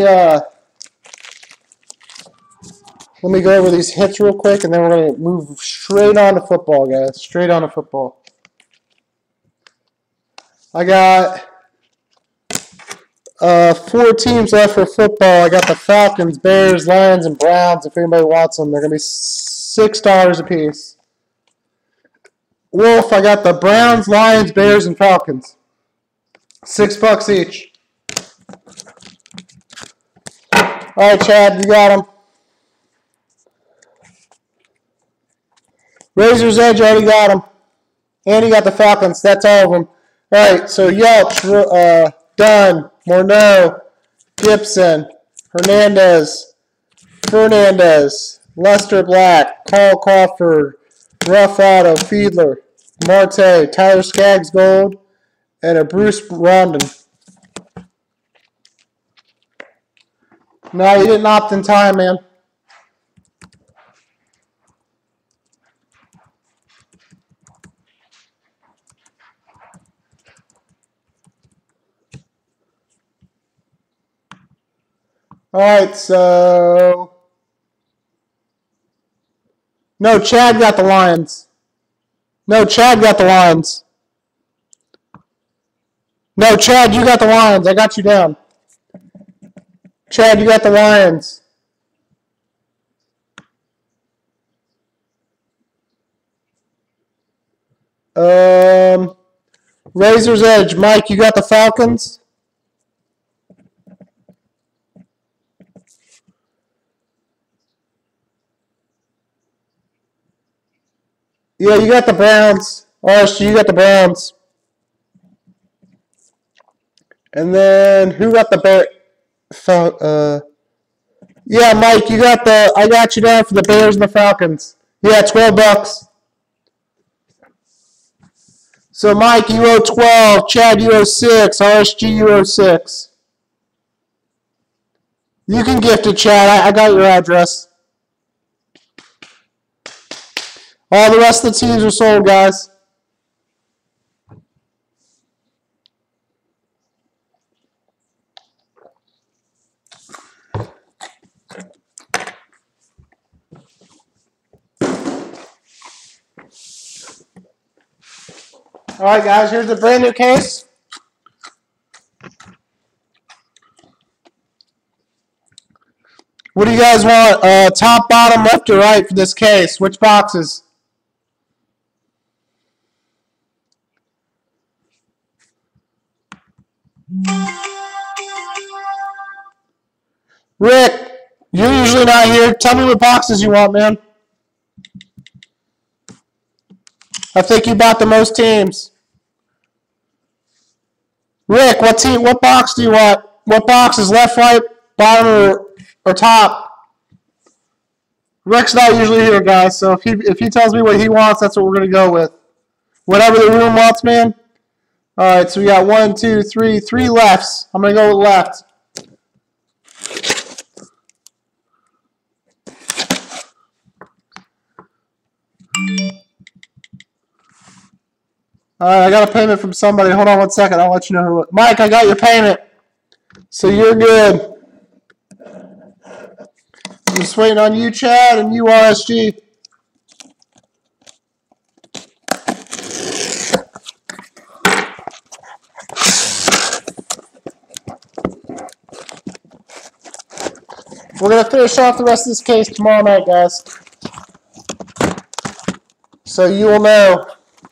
S1: go over these hits real quick, and then we're gonna move straight on to football, guys. Straight on to football. I got 4 teams left for football. I got the Falcons, Bears, Lions, and Browns. If anybody wants them, they're gonna be $6 a piece. Wolf, I got the Browns, Lions, Bears, and Falcons. $6 each. All right, Chad, you got them. Razor's Edge, already got them. And you got the Falcons. That's all of them. All right, so Yelch, Dunn, Morneau, Gibson, Hernandez, Fernandez, Lester Black, Carl Crawford, Rough Auto, Fiedler, Marte, Tyler Skaggs Gold, and a Bruce Rondon. No, you didn't opt in time, man. All right, so no, Chad got the Lions. No, Chad got the Lions. No, Chad, you got the Lions. I got you down. Chad, you got the Lions. Razor's Edge. Mike, you got the Falcons? Yeah, you got the Browns. RSG, you got the Browns. And then who got the Bear? Yeah, Mike, you got the. I got you down for the Bears and the Falcons. Yeah, $12. So Mike, you owe 12. Chad, you owe 6. RSG, you owe 6. You can gift it, Chad. I got your address. All the rest of the teams are sold, guys. All right, guys, here's the brand new case. What do you guys want? Top, bottom, left, or right for this case? Which boxes? Rick, you're usually not here. Tell me what boxes you want, man. I think you bought the most teams. Rick, what box do you want? What box is left, right, bottom, or top? Rick's not usually here, guys, so if he tells me what he wants, that's what we're going to go with. Whatever the room wants, man. All right, so we got 1, 2, 3, 3 lefts. I'm going to go with left. All right, I got a payment from somebody. Hold on 1 second. I'll let you know who. Mike, I got your payment. So you're good. I'm just waiting on you, Chad, and you, RSG. We're going to finish off the rest of this case tomorrow night, guys. So you will know.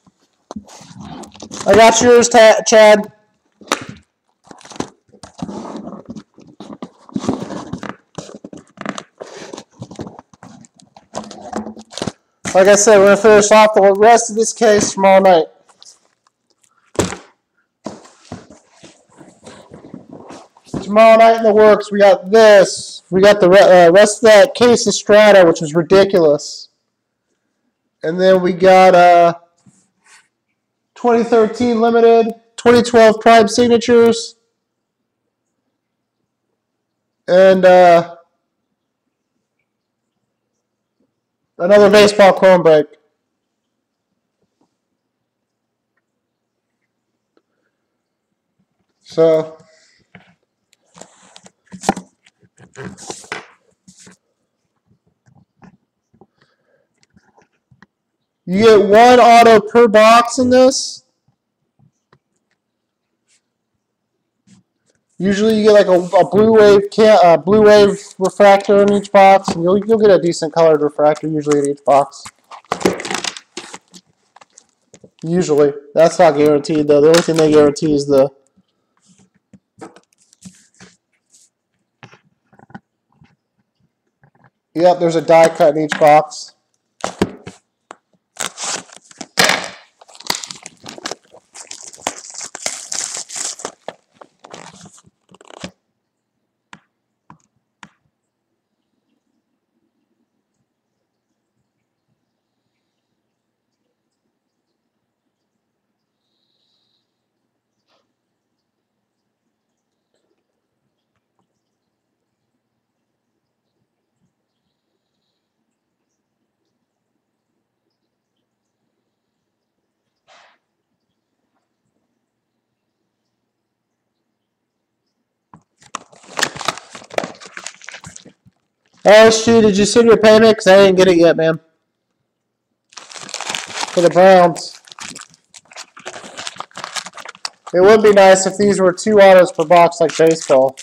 S1: I got yours, Chad. Like I said, we're going to finish off the rest of this case tomorrow night. Tomorrow night in the works, we got this. We got the rest of that case of Strata, which is ridiculous. And then we got 2013 Limited, 2012 Prime Signatures, and another baseball chrome break. So you get 1 auto per box in this. Usually you get like a blue wave refractor in each box, and you'll get a decent colored refractor usually in each box. Usually, that's not guaranteed though. The only thing they guarantee is the. Yep, there's a die cut in each box. LSG, did you send your payment? Because I didn't get it yet, man. For the Browns. It would be nice if these were 2 autos per box like baseball.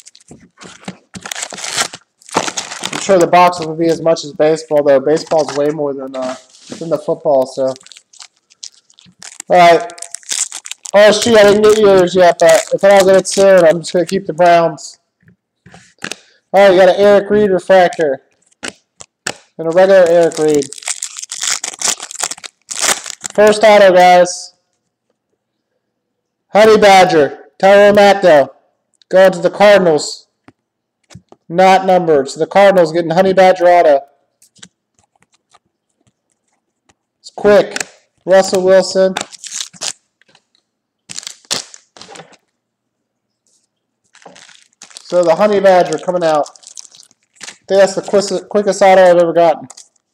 S1: I'm sure the boxes would be as much as baseball, though. Baseball's way more than the football, so. Alright. LSG, I didn't get yours yet, but if I don't get it soon, I'm just going to keep the Browns. Alright, you got an Eric Reed refractor. And a regular Eric Reed. First auto, guys. Honey Badger. Tyrann Mateo. Going to the Cardinals. Not numbered. So the Cardinals getting Honey Badger auto. It's quick. Russell Wilson. So the Honey Badger coming out. I think that's the quickest auto I've ever gotten.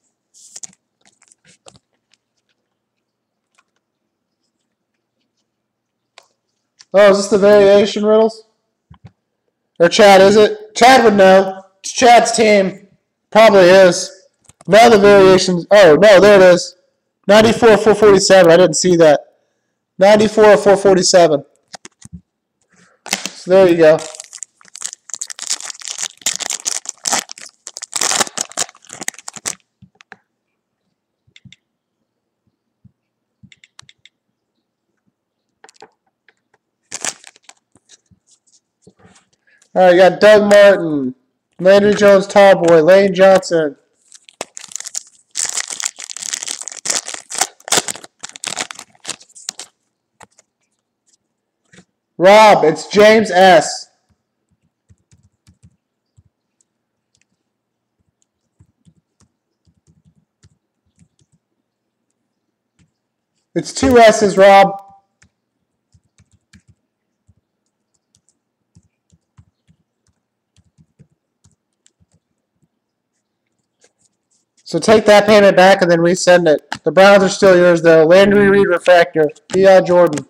S1: Oh, is this the variation riddles? Or Chad, is it? Chad would know. It's Chad's team. Probably is. None of the variations. Oh, no, there it is. 94 447. I didn't see that. 94 447. So there you go. All right, you got Doug Martin, Landry Jones, Tallboy, Lane Johnson. Rob, it's James S. It's 2 S's, Rob. So take that payment back and then resend it. The Browns are still yours, though. Landry Reed Refractor. B.I. Jordan.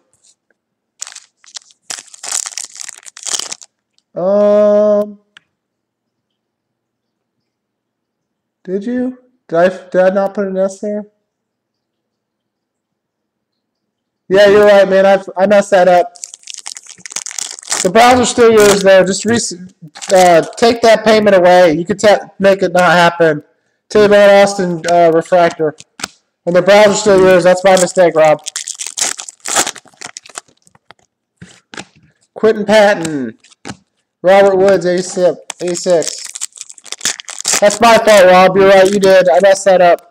S1: Did you? Did I not put an S there? Yeah, you're right, man. I messed that up. The Browns are still yours, though. Just take that payment away. You could make it not happen. Tavon Austin Refractor. And the Browns are still yours. That's my mistake, Rob. Quentin Patton. Robert Woods, 86. That's my fault, Rob. You're right. You did. I messed that up.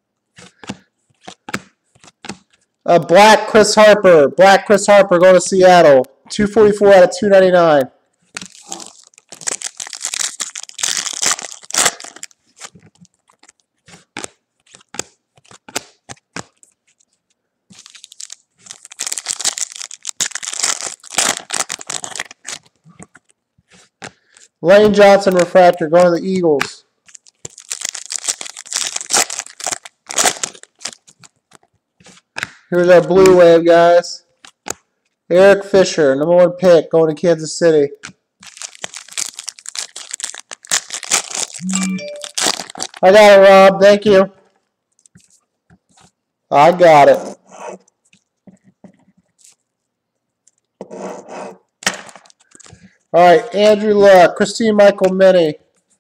S1: Black Chris Harper. Black Chris Harper going to Seattle. 244 out of 299. Lane Johnson Refractor going to the Eagles. Here's our Blue Wave, guys. Eric Fisher, #1 pick, going to Kansas City. I got it, Rob. Thank you. I got it. All right, Andrew Luck, Christine Michael Mini.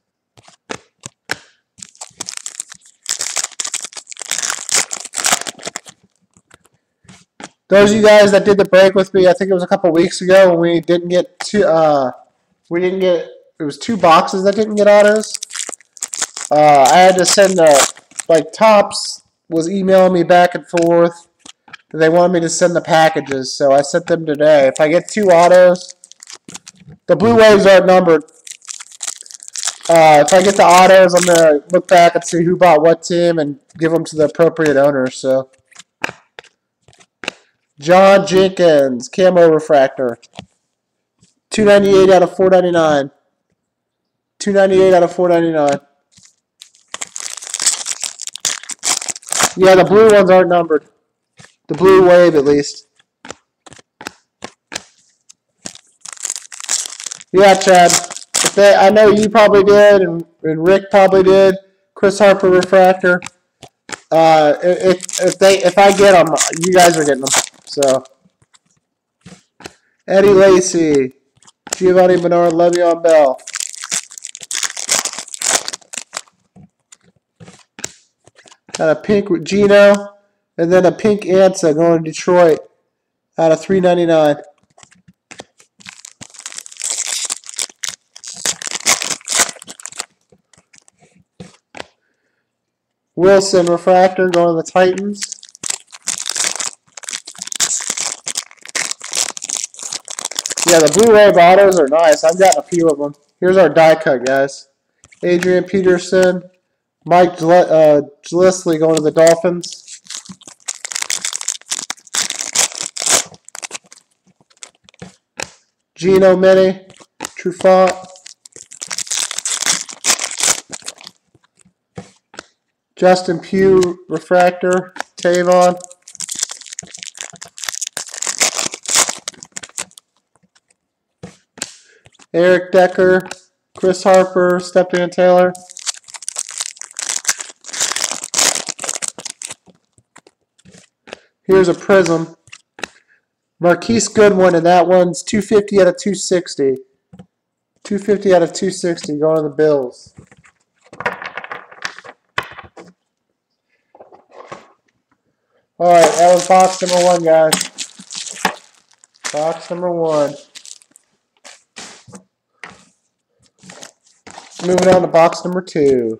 S1: Those of you guys that did the break with me, I think it was a couple weeks ago when we didn't get two. It was 2 boxes that didn't get autos. I had to send Topps was emailing me back and forth. They wanted me to send the packages, so I sent them today. If I get 2 autos, the Blue Waves aren't numbered. If I get the autos, I'm gonna look back and see who bought what team and give them to the appropriate owner. So, John Jenkins, Camo Refractor, 298 out of 499. 298 out of 499. Yeah, the blue ones aren't numbered. The Blue Wave, at least. Yeah, Chad. I know you probably did, and Rick probably did. Chris Harper Refractor. If I get them, you guys are getting them. So, Eddie Lacy, Giovanni Bernard, Le'Veon Bell. Got a pink Gino, and then a pink Ansa going to Detroit out of 399. Wilson Refractor going to the Titans. Yeah, the Blue Wave autos are nice. I've got a few of them. Here's our die cut, guys. Adrian Peterson, Mike Gillislee going to the Dolphins. Gino Mini, Trufant. Justin Pugh Refractor, Tavon. Eric Decker, Chris Harper, Stephen Taylor. Here's a Prism. Marquise Goodwin, and that one's 250 out of 260. 250 out of 260 going to the Bills. All right, that was box number 1, guys. Box number 1. Moving on to box number 2.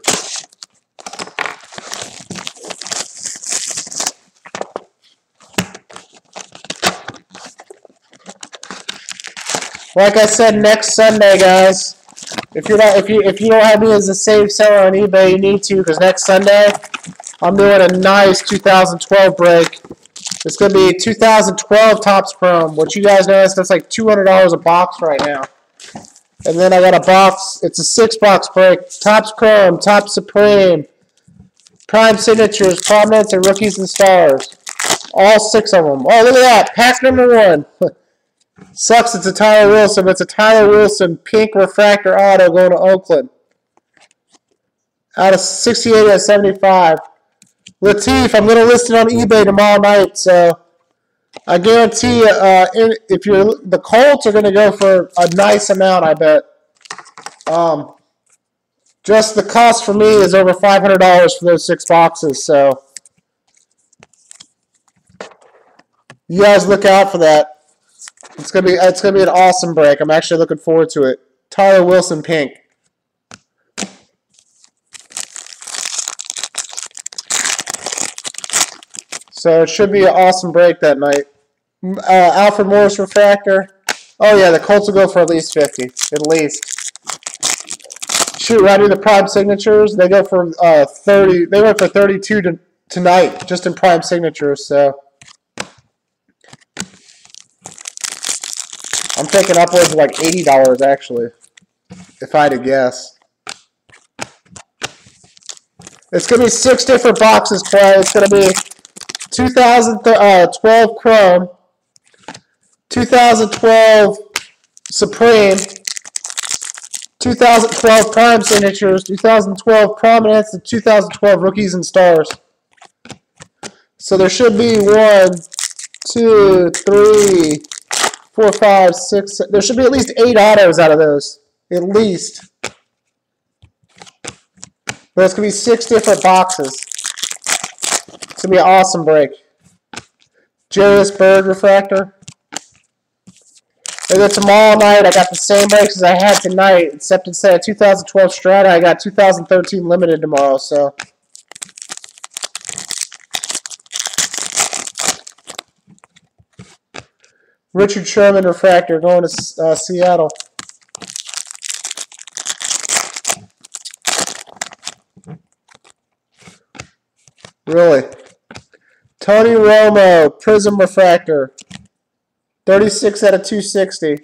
S1: Like I said, next Sunday, guys. If you don't have me as a save seller on eBay, you need to, because next Sunday I'm doing a nice 2012 break. It's gonna be 2012 Topps Chrome, which you guys know that's like $200 a box right now. And then I got a box. It's a 6-box break. Topps Chrome, Topps Supreme, Prime Signatures, Prominence, and Rookies and Stars. All 6 of them. Oh, look at that. Pack number 1. Sucks, it's a Tyler Wilson, but it's a Tyler Wilson pink refractor auto going to Oakland. Out of 68 out of 75. Latif, I'm going to list it on eBay tomorrow night, so I guarantee you, if you're the Colts are going to go for a nice amount, I bet. Just the cost for me is over $500 for those 6 boxes, so you guys look out for that. It's gonna be an awesome break. I'm actually looking forward to it. Tyler Wilson pink. So it should be an awesome break that night. Alfred Morris refractor. Oh yeah, the Colts will go for at least 50, at least. Shoot, right in the Prime Signatures, they go for 30. They went for 32 tonight, just in Prime Signatures. So I'm thinking upwards of like $80 actually, if I had to guess. It's going to be 6 different boxes, Clay. It's going to be 2012 Chrome, 2012 Supreme, 2012 Prime Signatures, 2012 Prominence, and 2012 Rookies and Stars. So there should be 1, 2, 3, 4, 5, 6. There should be at least 8 autos out of those. At least. But it's going to be 6 different boxes. It's going to be an awesome break. Jarius Bird refractor. And then tomorrow night, I got the same breaks as I had tonight, except instead of 2012 Strata, I got 2013 Limited tomorrow. So Richard Sherman refractor going to Seattle. Really? Tony Romo Prism refractor. 36 out of 260.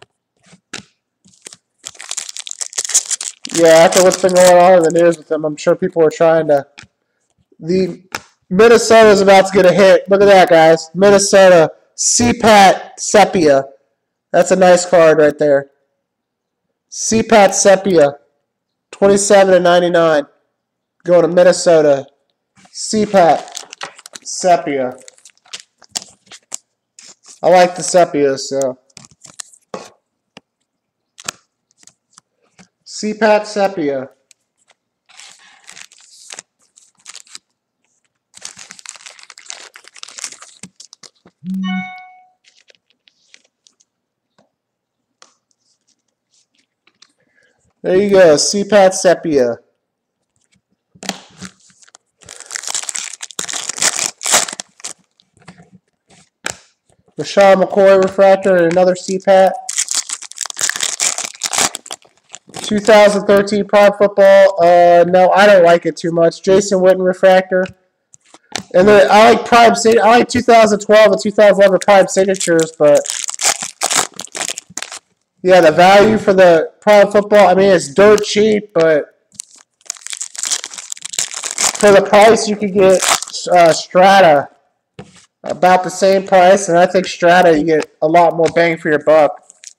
S1: Yeah, after what's been going on in the news with them, I'm sure people are trying to. The Minnesota's about to get a hit. Look at that, guys. Minnesota CPAT Sepia. That's a nice card right there. CPAT Sepia. 27 and 99. Going to Minnesota. CPAT Sepia. I like the Sepia, so. CPAT Sepia. There you go, CPAT Sepia. Rashawn McCoy refractor and another CPAT. 2013 Prime Football. No, I don't like it too much. Jason Witten refractor. And then I like Prime. I like 2012 and 2011 Prime Signatures, but yeah, the value for the Prime Football. I mean, it's dirt cheap, but for the price, you could get Strata about the same price, and I think Strata you get a lot more bang for your buck.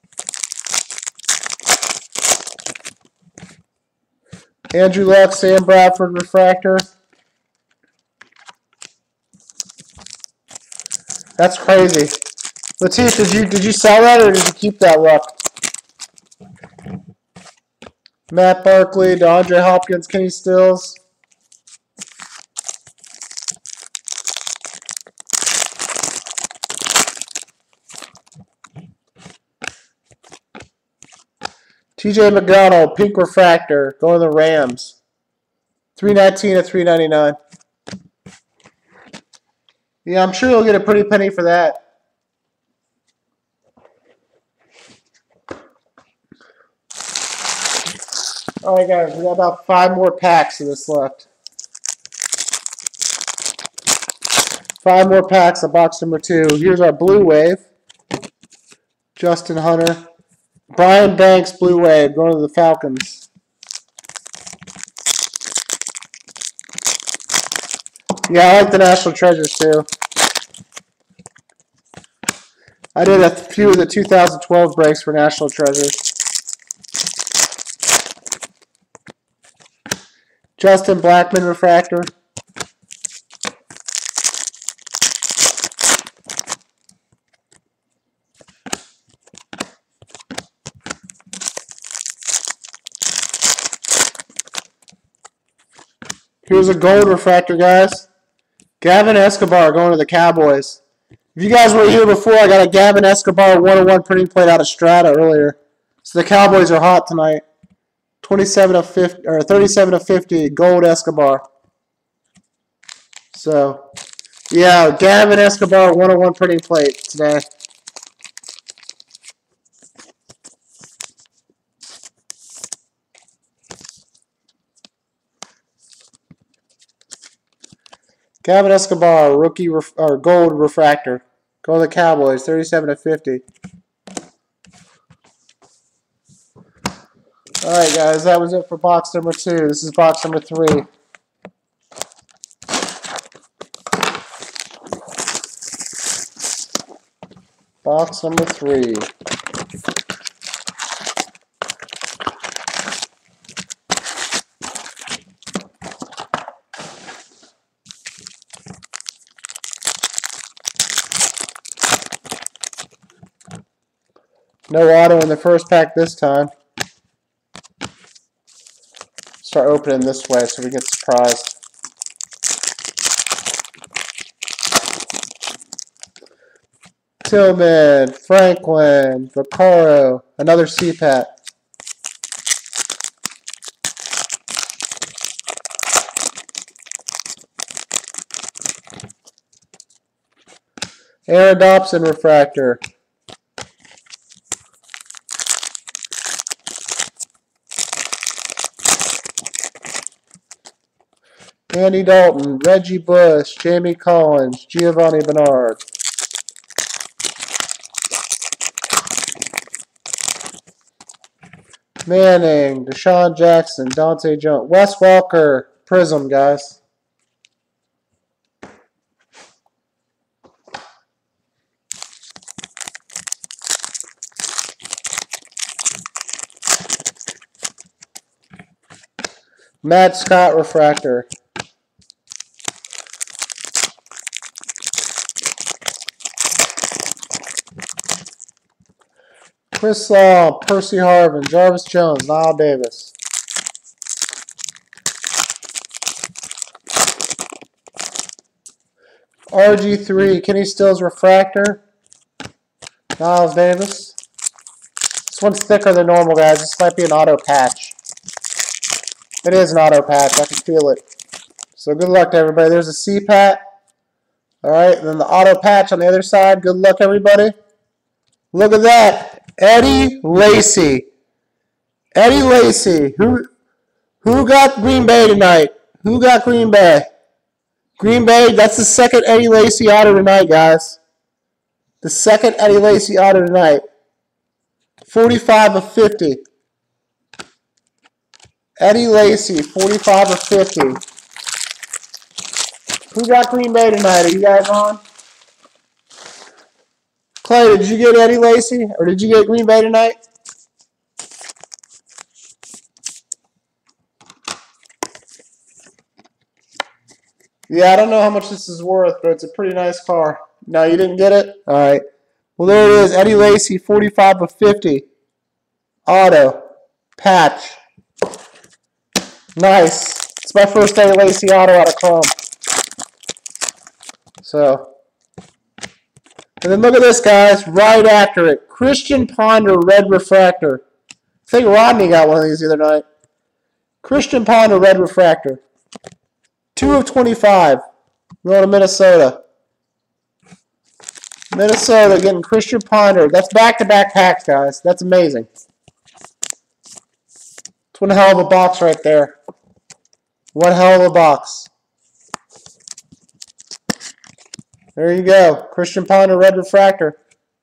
S1: Andrew Luck, Sam Bradford refractor. That's crazy. Latif, did you sell that or did you keep that Luck? Matt Barkley, DeAndre Hopkins, Kenny Stills. TJ McDonald, pink refractor, going to the Rams. 319 to 399. Yeah, I'm sure you'll get a pretty penny for that. All right, guys, we got about 5 more packs of this left. 5 more packs of box number 2. Here's our Blue Wave. Justin Hunter. Brian Banks, Blue Wave, going to the Falcons. Yeah, I like the National Treasures too. I did a few of the 2012 breaks for National Treasures. Justin Blackman refractor. Here's a gold refractor, guys. Gavin Escobar going to the Cowboys. If you guys were here before, I got a Gavin Escobar 101 printing plate out of Strata earlier. So the Cowboys are hot tonight. 27 of 50 or 37 of 50 gold Escobar. So, yeah, Gavin Escobar 101 printing plate today. Gavin Escobar, rookie or gold refractor. Go to the Cowboys, 37 of 50. All right, guys, that was it for box number 2. This is box number 3. Box number 3. No auto in the first pack this time. Start opening this way so we get surprised. Tillman, Franklin, Vaccaro, another CPAT. Aaron Dobson refractor. Andy Dalton, Reggie Bush, Jamie Collins, Giovanni Bernard. Manning, Deshaun Jackson, Dante Jones, Wes Walker, Prism, guys. Matt Scott refractor. Chris Law, Percy Harvin, Jarvis Jones, Niall Davis. RG3, Kenny Stills refractor. Niles Davis. This one's thicker than normal, guys. This might be an auto patch. It is an auto patch. I can feel it. So good luck to everybody. There's a CPAT. All right, and then the auto patch on the other side. Good luck, everybody. Look at that. Eddie Lacy. Eddie Lacy. Who got Green Bay tonight? Who got Green Bay? Green Bay, that's the second Eddie Lacy auto tonight, guys. The second Eddie Lacy auto tonight. 45 of 50. Eddie Lacy, 45 of 50. Who got Green Bay tonight? Are you guys on? Clay, did you get Eddie Lacy? Or did you get Green Bay tonight? Yeah, I don't know how much this is worth, but it's a pretty nice car. No, you didn't get it? All right. Well, there it is. Eddie Lacy, 45 of 50. Auto. Patch. Nice. It's my first Eddie Lacy auto out of Chrome. So. And then look at this, guys. Right after it. Christian Ponder, red refractor. I think Rodney got one of these the other night. Christian Ponder, red refractor. 2 of 25. Going to Minnesota. Minnesota getting Christian Ponder. That's back-to-back packs, guys. That's amazing. It's one hell of a box right there. One hell of a box. There you go. Christian Ponder, red refractor.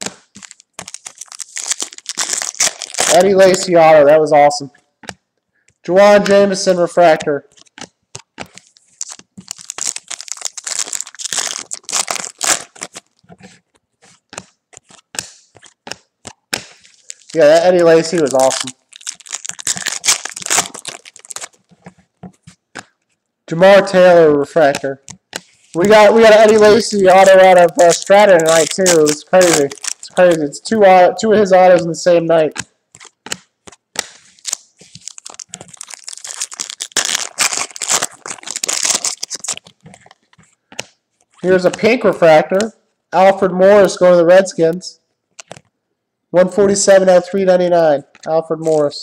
S1: Eddie Lacy auto. That was awesome. Juwan Jamison refractor. Yeah, that Eddie Lacy was awesome. Jamar Taylor refractor. We got an Eddie Lacy auto out of Strata tonight too. It's crazy. It's crazy. It's two of his autos in the same night. Here's a pink refractor. Alfred Morris going to the Redskins. 147 out of 399. Alfred Morris.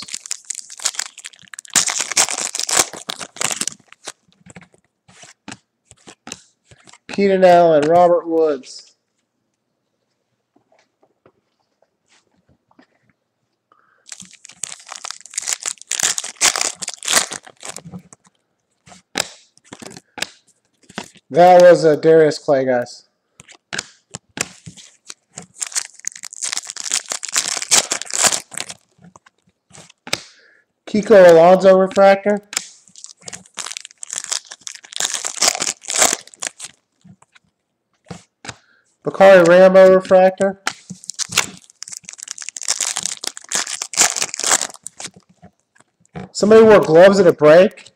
S1: Keenan Allen, Robert Woods. That was a Darius Clay, guys. Kiko Alonso refractor. Bakari Rambo refractor. Somebody wore gloves at a break.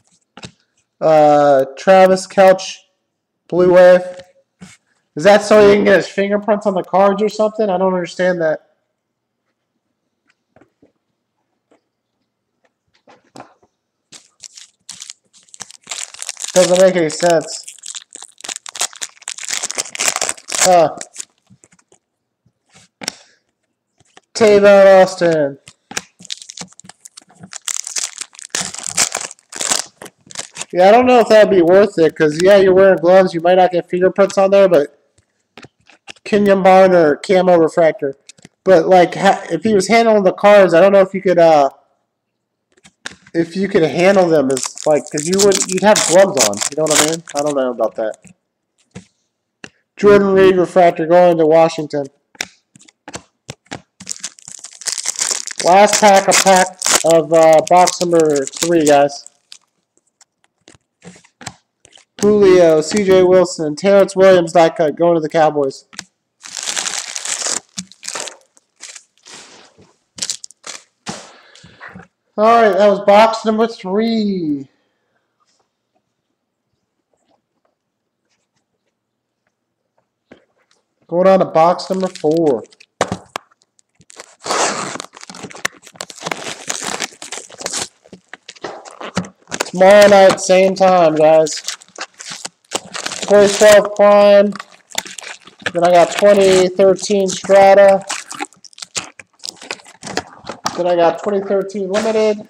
S1: Travis Kelch, Blue Wave. Is that so he can get his fingerprints on the cards or something? I don't understand that. Doesn't make any sense. Huh. Tavon Austin. Yeah, I don't know if that would be worth it because, yeah, you're wearing gloves. You might not get fingerprints on there, but Kenyon Barner, camo refractor. But, like, if he was handling the cards, I don't know if you could handle them as, like, because you'd have gloves on. You know what I mean? I don't know about that. Jordan Reed refractor going to Washington. Last pack of box number 3, guys. Julio, C.J. Wilson, Terrence Williams die cut going to the Cowboys. All right, that was box number 3. Going on to box number 4. Tomorrow night, same time, guys. 2012 Prime. Then I got 2013 Strata. Then I got 2013 Limited.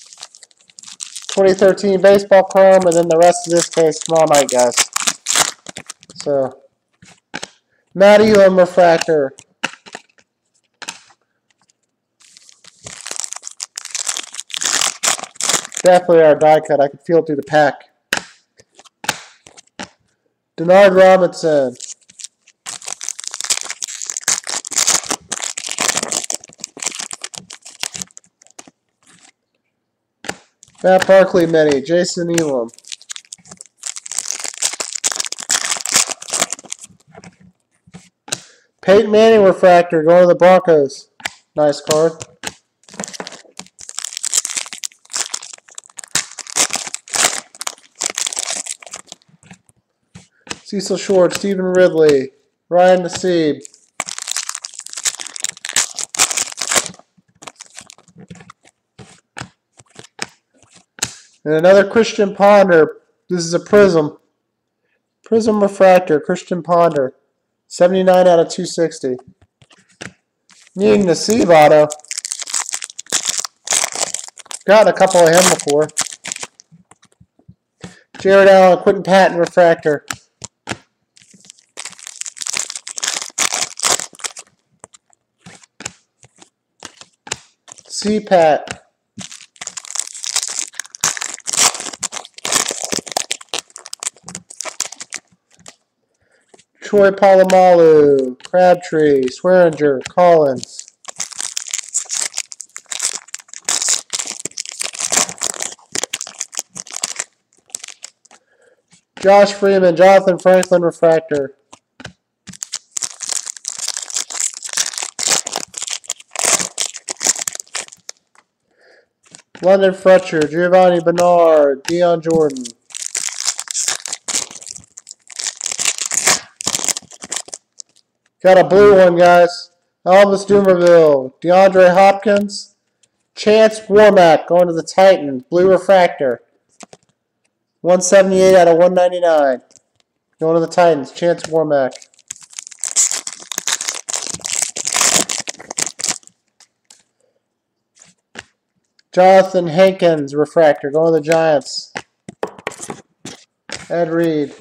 S1: 2013 Baseball Chrome, and then the rest of this case tomorrow night, guys. So, Matt Elam refractor. Definitely our die cut. I can feel it through the pack. Denard Robinson. Matt Barkley mini. Jason Elam. Peyton Manning refractor going to the Broncos. Nice card. Cecil Short, Stephen Ridley, Ryan Nassib. And another Christian Ponder. This is a Prism. Prism refractor, Christian Ponder. 79 out of 260. Needing Nassib auto. Gotten a couple of him before. Jared Allen, Quentin Patton refractor. C-Pat. Troy Polamalu, Crabtree, Swearinger, Collins. Josh Freeman, Jonathan Franklin refractor. London Fletcher, Giovanni Bernard, Dion Jordan. Got a blue one, guys. Elvis Dumerville, DeAndre Hopkins, Chance Warmack going to the Titans, blue refractor. 178 out of 199. Going to the Titans, Chance Warmack. Jonathan Hankins, refractor, going to the Giants. Ed Reed.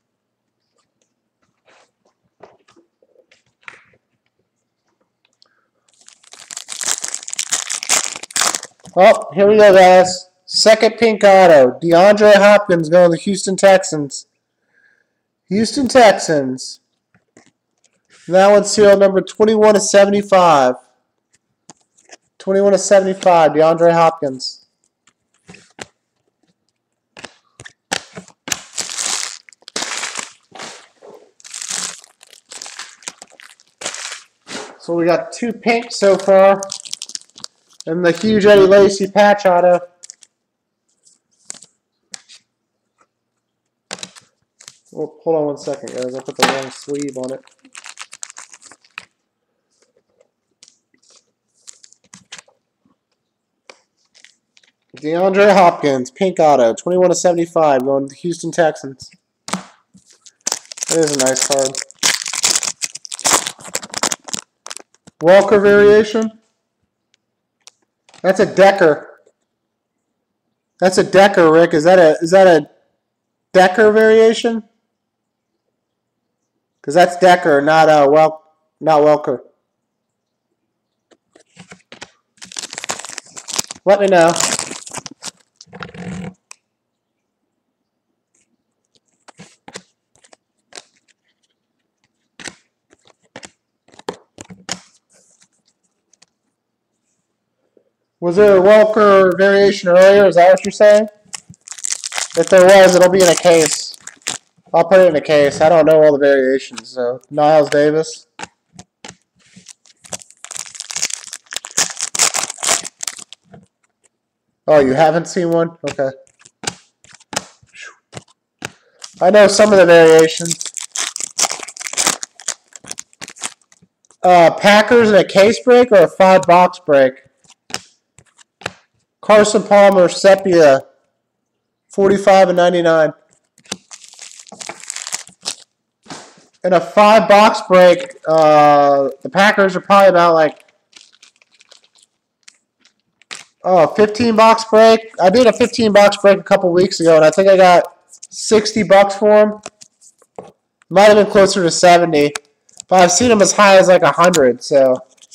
S1: Oh, here we go, guys. Second pink auto. DeAndre Hopkins going to the Houston Texans. Houston Texans. That one's serial number 21 of 75. 21 of 75, DeAndre Hopkins. So we got 2 pinks so far. And the huge Eddie Lacy patch auto. Oh, hold on one second, guys. I put the wrong sleeve on it. DeAndre Hopkins, pink auto, 21 of 75, going to the Houston Texans. That is a nice card. Walker variation. That's a Decker. That's a Decker, Rick. Is that a Decker variation? Because that's Decker, not Welker. Let me know. Was there a Welker variation earlier? Is that what you're saying? If there was, it'll be in a case. I'll put it in a case. I don't know all the variations. So, Niles Davis. Oh, you haven't seen one? Okay. I know some of the variations. Packers in a case break or a 5-box break? Carson Palmer, Sepia, 45 and 99. In a 5-box break, the Packers are probably about like 15-box break. I did a 15-box break a couple weeks ago, and I think I got $60 for them. Might have been closer to 70, but I've seen them as high as like 100. So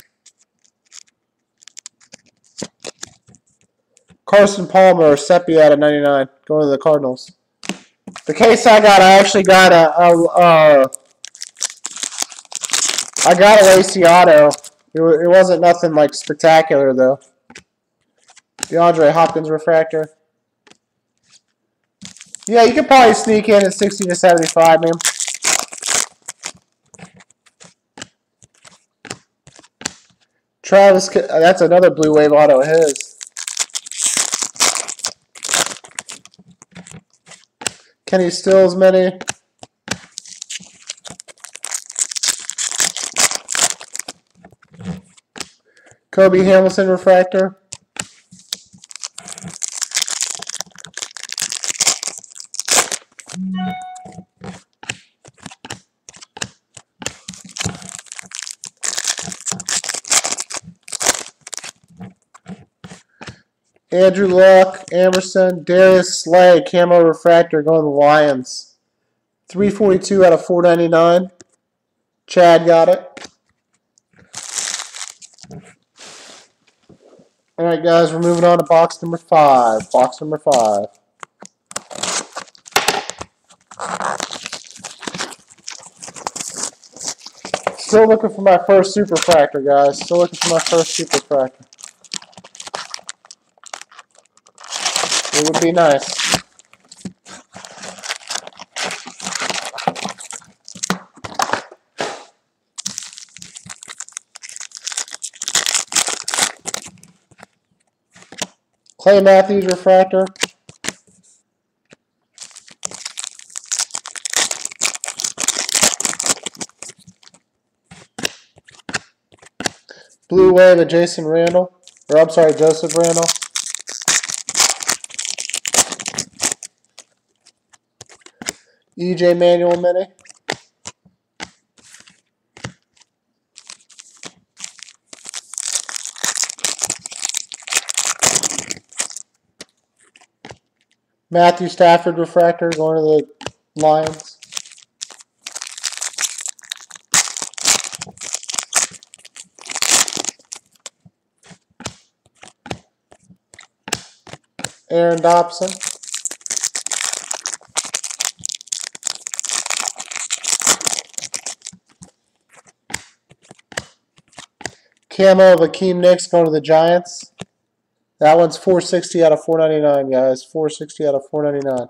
S1: Carson Palmer, Sepia out of 99, going to the Cardinals. The case I actually got I got a Lacy auto. It wasn't nothing like spectacular though. DeAndre Hopkins refractor. Yeah, you could probably sneak in at 60 to 75, man. Travis, that's another Blue Wave auto of his. Kenny Stills, many. Kobe Hamilton refractor. Andrew Luck, Emerson, Darius Slay, Camo Refractor going to the Lions. 342 out of 499. Chad got it. Alright guys, we're moving on to box number 5. Box number 5. Still looking for my first Super Fractor, guys. Still looking for my first Super Fractor. It would be nice. Clay Matthews Refractor. Blue Wave of Jason Randall. Or I'm sorry, Joseph Randall. EJ Manuel Mini. Matthew Stafford Refractor going to the Lions. Aaron Dobson. Camo of Akeem Nicks going to the Giants. That one's 460 out of 499, guys. 460 out of 499.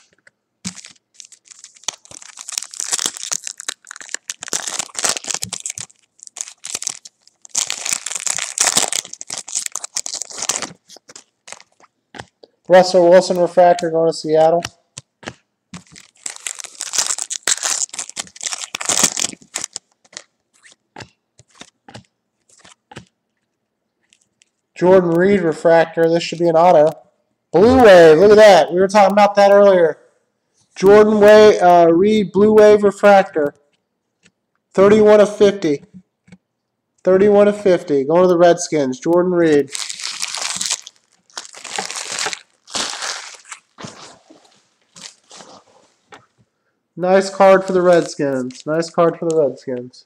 S1: Russell Wilson Refractor going to Seattle. Jordan Reed Refractor. This should be an auto. Blue Wave. Look at that. We were talking about that earlier. Jordan Reed Blue Wave Refractor. 31 of 50. 31 of 50. Going to the Redskins. Jordan Reed. Nice card for the Redskins. Nice card for the Redskins.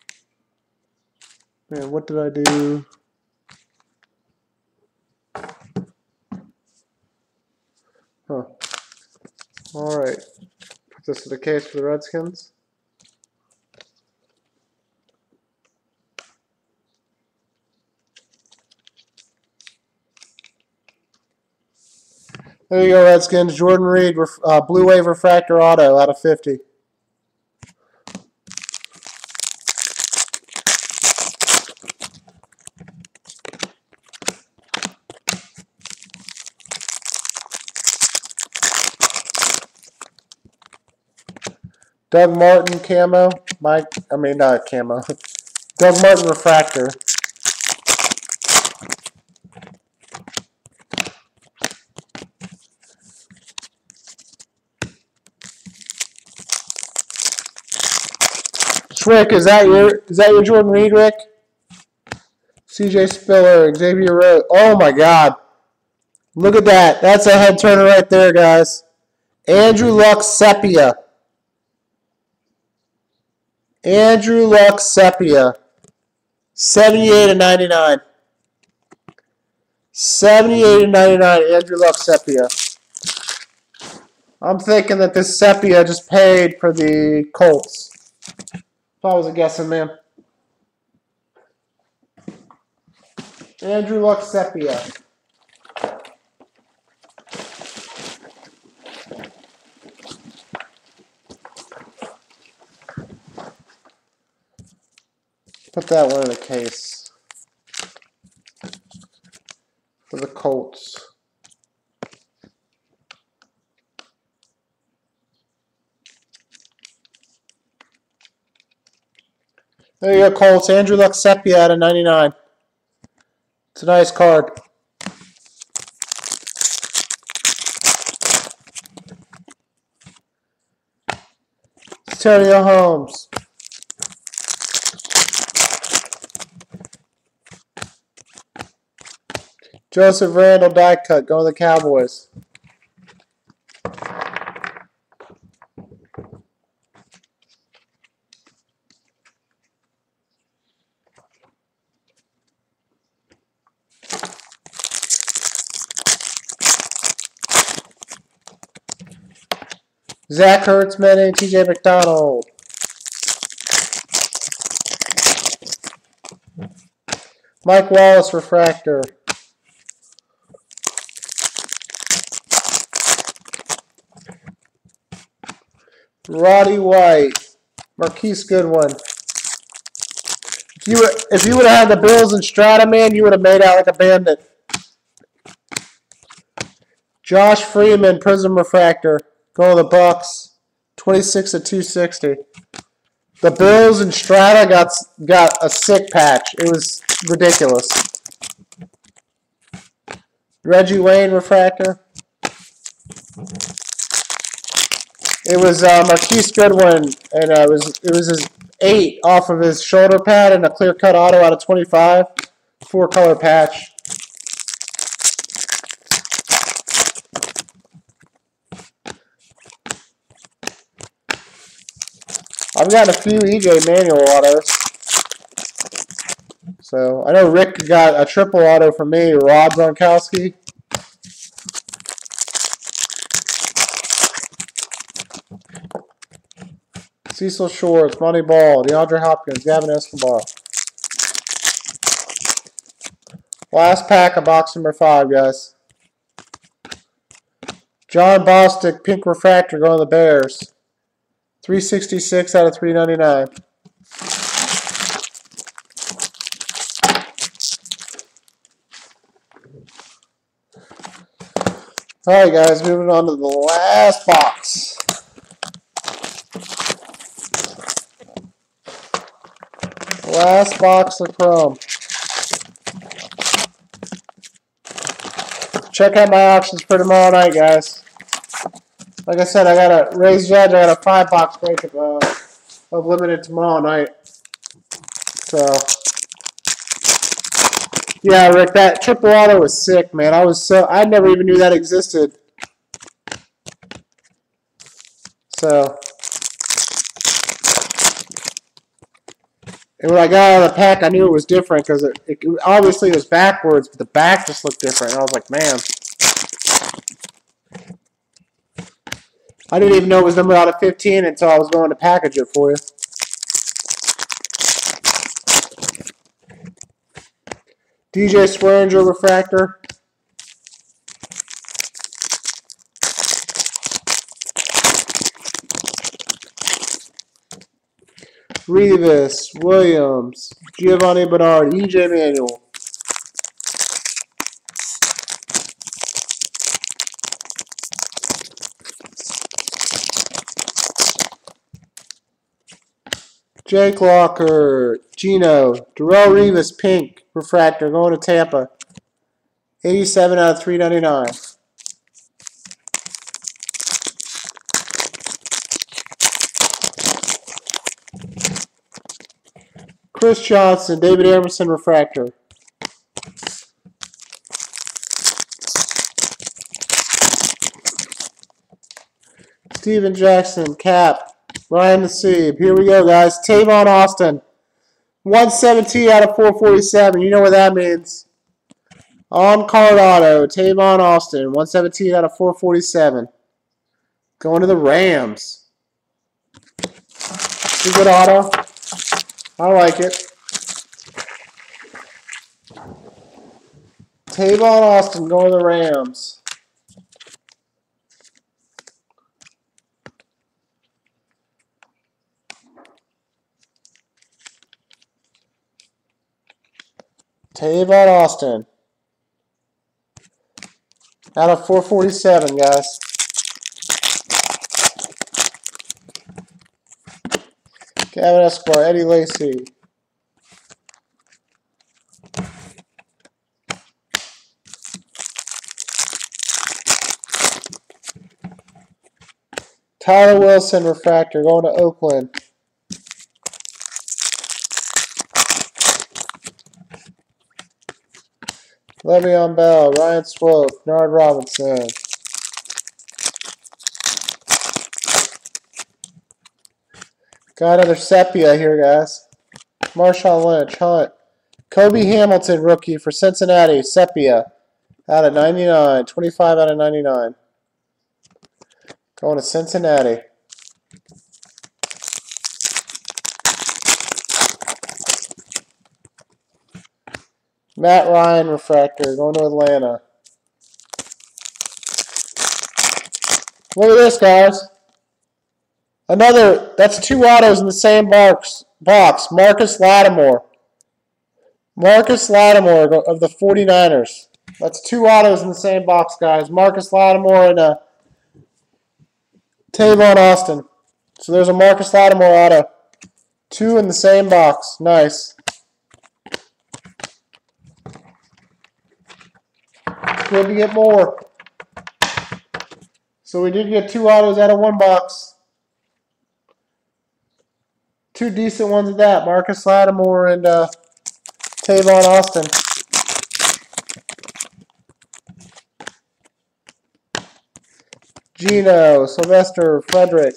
S1: Man, what did I do? Huh. Alright. Put this in the case for the Redskins. There you go, Redskins. Jordan Reed, Blue Wave Refractor Auto out of 50. Doug Martin Camo. Camo. Doug Martin Refractor. Rick, is that your Jordan Reed, Rick? CJ Spiller, Xavier Rhodes. Oh my God. Look at that. That's a head turner right there, guys. Andrew Luck Sepia. Andrew Luck Sepia. 78 of 99. 78 of 99, Andrew Luck Sepia. I'm thinking that this Sepia just paid for the Colts. If I was a guessing man. Andrew Luck Sepia. Put that one in a case. For the Colts. There you go, Colts. Andrew Luck Sepia out of 99. It's a nice card. Antonio Holmes. Joseph Randall die cut. Going to the Cowboys. Zach Ertz, Manning, TJ McDonald. Mike Wallace, refractor. Roddy White, Marquise Goodwin. If you would have had the Bills and Strata, man, you would have made out like a bandit. Josh Freeman, Prism refractor. Going to the Bucks. 26/260. The Bills and Strata got a sick patch. It was ridiculous. Reggie Wayne refractor. It was Marquise Goodwin, and it was his 8 off of his shoulder pad and a clear cut auto out of 25. 4-color patch. I've got a few EJ Manuel autos. So I know Rick got a triple auto from me, Rob Gronkowski. Cecil Shorts, Money Ball, DeAndre Hopkins, Gavin Escobar. Last pack of box number 5, guys. John Bostic, pink refractor, going to the Bears. 366 out of 399. Alright guys, moving on to the last box. Last box of Chrome. Check out my auctions for tomorrow night, guys. Like I said, I got a Raise Judge. I got a 5-box break of limited tomorrow night. So, yeah, Rick, that triple auto was sick, man. I never even knew that existed. So, and when I got out of the pack, I knew it was different because it obviously was backwards, but the back just looked different. And I was like, man. I didn't even know it was numbered out of 15 until I was going to package it for you. DJ Swearinger refractor. Revis, Williams, Giovanni Bernard, EJ Manuel. Jake Locker, Gino, Darrelle Revis, pink refractor, going to Tampa. 87 out of 399. Chris Johnson, David Emerson refractor. Steven Jackson, cap. Ryan Nassib. Here we go, guys. Tavon Austin. 117 out of 447. You know what that means. On card auto. Tavon Austin. 117 out of 447. Going to the Rams. It's a good auto. I like it. Tavon Austin going to the Rams. Tavon Austin. Out of 447, guys. Gavin Escobar, Eddie Lacy. Tyler Wilson refractor going to Oakland. Le'Veon Bell, Ryan Swope, Nard Robinson. Got another sepia here, guys. Marshawn Lynch, Hunt. Kobe Hamilton, rookie for Cincinnati, sepia. Out of 99. 25 out of 99. Going to Cincinnati. Matt Ryan, refractor. Going to Atlanta. Look at this, guys. Another, that's 2 autos in the same box. Marcus Lattimore. Marcus Lattimore of the 49ers. That's 2 autos in the same box, guys. Marcus Lattimore and Tavon Austin. So there's a Marcus Lattimore auto. 2 in the same box. Nice. Good to get more. So we did get 2 autos out of 1 box. 2 decent ones at that. Marcus Lattimore and Tavon Austin. Gino, Sylvester, Frederick.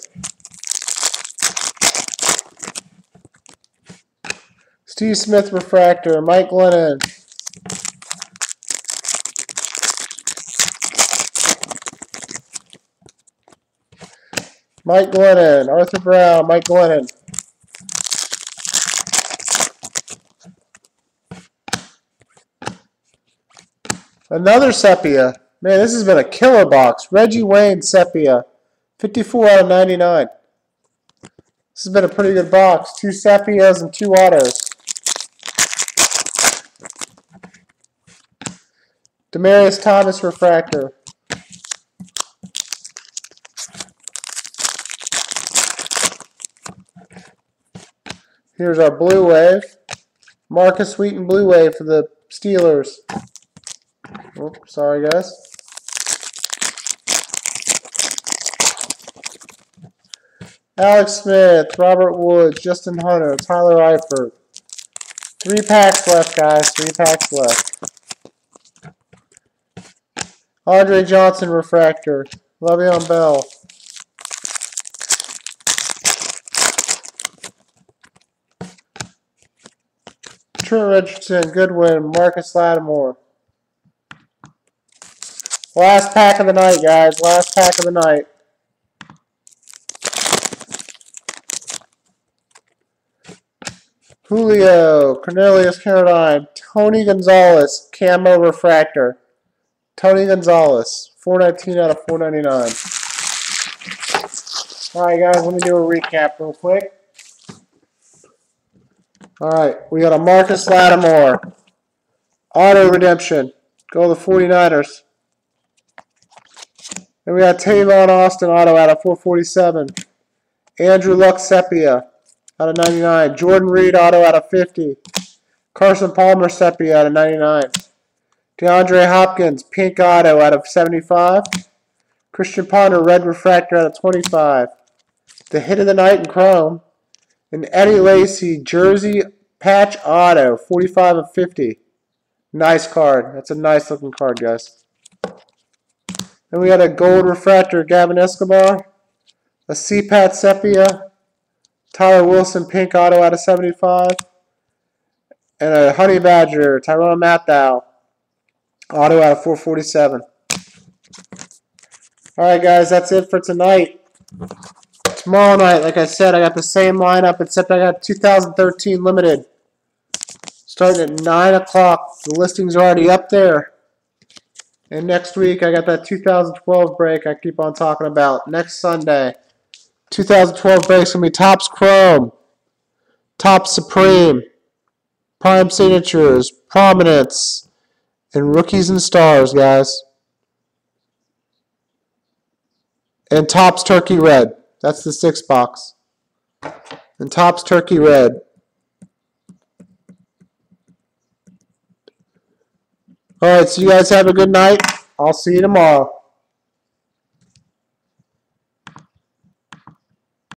S1: Steve Smith, refractor. Mike Glennon. Mike Glennon. Arthur Brown, Mike Glennon. Another sepia. Man, this has been a killer box. Reggie Wayne, sepia. 54 out of 99. This has been a pretty good box. 2 sepias and 2 autos. Demaryius Thomas, refractor. Here's our blue wave. Marcus Wheaton, blue wave for the Steelers. Oh, sorry, guys. Alex Smith, Robert Woods, Justin Hunter, Tyler Eifert. 3 packs left, guys. 3 packs left. Andre Johnson, refractor. Le'Veon Bell. Trent Richardson, Goodwin, Marcus Lattimore. Last pack of the night, guys. Last pack of the night. Julio, Cornelius Caradine, Tony Gonzalez, Camo Refractor. Tony Gonzalez, 419 out of 499. All right, guys, let me do a recap real quick. All right, we got a Marcus Lattimore. Auto redemption. Go to the 49ers. Then we got Tavon Austin auto out of 447. Andrew Luck sepia out of 99. Jordan Reed auto out of 50. Carson Palmer sepia out of 99. DeAndre Hopkins pink auto out of 75. Christian Ponder red refractor out of 25. The hit of the night in chrome. And Eddie Lacy jersey patch auto 45 of 50. Nice card. That's a nice looking card, guys. Then we got a gold refractor, Gavin Escobar. A CPAT sepia. Tyler Wilson, pink auto out of 75. And a Honey Badger, Tyrone Matthew, auto out of 447. Alright, guys, that's it for tonight. Tomorrow night, like I said, I got the same lineup, except I got 2013 Limited. Starting at 9 o'clock. The listing's already up there. And next week, I got that 2012 break I keep on talking about. Next Sunday, 2012 break's going to be Topps Chrome, Topps Supreme, Prime Signatures, Prominence, and Rookies and Stars, guys. And Topps Turkey Red. That's the 6 box. And Topps Turkey Red. All right, so you guys have a good night. I'll see you tomorrow.